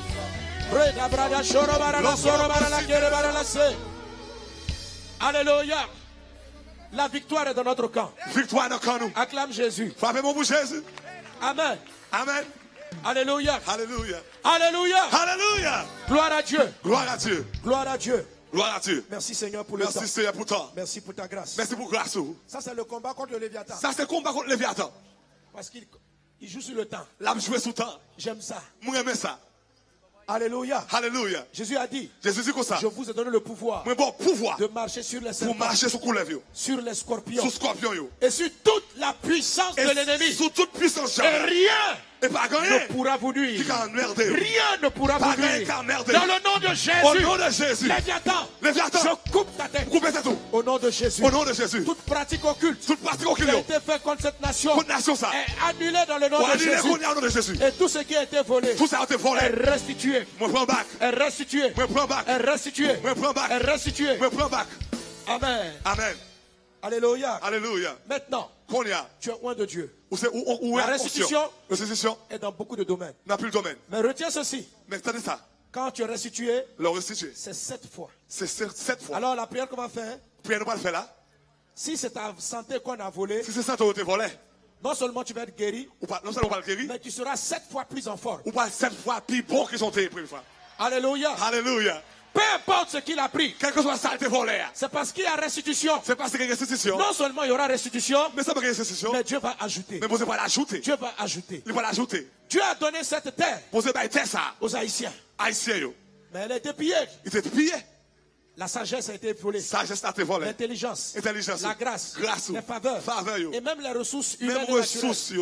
Alléluia. La victoire est dans notre camp. Victoire dans le camp nous. Acclame Jésus. Frappez-moi pour Jésus. Amen. Amen. Alléluia. Alléluia. Alléluia. Alléluia. Gloire à Dieu. Gloire à Dieu. Gloire à Dieu. Gloire à Dieu. Merci Seigneur pour le temps. Merci Seigneur pour toi. Merci pour ta grâce. Merci pour grâce. Ça c'est le combat contre le Léviathan. Ça c'est le combat contre le Léviathan. Parce qu'il joue sur le temps. L'âme joue sous le temps. J'aime ça. Moi j'aime ça. Alléluia. Alléluia. Jésus a dit. Jésus dit comme ça. Je vous ai donné le pouvoir. Mais bon pouvoir. De marcher sur les serpents. Pour marcher sur couleuvre. Sur les scorpions. Sur scorpions yo. Et sur toute la puissance de l'ennemi. Sur toute puissance. Et rien. Et pas ne pourra vous nuire. Rien ne pourra vous nuire. Dans le nom de Jésus. Au nom de Jésus. Léviathan. Léviathan. Je coupe ta tête. Coupez ta tête. Au nom de Jésus. Au nom de Jésus. Toute pratique occulte. Toute pratique occulte. Qui a été faite contre cette nation. Contre nation ça. Est annulée dans le nom de Jésus. Et tout ce qui a été volé. Tout ça a été volé. Est restitué. Moi prends back. Est restitué. Moi prends back. Est restitué. Moi prends back. Est restitué. Moi prends back. Amen. Amen. Alléluia. Alléluia. Maintenant, tu es loin de Dieu. La restitution est dans beaucoup de domaines. N'a plus le domaine. Mais retiens ceci. Mais attendez ça. Quand tu es restitué, c'est 7 fois. C'est 7 fois. Alors la prière qu'on va faire, prière nous va le faire là. Si c'est ta santé qu'on a volée, si c'est ça qu'on a volé, non seulement tu vas être guéri, non seulement on va le guérir, mais tu seras 7 fois plus en forme. Ou pas 7 fois plus bon qu'ils ont été première fois. Alléluia. Alléluia. Peu importe ce qu'il a pris. Quel que soit ça, il volé. C'est parce qu'il y a restitution. C'est parce qu'il y a restitution. Non seulement il y aura restitution, mais ça va restitution. Mais Dieu va ajouter. Mais vous allez l'ajouter. Dieu va ajouter. Il va l'ajouter. Dieu a donné cette terre. Vous allez terre ça aux Haïtiens. Haïtiens. Mais elle a été pillée. Il était pillé. La sagesse a été volée. Sagesse a été volée. L'intelligence. La grâce. Les faveurs. Et même les ressources humaines. Même ressources.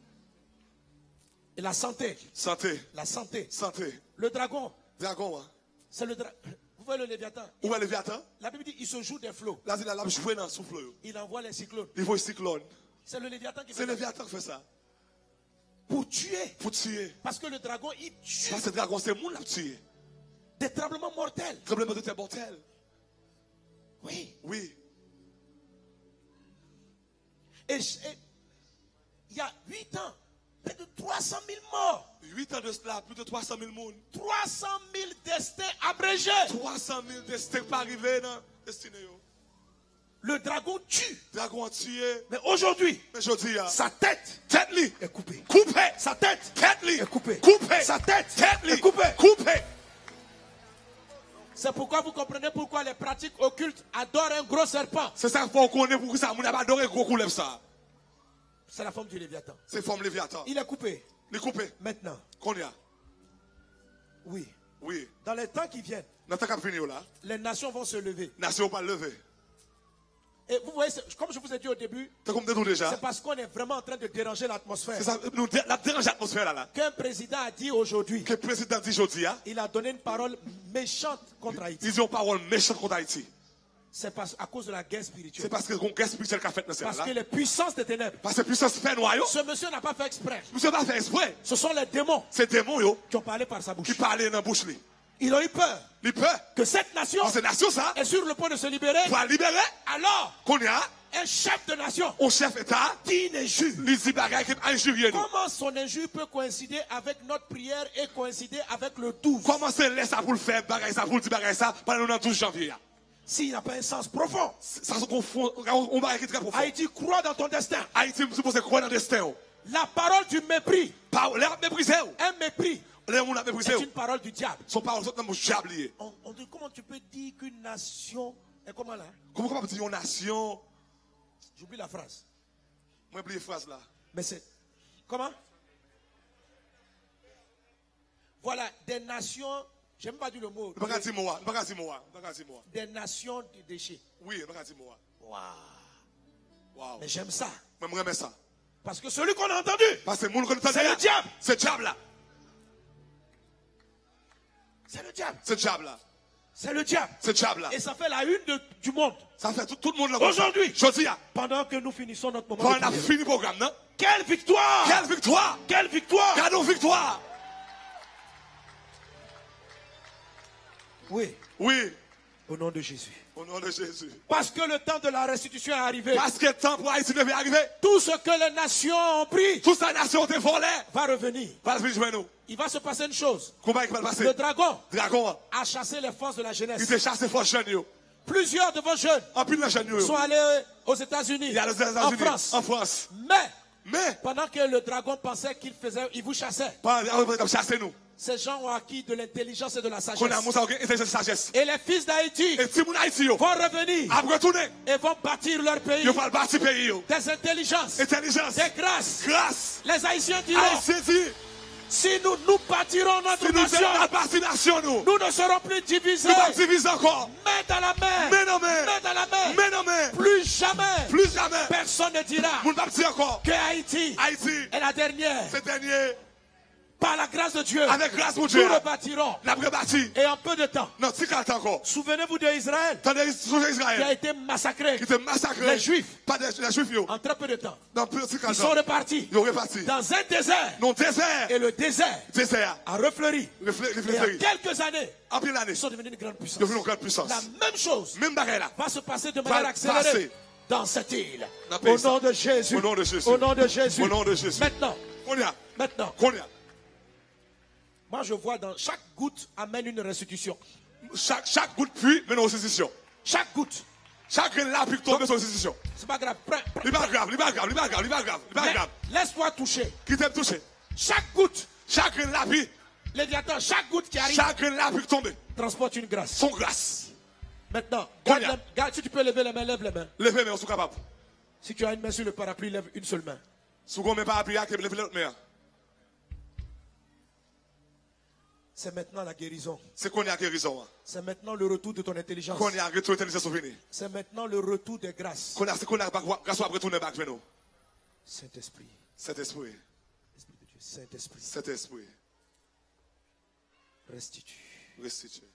Et la santé. La santé. Le dragon. C'est le dragon. Vous voyez le Léviathan? Où est le Léviathan? La Bible dit il se joue des flots. Là, il a joué dans le souffle. Il envoie les cyclones. Il voit les cyclones. C'est le Léviathan qui fait ça. C'est le Léviathan qui fait ça. Pour tuer. Pour tuer. Parce que le dragon, il tue. Parce que le dragon, c'est le monde qui tué. Des tremblements mortels. Tremblements de terre mortels. Oui. Oui. Et il y a 8 ans, Plus de 300 000 morts. 8 ans de cela, plus de 300 000 personnes. 300 000 destins abrégés. 300 000 destins pas arrivés dans destinée. Le dragon tue. Dragon a tué. Mais aujourd'hui, Mais je dis, sa tête tête li est coupée. coupé. Sa tête Tête li est coupée. coupé. Sa tête Tête li est coupée. coupé. C'est pourquoi vous comprenez pourquoi les pratiques occultes adorent un gros serpent. C'est ça qu'il faut qu'on ait pour que ça. On n'a pas adoré gros coulève ça. C'est la forme du Léviathan. C'est forme Léviathan. Il est coupé. Il est coupé. Maintenant, Qu'on y a. oui. Oui. Dans les temps qui viennent, Dans ta cap fini là. les nations vont se lever. Nation pas lever. Et vous voyez, comme je vous ai dit au début, T'as comme tout déjà. c'est parce qu'on est vraiment en train de déranger l'atmosphère. C'est ça. Nous la dérange l'atmosphère là. Qu'un président a dit aujourd'hui, Que le président dit aujourd'hui, il a donné une parole méchante contre Haïti. ils ont parole méchante contre Haïti. C'est à cause de la guerre C'est spirituelle. parce que le guerre spirituel qui a fait dans Parce là. que les puissances des ténèbres, Parce que puissance fait noyau. ce monsieur n'a pas fait exprès. Monsieur pas fait exprès. Ce sont les démons C'est démon yo qui ont parlé par sa bouche. qui parlaient dans la bouche. Ils ont eu peur Il peur. que cette nation Dans cette nation ça. est sur le point de se libérer. Pour libérer. Alors, Qu'on y a. un chef de nation Au chef état. dit une injure. Il dit bagaille qui injurier nous. Comment son injure peut coïncider avec notre prière et coïncider avec le 12 Comment c'est laisse ça pour le faire bagaille ça pour le dire bagaille ça pendant le 12 janvier. s'il n'a pas un sens profond? Ça se confond. On va écrire très profond. Haïti croit dans ton destin. Haïti me suppose croire dans le destin. La parole du mépris, Par les méprisé. un mépris, Les gens méprisé. est une parole du diable. Son parole sont dans mon diable lié. On dit, comment tu peux dire qu'une nation est comment là? Comment dire une nation. J'oublie la phrase. Moi oublié phrase là. Mais c'est comment? Voilà, des nations, j'aime pas dire le mot. Pas dire moi, pas dire moi, pas dire moi. Des nations de déchets. Oui, pas dire moi. Waouh. Wow. Mais j'aime ça. Moi j'aime ça. Parce que celui qu'on a entendu, Parce que monde c'est le diable. C'est le diable là. C'est le diable. C'est le diable là. C'est le diable. C'est le diable là. Et ça fait la une du monde. Ça fait tout le monde là. Aujourd'hui. Je dis, Pendant que nous finissons notre moment quand de on a prière. fini le programme, non? Quelle victoire! Quelle victoire! Quelle victoire! Cadeau victoire! Oui, Oui, au nom de Jésus. au nom de Jésus. Parce que le temps de la restitution est arrivé. Parce que le temps pour Haïti devait arriver. Tout ce que les nations ont pris Toute sa nation te volé. va revenir. Pas de jouer nous. Il va se passer une chose. Comment il va passer? Le dragon Dragon, a chassé les forces de la il jeunesse. te chasse fort jeunes. Plusieurs de vos jeunes En plus de la jeune. sont allés aux États-Unis, Il y a les en États-Unis. France. En France. Mais pendant que le dragon pensait il vous chassait, Pas chasser nous. ces gens ont acquis de l'intelligence et de la Qu'on a sagesse. montré intelligence et sagesse. Et les fils d'Haïti Et si mon Haïti, vont revenir après retourner, et vont bâtir leur pays. il va bâtir pays. Des intelligences, Intelligence. des grâces. Grâce. Les Haïtiens diront, Haïti dit, si nous bâtirons notre si nous nation, sommes la partie nation, nous ne serons plus divisés. nous va diviser encore. Main dans la main. Mais non, mais. Main dans la main. Mais non, mais. Plus jamais. Plus jamais. Personne ne dira Mon va dire encore. que Haïti Haïti, est la dernière. ce dernier, Par la grâce de Dieu, avec grâce pour Dieu, nous rebâtirons. la rebâti. Et en peu de temps, Non, si quand encore. souvenez-vous d'Israël Tandis que qui a Israël, été massacré qui était massacré. Les Juifs. Pas des Juifs, yo. en très peu de temps. Non, plus si quand Ils sont repartis ils ont reparti. dans un désert. Non, désert. Et le désert Désert. a refleuri. Et en Réfléchis. quelques années, En pleine année, ils sont devenus une grande puissance. ils ont une grande puissance. La même chose Même bagarre là. va se passer de Va manière accélérée passer. dans cette île. Dans le pays, Au nom de Jésus. Au nom de Jésus. Au nom de Jésus. Au nom de Jésus. Maintenant, Combien? Combien? moi je vois dans chaque goutte amène une restitution. Chaque goutte pluie mène aux décisions. Chaque goutte. Chaque lapis tombe sur décision. C'est pas grave. Il pas grave, il pas grave, il pas grave, il pas grave, il pas grave. Laisse-toi toucher. Qui t'aime toucher? Chaque goutte. Chaque lapis, Léviathan, chaque goutte qui arrive chaque lapis tombe. transporte une grâce. Son grâce. Maintenant, Combien? garde, si tu peux lever les mains, lève les mains. Levez mais on est capable. Si tu as une main sur le parapluie, lève une seule main. Si on ne met pas appuyé, levez l'autre main. C'est maintenant la guérison. C'est qu'on est à guérison. C'est maintenant le retour de ton intelligence. Qu'on est à retour intelligence souvenir. C'est maintenant le retour des grâces. Qu'on a grâce à retourner back nous. Saint-Esprit. Saint-Esprit. Esprit de Dieu. Saint-Esprit. Saint-Esprit. Restitue. Restitue.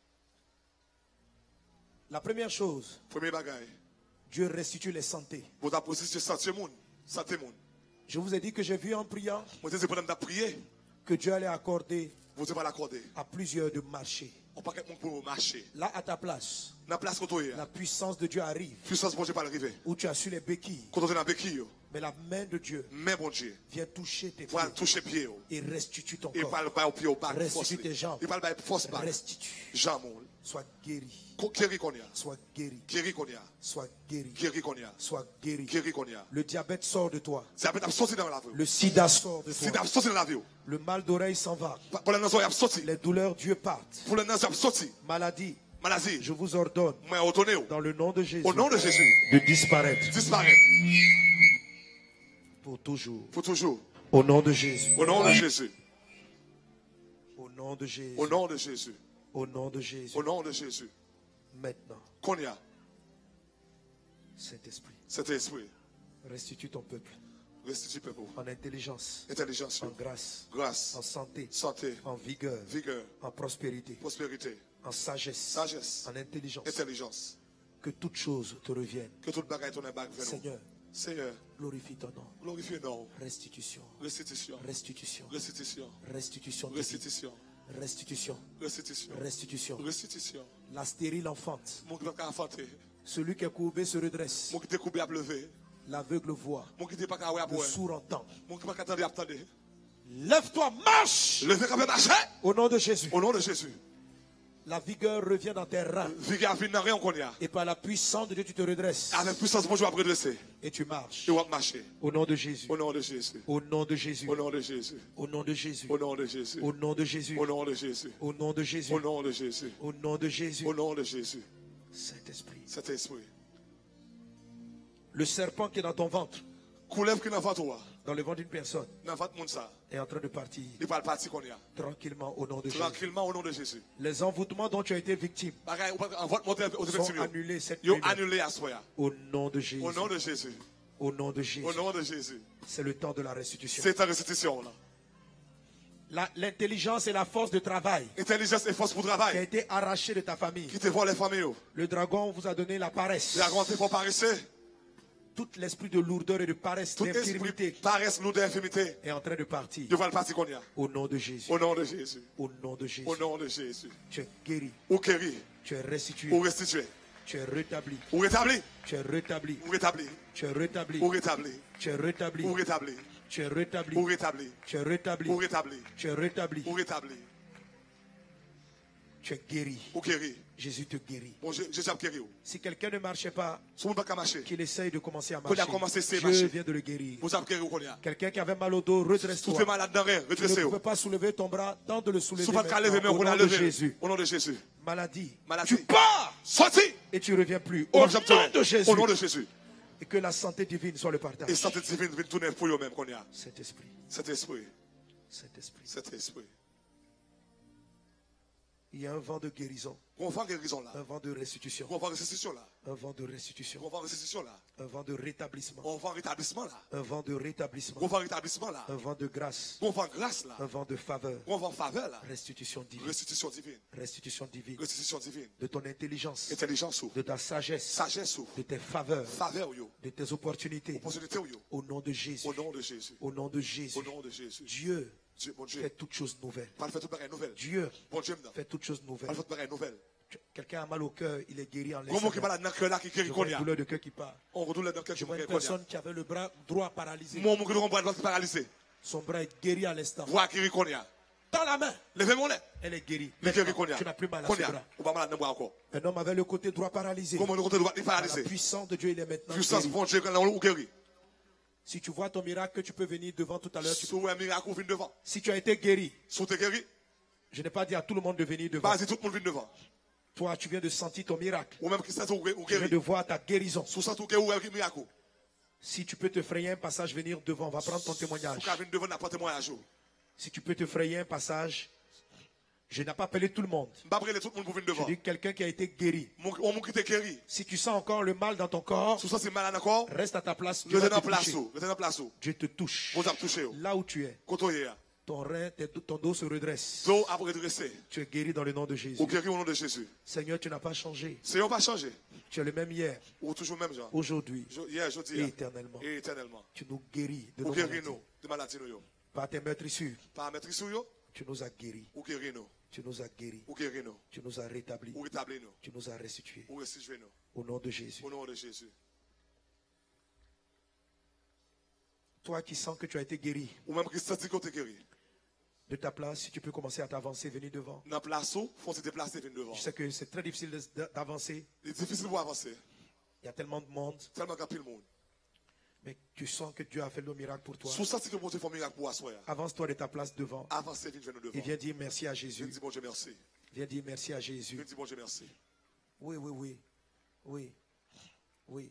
La première chose, Premier bagaille. Dieu restitue les santé. Pour ta position santé monde. Santé monde. Je vous ai dit que j'ai vu en priant Moi je dis pendant que tu prier, que Dieu allait accorder vous devez l'accorder. à plusieurs de marcher. On pas quelqu'un pour marcher. Là, à ta place, Dans la place qu'on est, la puissance de Dieu arrive. puissance bon Dieu pas arriver. Où tu as su les béquilles. Quand on est dans béquille, Mais la main de Dieu mais bon Dieu, vient toucher tes pour pieds toucher pied. et restitue ton Il corps. parle pas au pied au bas. Restitue tes jambes. Il parle pas force pas. Restitue. Jamais. Sois guéri. Guéri qu'on y a. Sois guéri. Guéri qu'on y a. Sois guéri. Guéri qu'on y a. Sois guéri. Guéri qu'on y a. Le diabète sort de toi. Ça peut être sorti dans la vie. Le sida sort de Si toi. t'as sorti dans la vie. Le mal d'oreille s'en va. Pour la nation, il a sorti. Les douleurs, Dieu partent. Pour la nation, il a sorti. Maladie, Maladie. je vous ordonne, Moi, retourné. dans le nom de Jésus, Au nom de Jésus. de disparaître Disparaître. pour toujours. Pour toujours. Au nom de Jésus. Au nom de Jésus. Au nom de Jésus. Au nom de Jésus. Au nom de Jésus. Au nom de Jésus. Maintenant, Qu'on y a. Saint-Esprit, Cet esprit. restitue ton peuple Restitue peuple. en intelligence, Intelligence. en grâce, Grâce. en santé, Santé. en vigueur, Vigueur. en prospérité, Prospérité. en sagesse, Sagesse. en intelligence. Intelligence. Que toutes choses te reviennent. Que toute bagaille tourne back vers nous. Seigneur, Seigneur. glorifie ton nom. Glorifie nous. Restitution, Restitution. restitution, Restitution. restitution, divine. Restitution. restitution, Restitution. restitution. Restitution. La stérile enfante, Mon qui n'a pas fait. celui qui est courbé se redresse, Mon qui t'est coupé à lever. l'aveugle voit, Mon qui t'est pas qu'à le sourd entend. Mon qui pas qu'à attendre. Lève-toi, marche Levez quand même marcher. au nom de Jésus. Au nom de Jésus. La vigueur revient dans tes reins Vigueur vient dans rien qu'on y a. et par la puissance de Dieu tu te redresses Avec puissance, mon Dieu va redresser. et tu marches. Et on va marcher. Au nom de Jésus. Au nom de Jésus. Au nom de Jésus. Au nom de Jésus. Au nom de Jésus. Au nom de Jésus. Au nom de Jésus. Au nom de Jésus. Au nom de Jésus. Au nom de Jésus. Au nom de Jésus. Au nom de Jésus. Saint-Esprit. Cet esprit. Le serpent qui est dans ton ventre, Coulève qui n'a pas toi. dans le ventre d'une personne, N'a pas de monde ça. est en train de partir Il parle parti qu'on y a. tranquillement au nom de Jésus. Tranquillement au nom de Jésus. Les envoûtements dont tu as été victime Bagaille, en votre monter aux sont effectifs. annulés cette Ils ont nuit. annulé à soi. Au nom de Jésus. Au nom de Jésus. Au nom de Jésus. Au nom de Jésus. C'est le temps de la restitution. C'est ta restitution là. L'intelligence et la force de travail Intelligence et force pour qui a travail. été arrachée de ta famille. Qui te voit les familles. Le dragon vous a donné la paresse. La grande pour paresser. Tout l'esprit de lourdeur et de paresse, Tout esprit d'infirmité paresse, lourdeur, infirmité. est en train de partir. Dieu va le parti qu'on y a. Au nom de Jésus. Au nom de Jésus. Au nom de Jésus. Au nom de Jésus. Tu es guéri. Ou guéri. Tu es restitué. Ou restitué. Tu es rétabli. Ou rétabli. Tu es rétabli. Ou rétabli. Tu es rétabli. Ou rétabli. Tu es rétabli. Ou rétabli. Tu es rétabli. Ou rétabli. Tu es rétabli. Ou rétabli. Tu es rétabli. Ou rétabli. Tu es guéri. Ou guéri. Jésus te guérit. Bon, Jésus a guéri. Si quelqu'un ne marchait pas, Si vous ne pouvez pas marcher, qu'il essaye de commencer à Qu'on a marcher, commencé à Dieu marcher. vient de le guérir. vous avez guéri qu'on y a. Quelqu'un qui avait mal au dos, Tout est redresse-toi. malade dans rien, Tu ne redressez-vous. pouvais pas soulever ton bras, tente de le soulever Si vous ne pouvez pas lever, mais maintenant, on au l'a nom de levé. Jésus. Au nom de Jésus. Maladie. Maladie. Tu pars Sorti. et tu ne reviens plus. Au Au nom nom de Jésus. Au nom de Jésus. Et que la santé divine soit le partage. Et santé divine vient tourner pour eux-mêmes qu'on y a. Cet esprit. Cet esprit. Cet esprit. Cet esprit. Il y a un vent de guérison, On va guérison là. un vent de restitution, On va restitution là. un vent de restitution, On va restitution là. un vent de rétablissement, On va rétablissement là. un vent de rétablissement, On va rétablissement là. un vent de grâce, On va grâce là. un vent de faveur, On va faveur là. restitution divine, Restitution divine. restitution divine, Restitution divine. de ton intelligence, Intelligence ou. de ta sagesse, Sagesse ou. de tes faveurs, Faveur yo. de tes opportunités, Opportunité ou yo. au nom de Jésus, Au nom de Jésus. au nom de Jésus. Au nom de Jésus. Dieu Dieu, bon Dieu. fait toutes choses nouvelles. Pas faire toute bagaille nouvelle. Dieu Bon Dieu m'da. fait toutes choses Pas nouvelles. faire toute bagaille nouvelle. Quelqu'un a mal au cœur, il est guéri en Comment qui l'instant. malade dans le cœur là qui guérit Je qu'on vois y une a. douleur de cœur qui part. On retourne dans le cœur Je qui vois une guérit qu'on y a. personne qui avait le bras droit paralysé. Mon que on bras droit qui paralysé. Son bras est guéri à l'instant. Voix guéri qu'on y a. Dans la main, Levez mon lait. elle est guérie. Le guéri qu'on y a. Tu n'as plus mal à Qu'on ce y a. bras. On va malade dans le bras encore. Un homme avait le côté droit paralysé. Comment le côté droit est Par paralysé. la puissance de Dieu, il est maintenant Puissance guéri. bon Dieu quand on guérit. Si tu vois ton miracle, tu peux venir devant tout à l'heure. Sous un miracle vient devant. Si tu as été guéri, Sous t'es guéri. je n'ai pas dit à tout le monde de venir devant. Vas-y tout le monde vient devant. Toi, tu viens de sentir ton miracle. Ou même qui s'est ou Tu viens guéri. de voir ta guérison. Sous ça tout guéri ou miracle. Si tu peux te frayer un passage, venir devant, on va prendre ton témoignage. Sous vient devant n'importe témoignage. Si tu peux te frayer un passage, je n'ai pas appelé tout le monde. Pas brûler tout le monde pour venir Je devant. dis quelqu'un qui a été guéri. On qui t'est guéri. Si tu sens encore le mal dans ton corps, Sous ça c'est malade encore. reste à ta place. Dieu Restez va dans te place. toucher. Restez dans place. Dieu te touche. Vous avez touché. Là où tu es, Quand on y est. ton rein, ton dos se redresse. Donc après redresser. Tu es guéri dans le nom de Jésus. Ou guéri au nom de Jésus. Seigneur, tu n'as pas changé. Seigneur pas changé. Tu es le même hier, Ou toujours même genre. aujourd'hui Hier, je et dis. éternellement. Et éternellement. Tu nous guéris de Ou nos guéri maladies. nous. De maladies nous. Par tes meurtrissures, Par maîtrise sur yo. tu nous as guéris. Ou guéri nous. Tu nous as guéris. Ou guérir nous. Tu nous as rétablis. Ou rétablir nous. Tu nous as restitués. Ou restituer nous. Au nom de Jésus. Au nom de Jésus. Toi qui sens que tu as été guéri. Ou même qui sent que tu es guéri. De ta place, si tu peux commencer à t'avancer, venir devant. Dans la place où, il faut se déplacer, venir devant. Je sais que c'est très difficile d'avancer. C'est difficile pour avancer. Il y a tellement de monde. Tellement qu'il y a plus de monde. Mais tu sens que Dieu a fait le miracle pour toi. Si tu sens que Dieu a fait un miracle pour toi. Avance-toi de ta place devant. Avancez, viens devant. Et viens dire merci à Jésus. Viens dire bon Dieu merci. Viens dire merci à Jésus. Viens dire bon Dieu merci. Oui, oui, oui. Oui. Oui.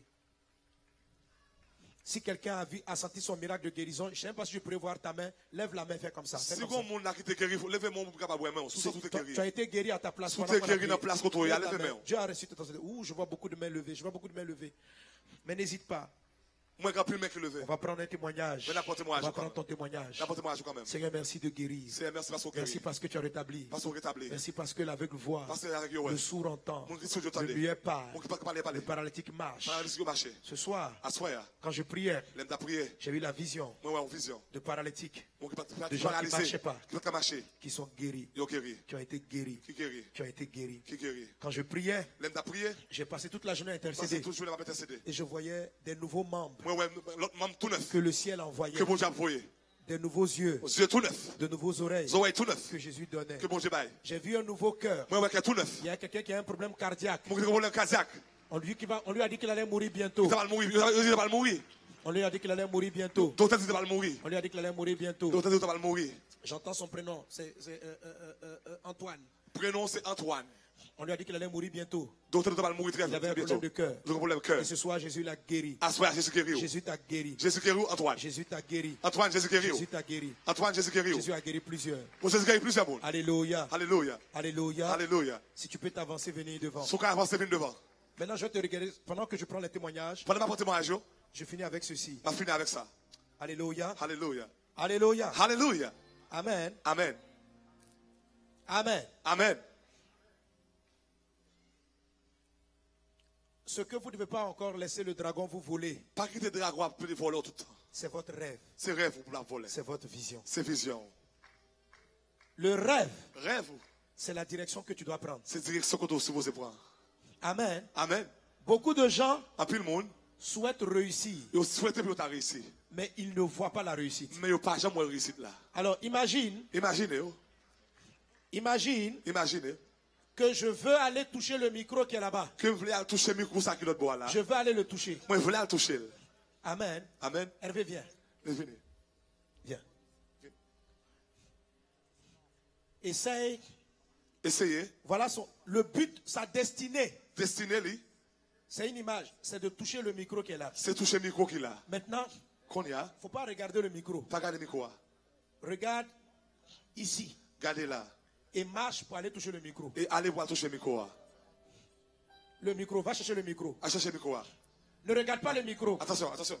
Si quelqu'un a senti son miracle de guérison, je ne sais pas si je pourrais voir ta main. Lève la main, fais comme ça. Si quelqu'un qui t'a guéri, lève mon pour capable main. Tu as été guéri à ta place. Tu es guéri dans la place que tu as, lève main. Dieu a reçu ton. Ouh, je vois beaucoup de mains levées. Je vois beaucoup de mains levées. Mais n'hésite pas. Moi, j'ai plus de main qui levé. On va prendre un témoignage. On va prendre ton témoignage. Quand même. Seigneur, merci de guérir. Merci parce que tu as rétabli. Merci parce que l'aveugle voit. Le sourd entend. Le muet parle. Le paralytique marche. Ce soir, quand je priais, j'ai eu la vision de paralytiques, de gens qui ne marchaient pas, qui sont guéris, qui ont été guéris, qui ont été guéris. Quand je priais, j'ai passé toute la journée à intercéder. Et je voyais des nouveaux membres que le ciel envoyait. Des nouveaux yeux, de nouveaux oreilles que Jésus donnait. J'ai vu un nouveau cœur. Il y a quelqu'un qui a un problème cardiaque. On lui a dit qu'il allait mourir bientôt. On lui a dit qu'il allait mourir bientôt. On lui a dit qu'il allait mourir bientôt. J'entends son prénom, c'est Antoine. Prénom c'est Antoine. On lui a dit qu'il allait mourir bientôt. Il avait un problème de cœur. Et ce soir, Jésus l'a guéri. Jésus t'a guéri. Jésus guéri Antoine. Jésus t'a guéri. Antoine, Jésus guéri. Jésus t'a guéri. Antoine, Jésus guéri. Jésus a guéri plusieurs. Jésus guéri plusieurs. Alléluia. Alléluia. Alléluia. Alléluia. Si tu peux t'avancer, venir devant. Maintenant, je vais te regarder. Pendant que je prends les témoignages, je finis avec ceci. Alléluia. Alléluia. Alléluia. Alléluia. Amen. Amen. Amen. Amen. Ce que vous ne devez pas encore laisser le dragon vous voler. Pas quitter le dragon peut voler tout le temps. C'est votre rêve. C'est rêve pour la voler. C'est votre vision. C'est vision. Le rêve. Rêve. C'est la direction que tu dois prendre. C'est la direction que tu dois supposer prendre. Amen. Amen. Beaucoup de gens le monde souhaitent réussir. Ils souhaitent que tu réussir. Mais ils ne voient pas la réussite. Mais ils n'ont pas jamais réussite là. Alors imagine. Imagine. Que je veux aller toucher le micro qui est là-bas. Que vous voulez aller toucher le micro qui est là. Je veux aller le toucher. Moi, je voulais aller toucher. Amen. Amen. Hervé, viens. Venez. Viens. Essaye. Essayez. Voilà le but, sa destinée. Destinée, lui. C'est une image. C'est de toucher le micro qui est là. C'est toucher le micro qui est là. Maintenant, il ne faut pas regarder le micro. Pas regarder le micro. Regarde ici. Regardez là. Et marche pour aller toucher le micro. Et allez pour toucher le micro. Le micro, va chercher le micro. Va chercher le micro. Ne regarde pas le micro. Attention, attention.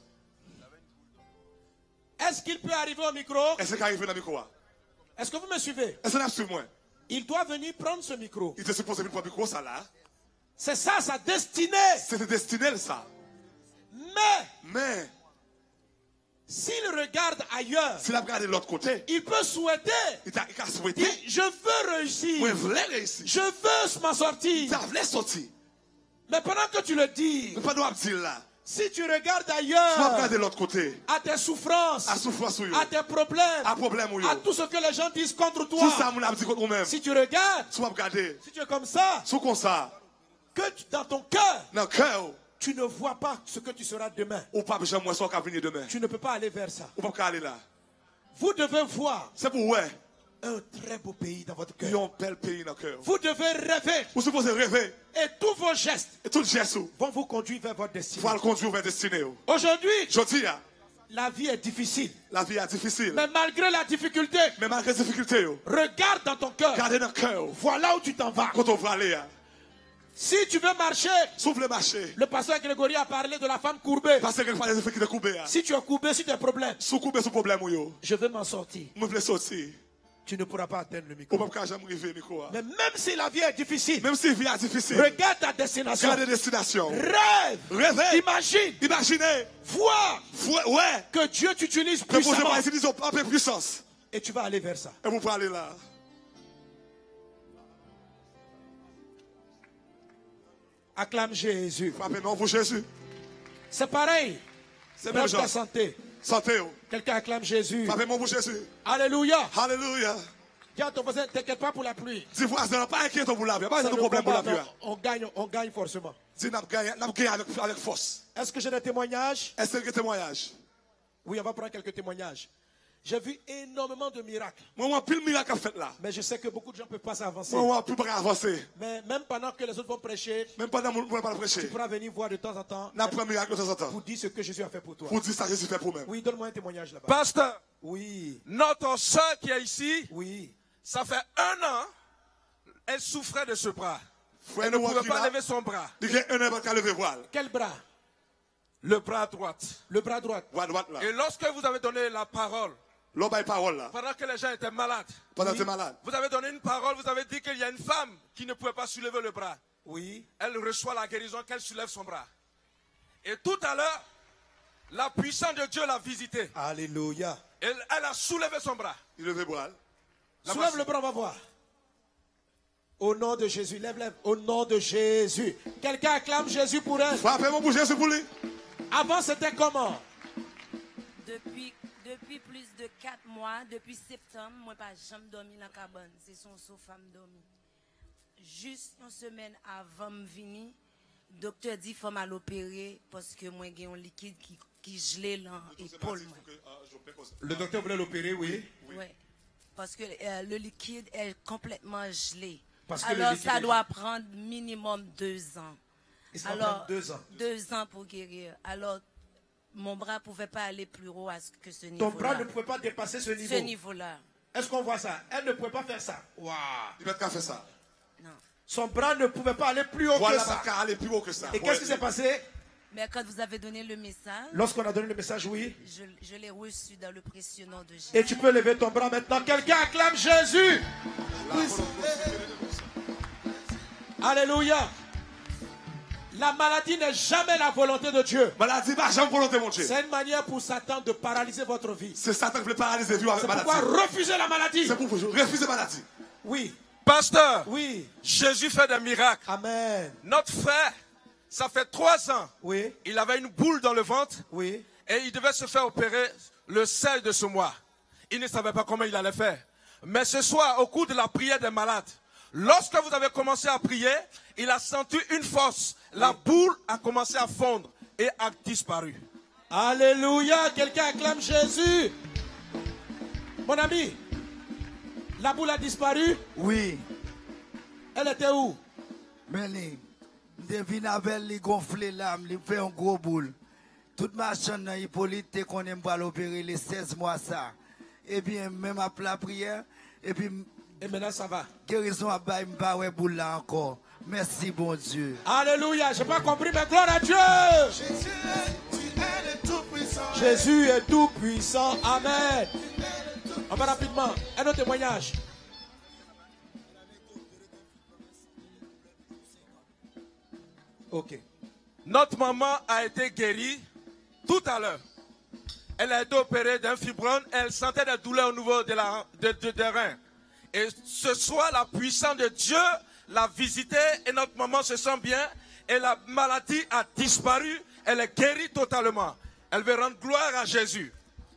Est-ce qu'il peut arriver au micro? Est-ce qu'il arrive au micro? Est-ce que vous me suivez? Est-ce que vous me suivez? Il doit venir prendre ce micro. Il te suppose venir prendre le micro, ça là. C'est ça sa destinée. C'est destinée, ça. Mais. S'il regarde ailleurs, s'il regarde de l'autre côté, il peut souhaiter. Il a souhaité. Je veux réussir. Moi, je voulais réussir. Je veux m'en sortir. Ça voulait sortir. Mais pendant que tu le dis, pas doit dire là. Si tu regardes ailleurs, tu vas regarder de l'autre côté, à tes souffrances, à tes problèmes, à tout ce que les gens disent contre toi, tout ça, dit contre nous-mêmes. Si tu regardes, tu vas regarder. Si tu es comme ça, que dans ton cœur, tu ne vois pas ce que tu seras demain. Tu ne peux pas aller vers ça. Vous devez voir. C'est pour ouais. Un très beau pays dans votre cœur. Un bel pays dans le cœur. Vous devez rêver. Vous supposez rêver. Et tous vos gestes. Et tous les gestes vont vous conduire vers votre destinée. Vont le conduire vers destinée. Aujourd'hui, la vie est difficile. La vie est difficile. Mais malgré la difficulté. Regarde dans ton cœur. Regardez dans le cœur. Voilà où tu t'en vas. Quand on va aller. Si tu veux marcher, le pasteur Grégory a parlé de la femme courbée. Si tu es courbé sur tes problèmes, je veux m'en sortir. Tu ne pourras pas atteindre le micro. Mais même si la vie est difficile, regarde ta destination. Rêve. Imagine. Vois. Que Dieu t'utilise puissamment. Et tu vas aller vers ça. Acclame Jésus. Frappez-moi pour Jésus. C'est pareil. C'est même Ta genre. santé. Santé. Quelqu'un acclame Jésus. Frappez-moi pour Jésus. Alléluia. Alléluia. Dis à ton voisin, t'inquiète pas pour la pluie. Dis voisin, pas inquiet pour la pluie. Pas C'est de le problème pour la combat, pluie. non, on gagne forcément. Dis n'a gagné avec force. Est-ce que j'ai des témoignages? Est-ce que témoignage? Oui, on va prendre quelques témoignages. J'ai vu énormément de miracles. Moi, plus le miracle a fait là. Mais je sais que beaucoup de gens ne peuvent pas s'avancer. Moi, plus pas avancer. Mais même pendant que les autres vont prêcher, Même pendant que je ne prêcher. tu pourras venir voir de temps en temps N'a pas miracle de temps en temps. pour dire ce que Jésus a fait pour toi. Pour dire ça, Jésus fait pour moi. Oui, donne-moi un témoignage là-bas. Pasteur, Oui, notre soeur qui est ici, oui. ça fait 1 an, elle souffrait de ce bras. Frère, Elle ne nous, pouvait pas lever son bras. il y a un an qui a levé voile. Quel bras? Le bras droit. Le bras droit. Voile droite là. Et lorsque vous avez donné la parole, L'homme a une parole là. pendant que les gens étaient malades, Pendant que tu es malade. vous avez donné une parole, vous avez dit qu'il y a une femme qui ne pouvait pas soulever le bras. Oui. Elle reçoit la guérison qu'elle soulève son bras. Et tout à l'heure, la puissance de Dieu l'a visitée. Alléluia. Elle a soulevé son bras. Il levait voile. Soulève le bras, on va voir. Au nom de Jésus, lève. Au nom de Jésus. Quelqu'un acclame Jésus pour elle. Frappez-moi pour Jésus pour lui. Avant, c'était comment? Depuis plus de 4 mois, depuis septembre, moi pas jamais dormi dans la cabane. C'est son sofa me dormi. Juste une semaine avant de venir, le docteur dit qu'il faut l'opérer parce que moi j'ai un liquide qui gelé dans l'épaule. Le docteur voulait l'opérer, oui. Oui. Parce que le liquide est complètement gelé. Parce que alors le liquide ça est doit prendre minimum 2 ans. Il ça va prendre 2 ans. 2 ans pour guérir. Alors mon bras ne pouvait pas aller plus haut que ce niveau-là. Ton bras ne pouvait pas dépasser ce niveau. Ce niveau-là. Est-ce qu'on voit ça? Elle ne pouvait pas faire ça. Waouh. Il va faire ça. Non. Son bras ne pouvait pas aller plus haut Voilà, que ça. ça aller plus haut que ça. Et qu'est-ce qui s'est passé? Mais quand vous avez donné le message, Lorsqu'on a donné le message, oui. je l'ai reçu dans le précieux nom de Jésus. Et tu peux lever ton bras maintenant. Quelqu'un acclame Jésus. Alléluia. La maladie n'est jamais la volonté de Dieu. Maladie, pas jamais volonté, mon Dieu. C'est une manière pour Satan de paralyser votre vie. C'est Satan qui veut paralyser vous avec C'est maladie. pourquoi refuser la maladie. C'est pour refuser la maladie. Oui, Pasteur, oui. Jésus fait des miracles. Amen. Notre frère, ça fait 3 ans, Oui, il avait une boule dans le ventre oui. et il devait se faire opérer le 16 de ce mois. Il ne savait pas comment il allait faire. Mais ce soir, au cours de la prière des malades, lorsque vous avez commencé à prier, il a senti une force. La boule a commencé à fondre et a disparu. Alléluia. Quelqu'un acclame Jésus. Mon ami, la boule a disparu. Oui, Elle était où? mais les devine avec les gonflés là, les fait un gros boule. Toute ma chaîne Hippolyte qu'on aime pas l'opérer les 16 mois ça. Et bien, même après la prière, et puis Et maintenant ça va. guérison à bail m'pas ouais boule là encore. Merci bon Dieu. Alléluia. Je n'ai pas compris, mais gloire à Dieu. Jésus est tout puissant. Amen. On va rapidement. Un autre témoignage. Ok. Notre maman a été guérie tout à l'heure. Elle a été opérée d'un fibrome. Elle sentait des douleurs au niveau des reins. Et ce soir, la puissance de Dieu l'a visitée et notre maman se sent bien. Et la maladie a disparu. Elle est guérie totalement. Elle veut rendre gloire à Jésus.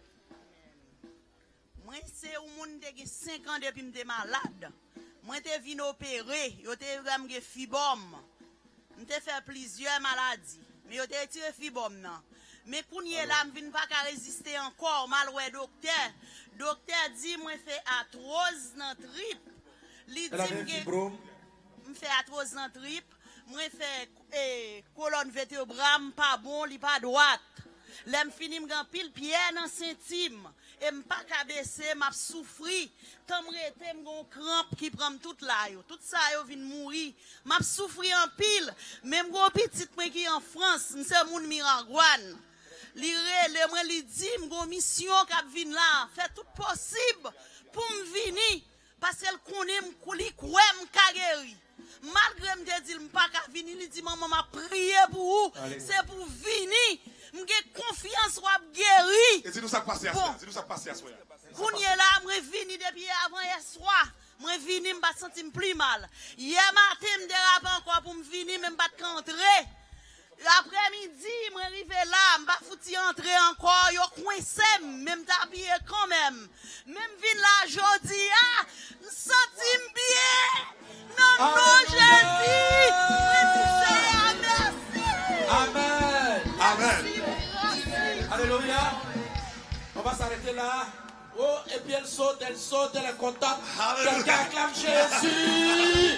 Moi, c'est un monde qui a 5 ans depuis que je suis malade. Moi, je suis venu opérer. Je suis fait fibrome. Je suis fait plusieurs maladies. Mais je suis tiré fibrome. Mais quand je suis là, je ne peux pas résister encore. Mal ouais, docteur. Docteur dit que je fais arthrose dans le trip. Elle avait un fibrome. Je fais arthrose dans le trip. Je fais colonne vertébrale, pas bon, pas droite. Là, je finis de pile pied dans centime. Et je ne pas baisser, je souffri. Tant que je suis un crampe qui prend toute là. Tout ça, je viens mourir. Je souffri en pile. Même si petit qui est en France, c'est un monde mirangouane. Moi, il dit, j'ai une mission qui vient là. Fait tout possible pour me venir. Parce qu'elle connaît, je guéri. Malgré que je dis, je ne pas venir, il dit, maman m'a prié pour vous. C'est pour venir. J'ai confiance ou guéri. Et dis-nous ça passe à Bon. Dis-nous ça passe à soi. Vous n'y là, je venu depuis avant hier soir. Je venu fini, je senti plus mal. Hier matin, je dérape encore pour me finir, mais je ne rentrer. L'après-midi, je suis arrivé là, je ne vais pas entrer encore, je suis coincé, même tapis quand même. Même vin là, aujourd'hui, je me sens bien. Non, Jésus. Merci. Amen. Amen. Alléluia. On va s'arrêter là. Oh, et puis elle saute, elle est contente. Alléluia. Quelqu'un acclame Jésus.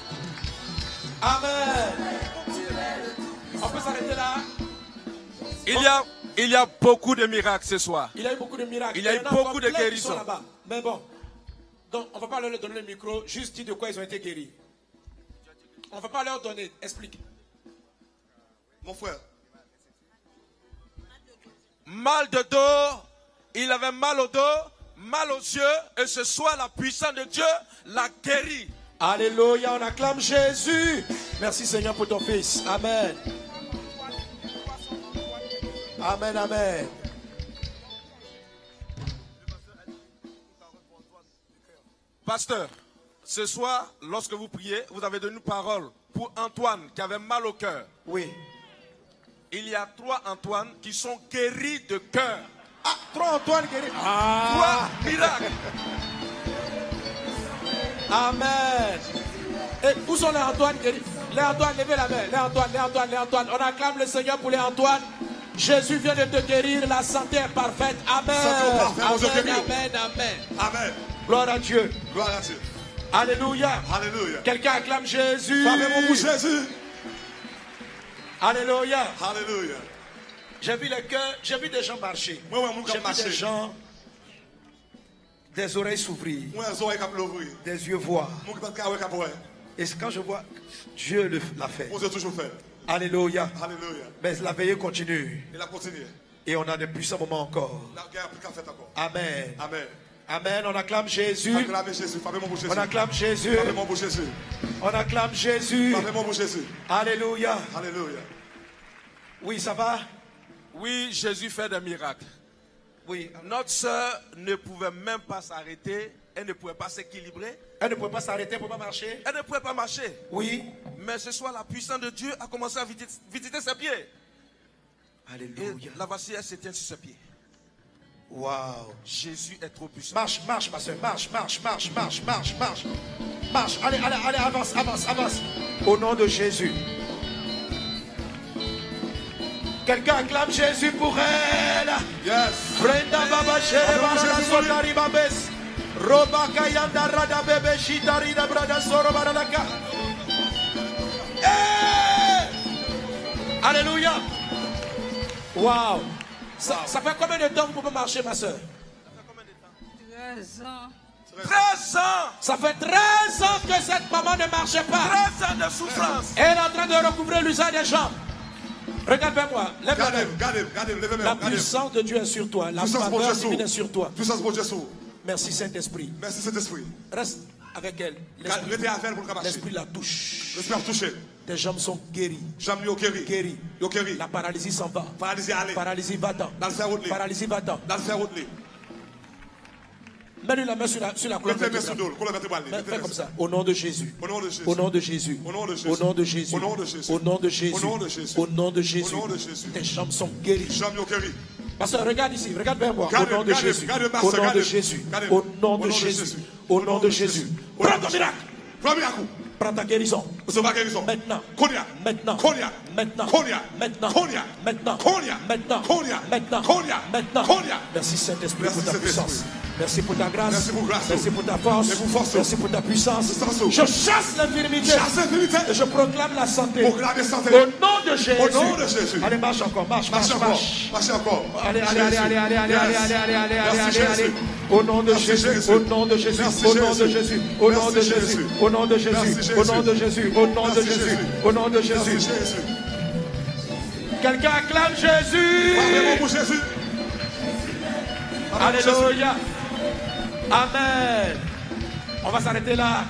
Amen. On peut s'arrêter là. Il y a beaucoup de miracles ce soir. Il y a eu beaucoup de miracles. Il y a eu en a beaucoup encore de plein qui guérisons. sont là-bas. Mais bon. Donc, on ne va pas leur donner le micro. Juste dire de quoi ils ont été guéris. On ne va pas leur donner. Explique. Mon frère. Mal de dos. Il avait mal au dos, mal aux yeux. Et ce soir, la puissance de Dieu l'a guéri. Alléluia. On acclame Jésus. Merci Seigneur pour ton fils. Amen. Amen, amen. Pasteur, ce soir, lorsque vous priez, vous avez donné une parole pour Antoine qui avait mal au cœur. Oui. Il y a 3 Antoine qui sont guéris de cœur. Ah, 3 Antoine guéris. 3 miracles. Amen. Et où sont les Antoine guéris? Les Antoine, levez la main. Les Antoine. On acclame le Seigneur pour les Antoine. Jésus vient de te guérir. La santé est parfaite. Amen. Amen. Amen. Gloire à Dieu. Gloire à Dieu. Alléluia. Alléluia. Quelqu'un acclame Jésus. Fermez-moi pour Jésus. Alléluia. Alléluia. J'ai vu les cœurs, j'ai vu des gens marcher. Moi, J'ai vu des gens, des oreilles s'ouvrir, des yeux voir. Et quand je vois, Dieu l'a fait. Alléluia. Alléluia. Mais la veillée continue. Il a continué. Et on a de puissants moments encore. Amen. Amen. Amen. On acclame Jésus. Acclamez Jésus. On acclame Jésus. On acclame Jésus. Alléluia. Alléluia. Oui, ça va? Oui, Jésus fait des miracles. Oui. Notre soeur ne pouvait même pas s'arrêter. Elle ne pouvait pas s'équilibrer. Elle ne pouvait pas s'arrêter, elle ne pouvait pas marcher. Elle ne pouvait pas marcher. Oui. Mais ce soir, la puissance de Dieu a commencé à visiter ses pieds. Alléluia. Et la voici, elle se tient sur ses pieds. Waouh. Jésus est trop puissant. Marche, ma soeur. Marche. Marche. Allez, avance. Au nom de Jésus. Quelqu'un acclame Jésus pour elle. Yes. Brenda Baba Shere Barada Sotari Babes. Roba Kayanda Rada Bebe Shitari da Brada Soro Baradaka. Alléluia. Wow. Ça fait combien de temps que vous pouvez marcher, ma soeur? 13 ans. 13 ans. Ça fait 13 ans que cette maman ne marchait pas. 13 ans de souffrance. Elle est en train de recouvrir l'usage des jambes. Regarde vers moi. Regardez, levez-moi. La puissance de Dieu est sur toi. La faveur divine est sur toi. Puissance de Dieu. Merci Saint-Esprit. Merci Saint-Esprit. Reste avec elle. L'esprit la touche. L'esprit a touché. Tes jambes sont guéries. Jambes sont guéries. La paralysie s'en va. Paralysie allez. Paralysie va-t'en. Paralysie va-t'en. Dans le faire route. Mets-lui la main sur la colonne vertébrale. Fais comme ça. Au nom de Jésus. Au nom de Jésus. Au nom de Jésus. Au nom de Jésus. Au nom de Jésus. Au nom de Jésus. Tes jambes sont guéries. Jambes sont guéries. Pasteur, regarde ici, regarde vers moi. Au nom de Jésus. Au nom de Jésus. Au nom de Jésus. Au nom de Jésus. Prends ton miracle. Prends ta guérison. Maintenant. Maintenant. Merci Saint-Esprit pour ta puissance. Merci pour ta grâce. Merci pour ta force. Merci pour ta puissance. Je chasse l'infirmité. Et je proclame la santé. Au nom de Jésus. Allez, marche encore. Marche encore. Allez. Au nom de Jésus. Au nom de Jésus. Au nom de Jésus. Au nom de Jésus. Au nom de Jésus. Au nom de Jésus. Au nom de Jésus. Au nom de Jésus. Quelqu'un acclame Jésus. Alléluia. Amen. On va s'arrêter là.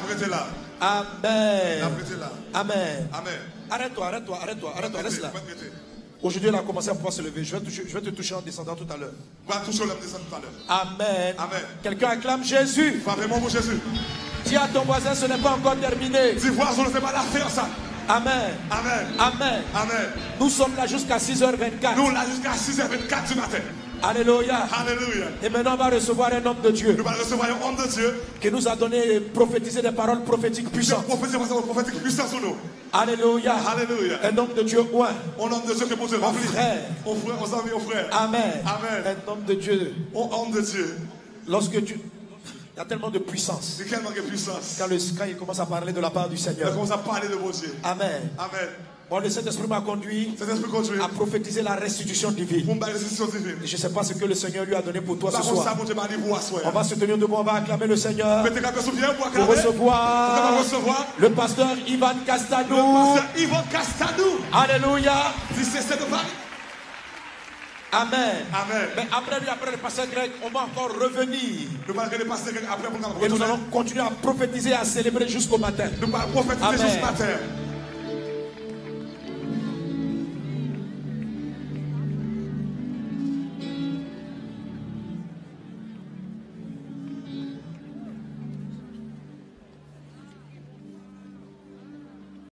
Amen. Amen. Arrête-toi, reste là. Aujourd'hui, on a commencé à pouvoir se lever. Je vais te toucher en descendant tout à l'heure. Amen. Quelqu'un acclame Jésus. Dis à ton voisin, ce n'est pas encore terminé. Dis voisin, ne fais pas l'affaire ça. Amen. Amen. Amen. Amen. Nous sommes là jusqu'à 6h24. Nous là jusqu'à 6h24 du matin. Alléluia. Alléluia. Et maintenant on va recevoir un homme de Dieu. Nous allons recevoir un homme de Dieu qui nous a donné prophétiser des paroles prophétiques puissantes. Prophétique puissant sur nous. Alléluia. Alléluia. Un homme de Dieu oint. Un homme de Dieu qui peut te remplir. Au frère, aux amis, aux frères. Amen. Amen. Un homme de Dieu. Un homme de Dieu. Lorsque tu... Il y a tellement de puissance. Il y a tellement de puissance. Quand il commence à parler de la part du Seigneur. Il commence à parler de mon Dieu. Amen. Amen. Bon, le Saint-Esprit m'a conduit à prophétiser la restitution divine. Et je ne sais pas ce que le Seigneur lui a donné pour toi ce soir. On va se tenir debout, on va acclamer le Seigneur pour recevoir le pasteur Ivan Castadou. Alléluia. Amen. Amen. Mais après le pasteur Greg, on va encore revenir. Et nous allons continuer à prophétiser et à célébrer jusqu'au matin. Nous allons prophétiser jusqu'au matin.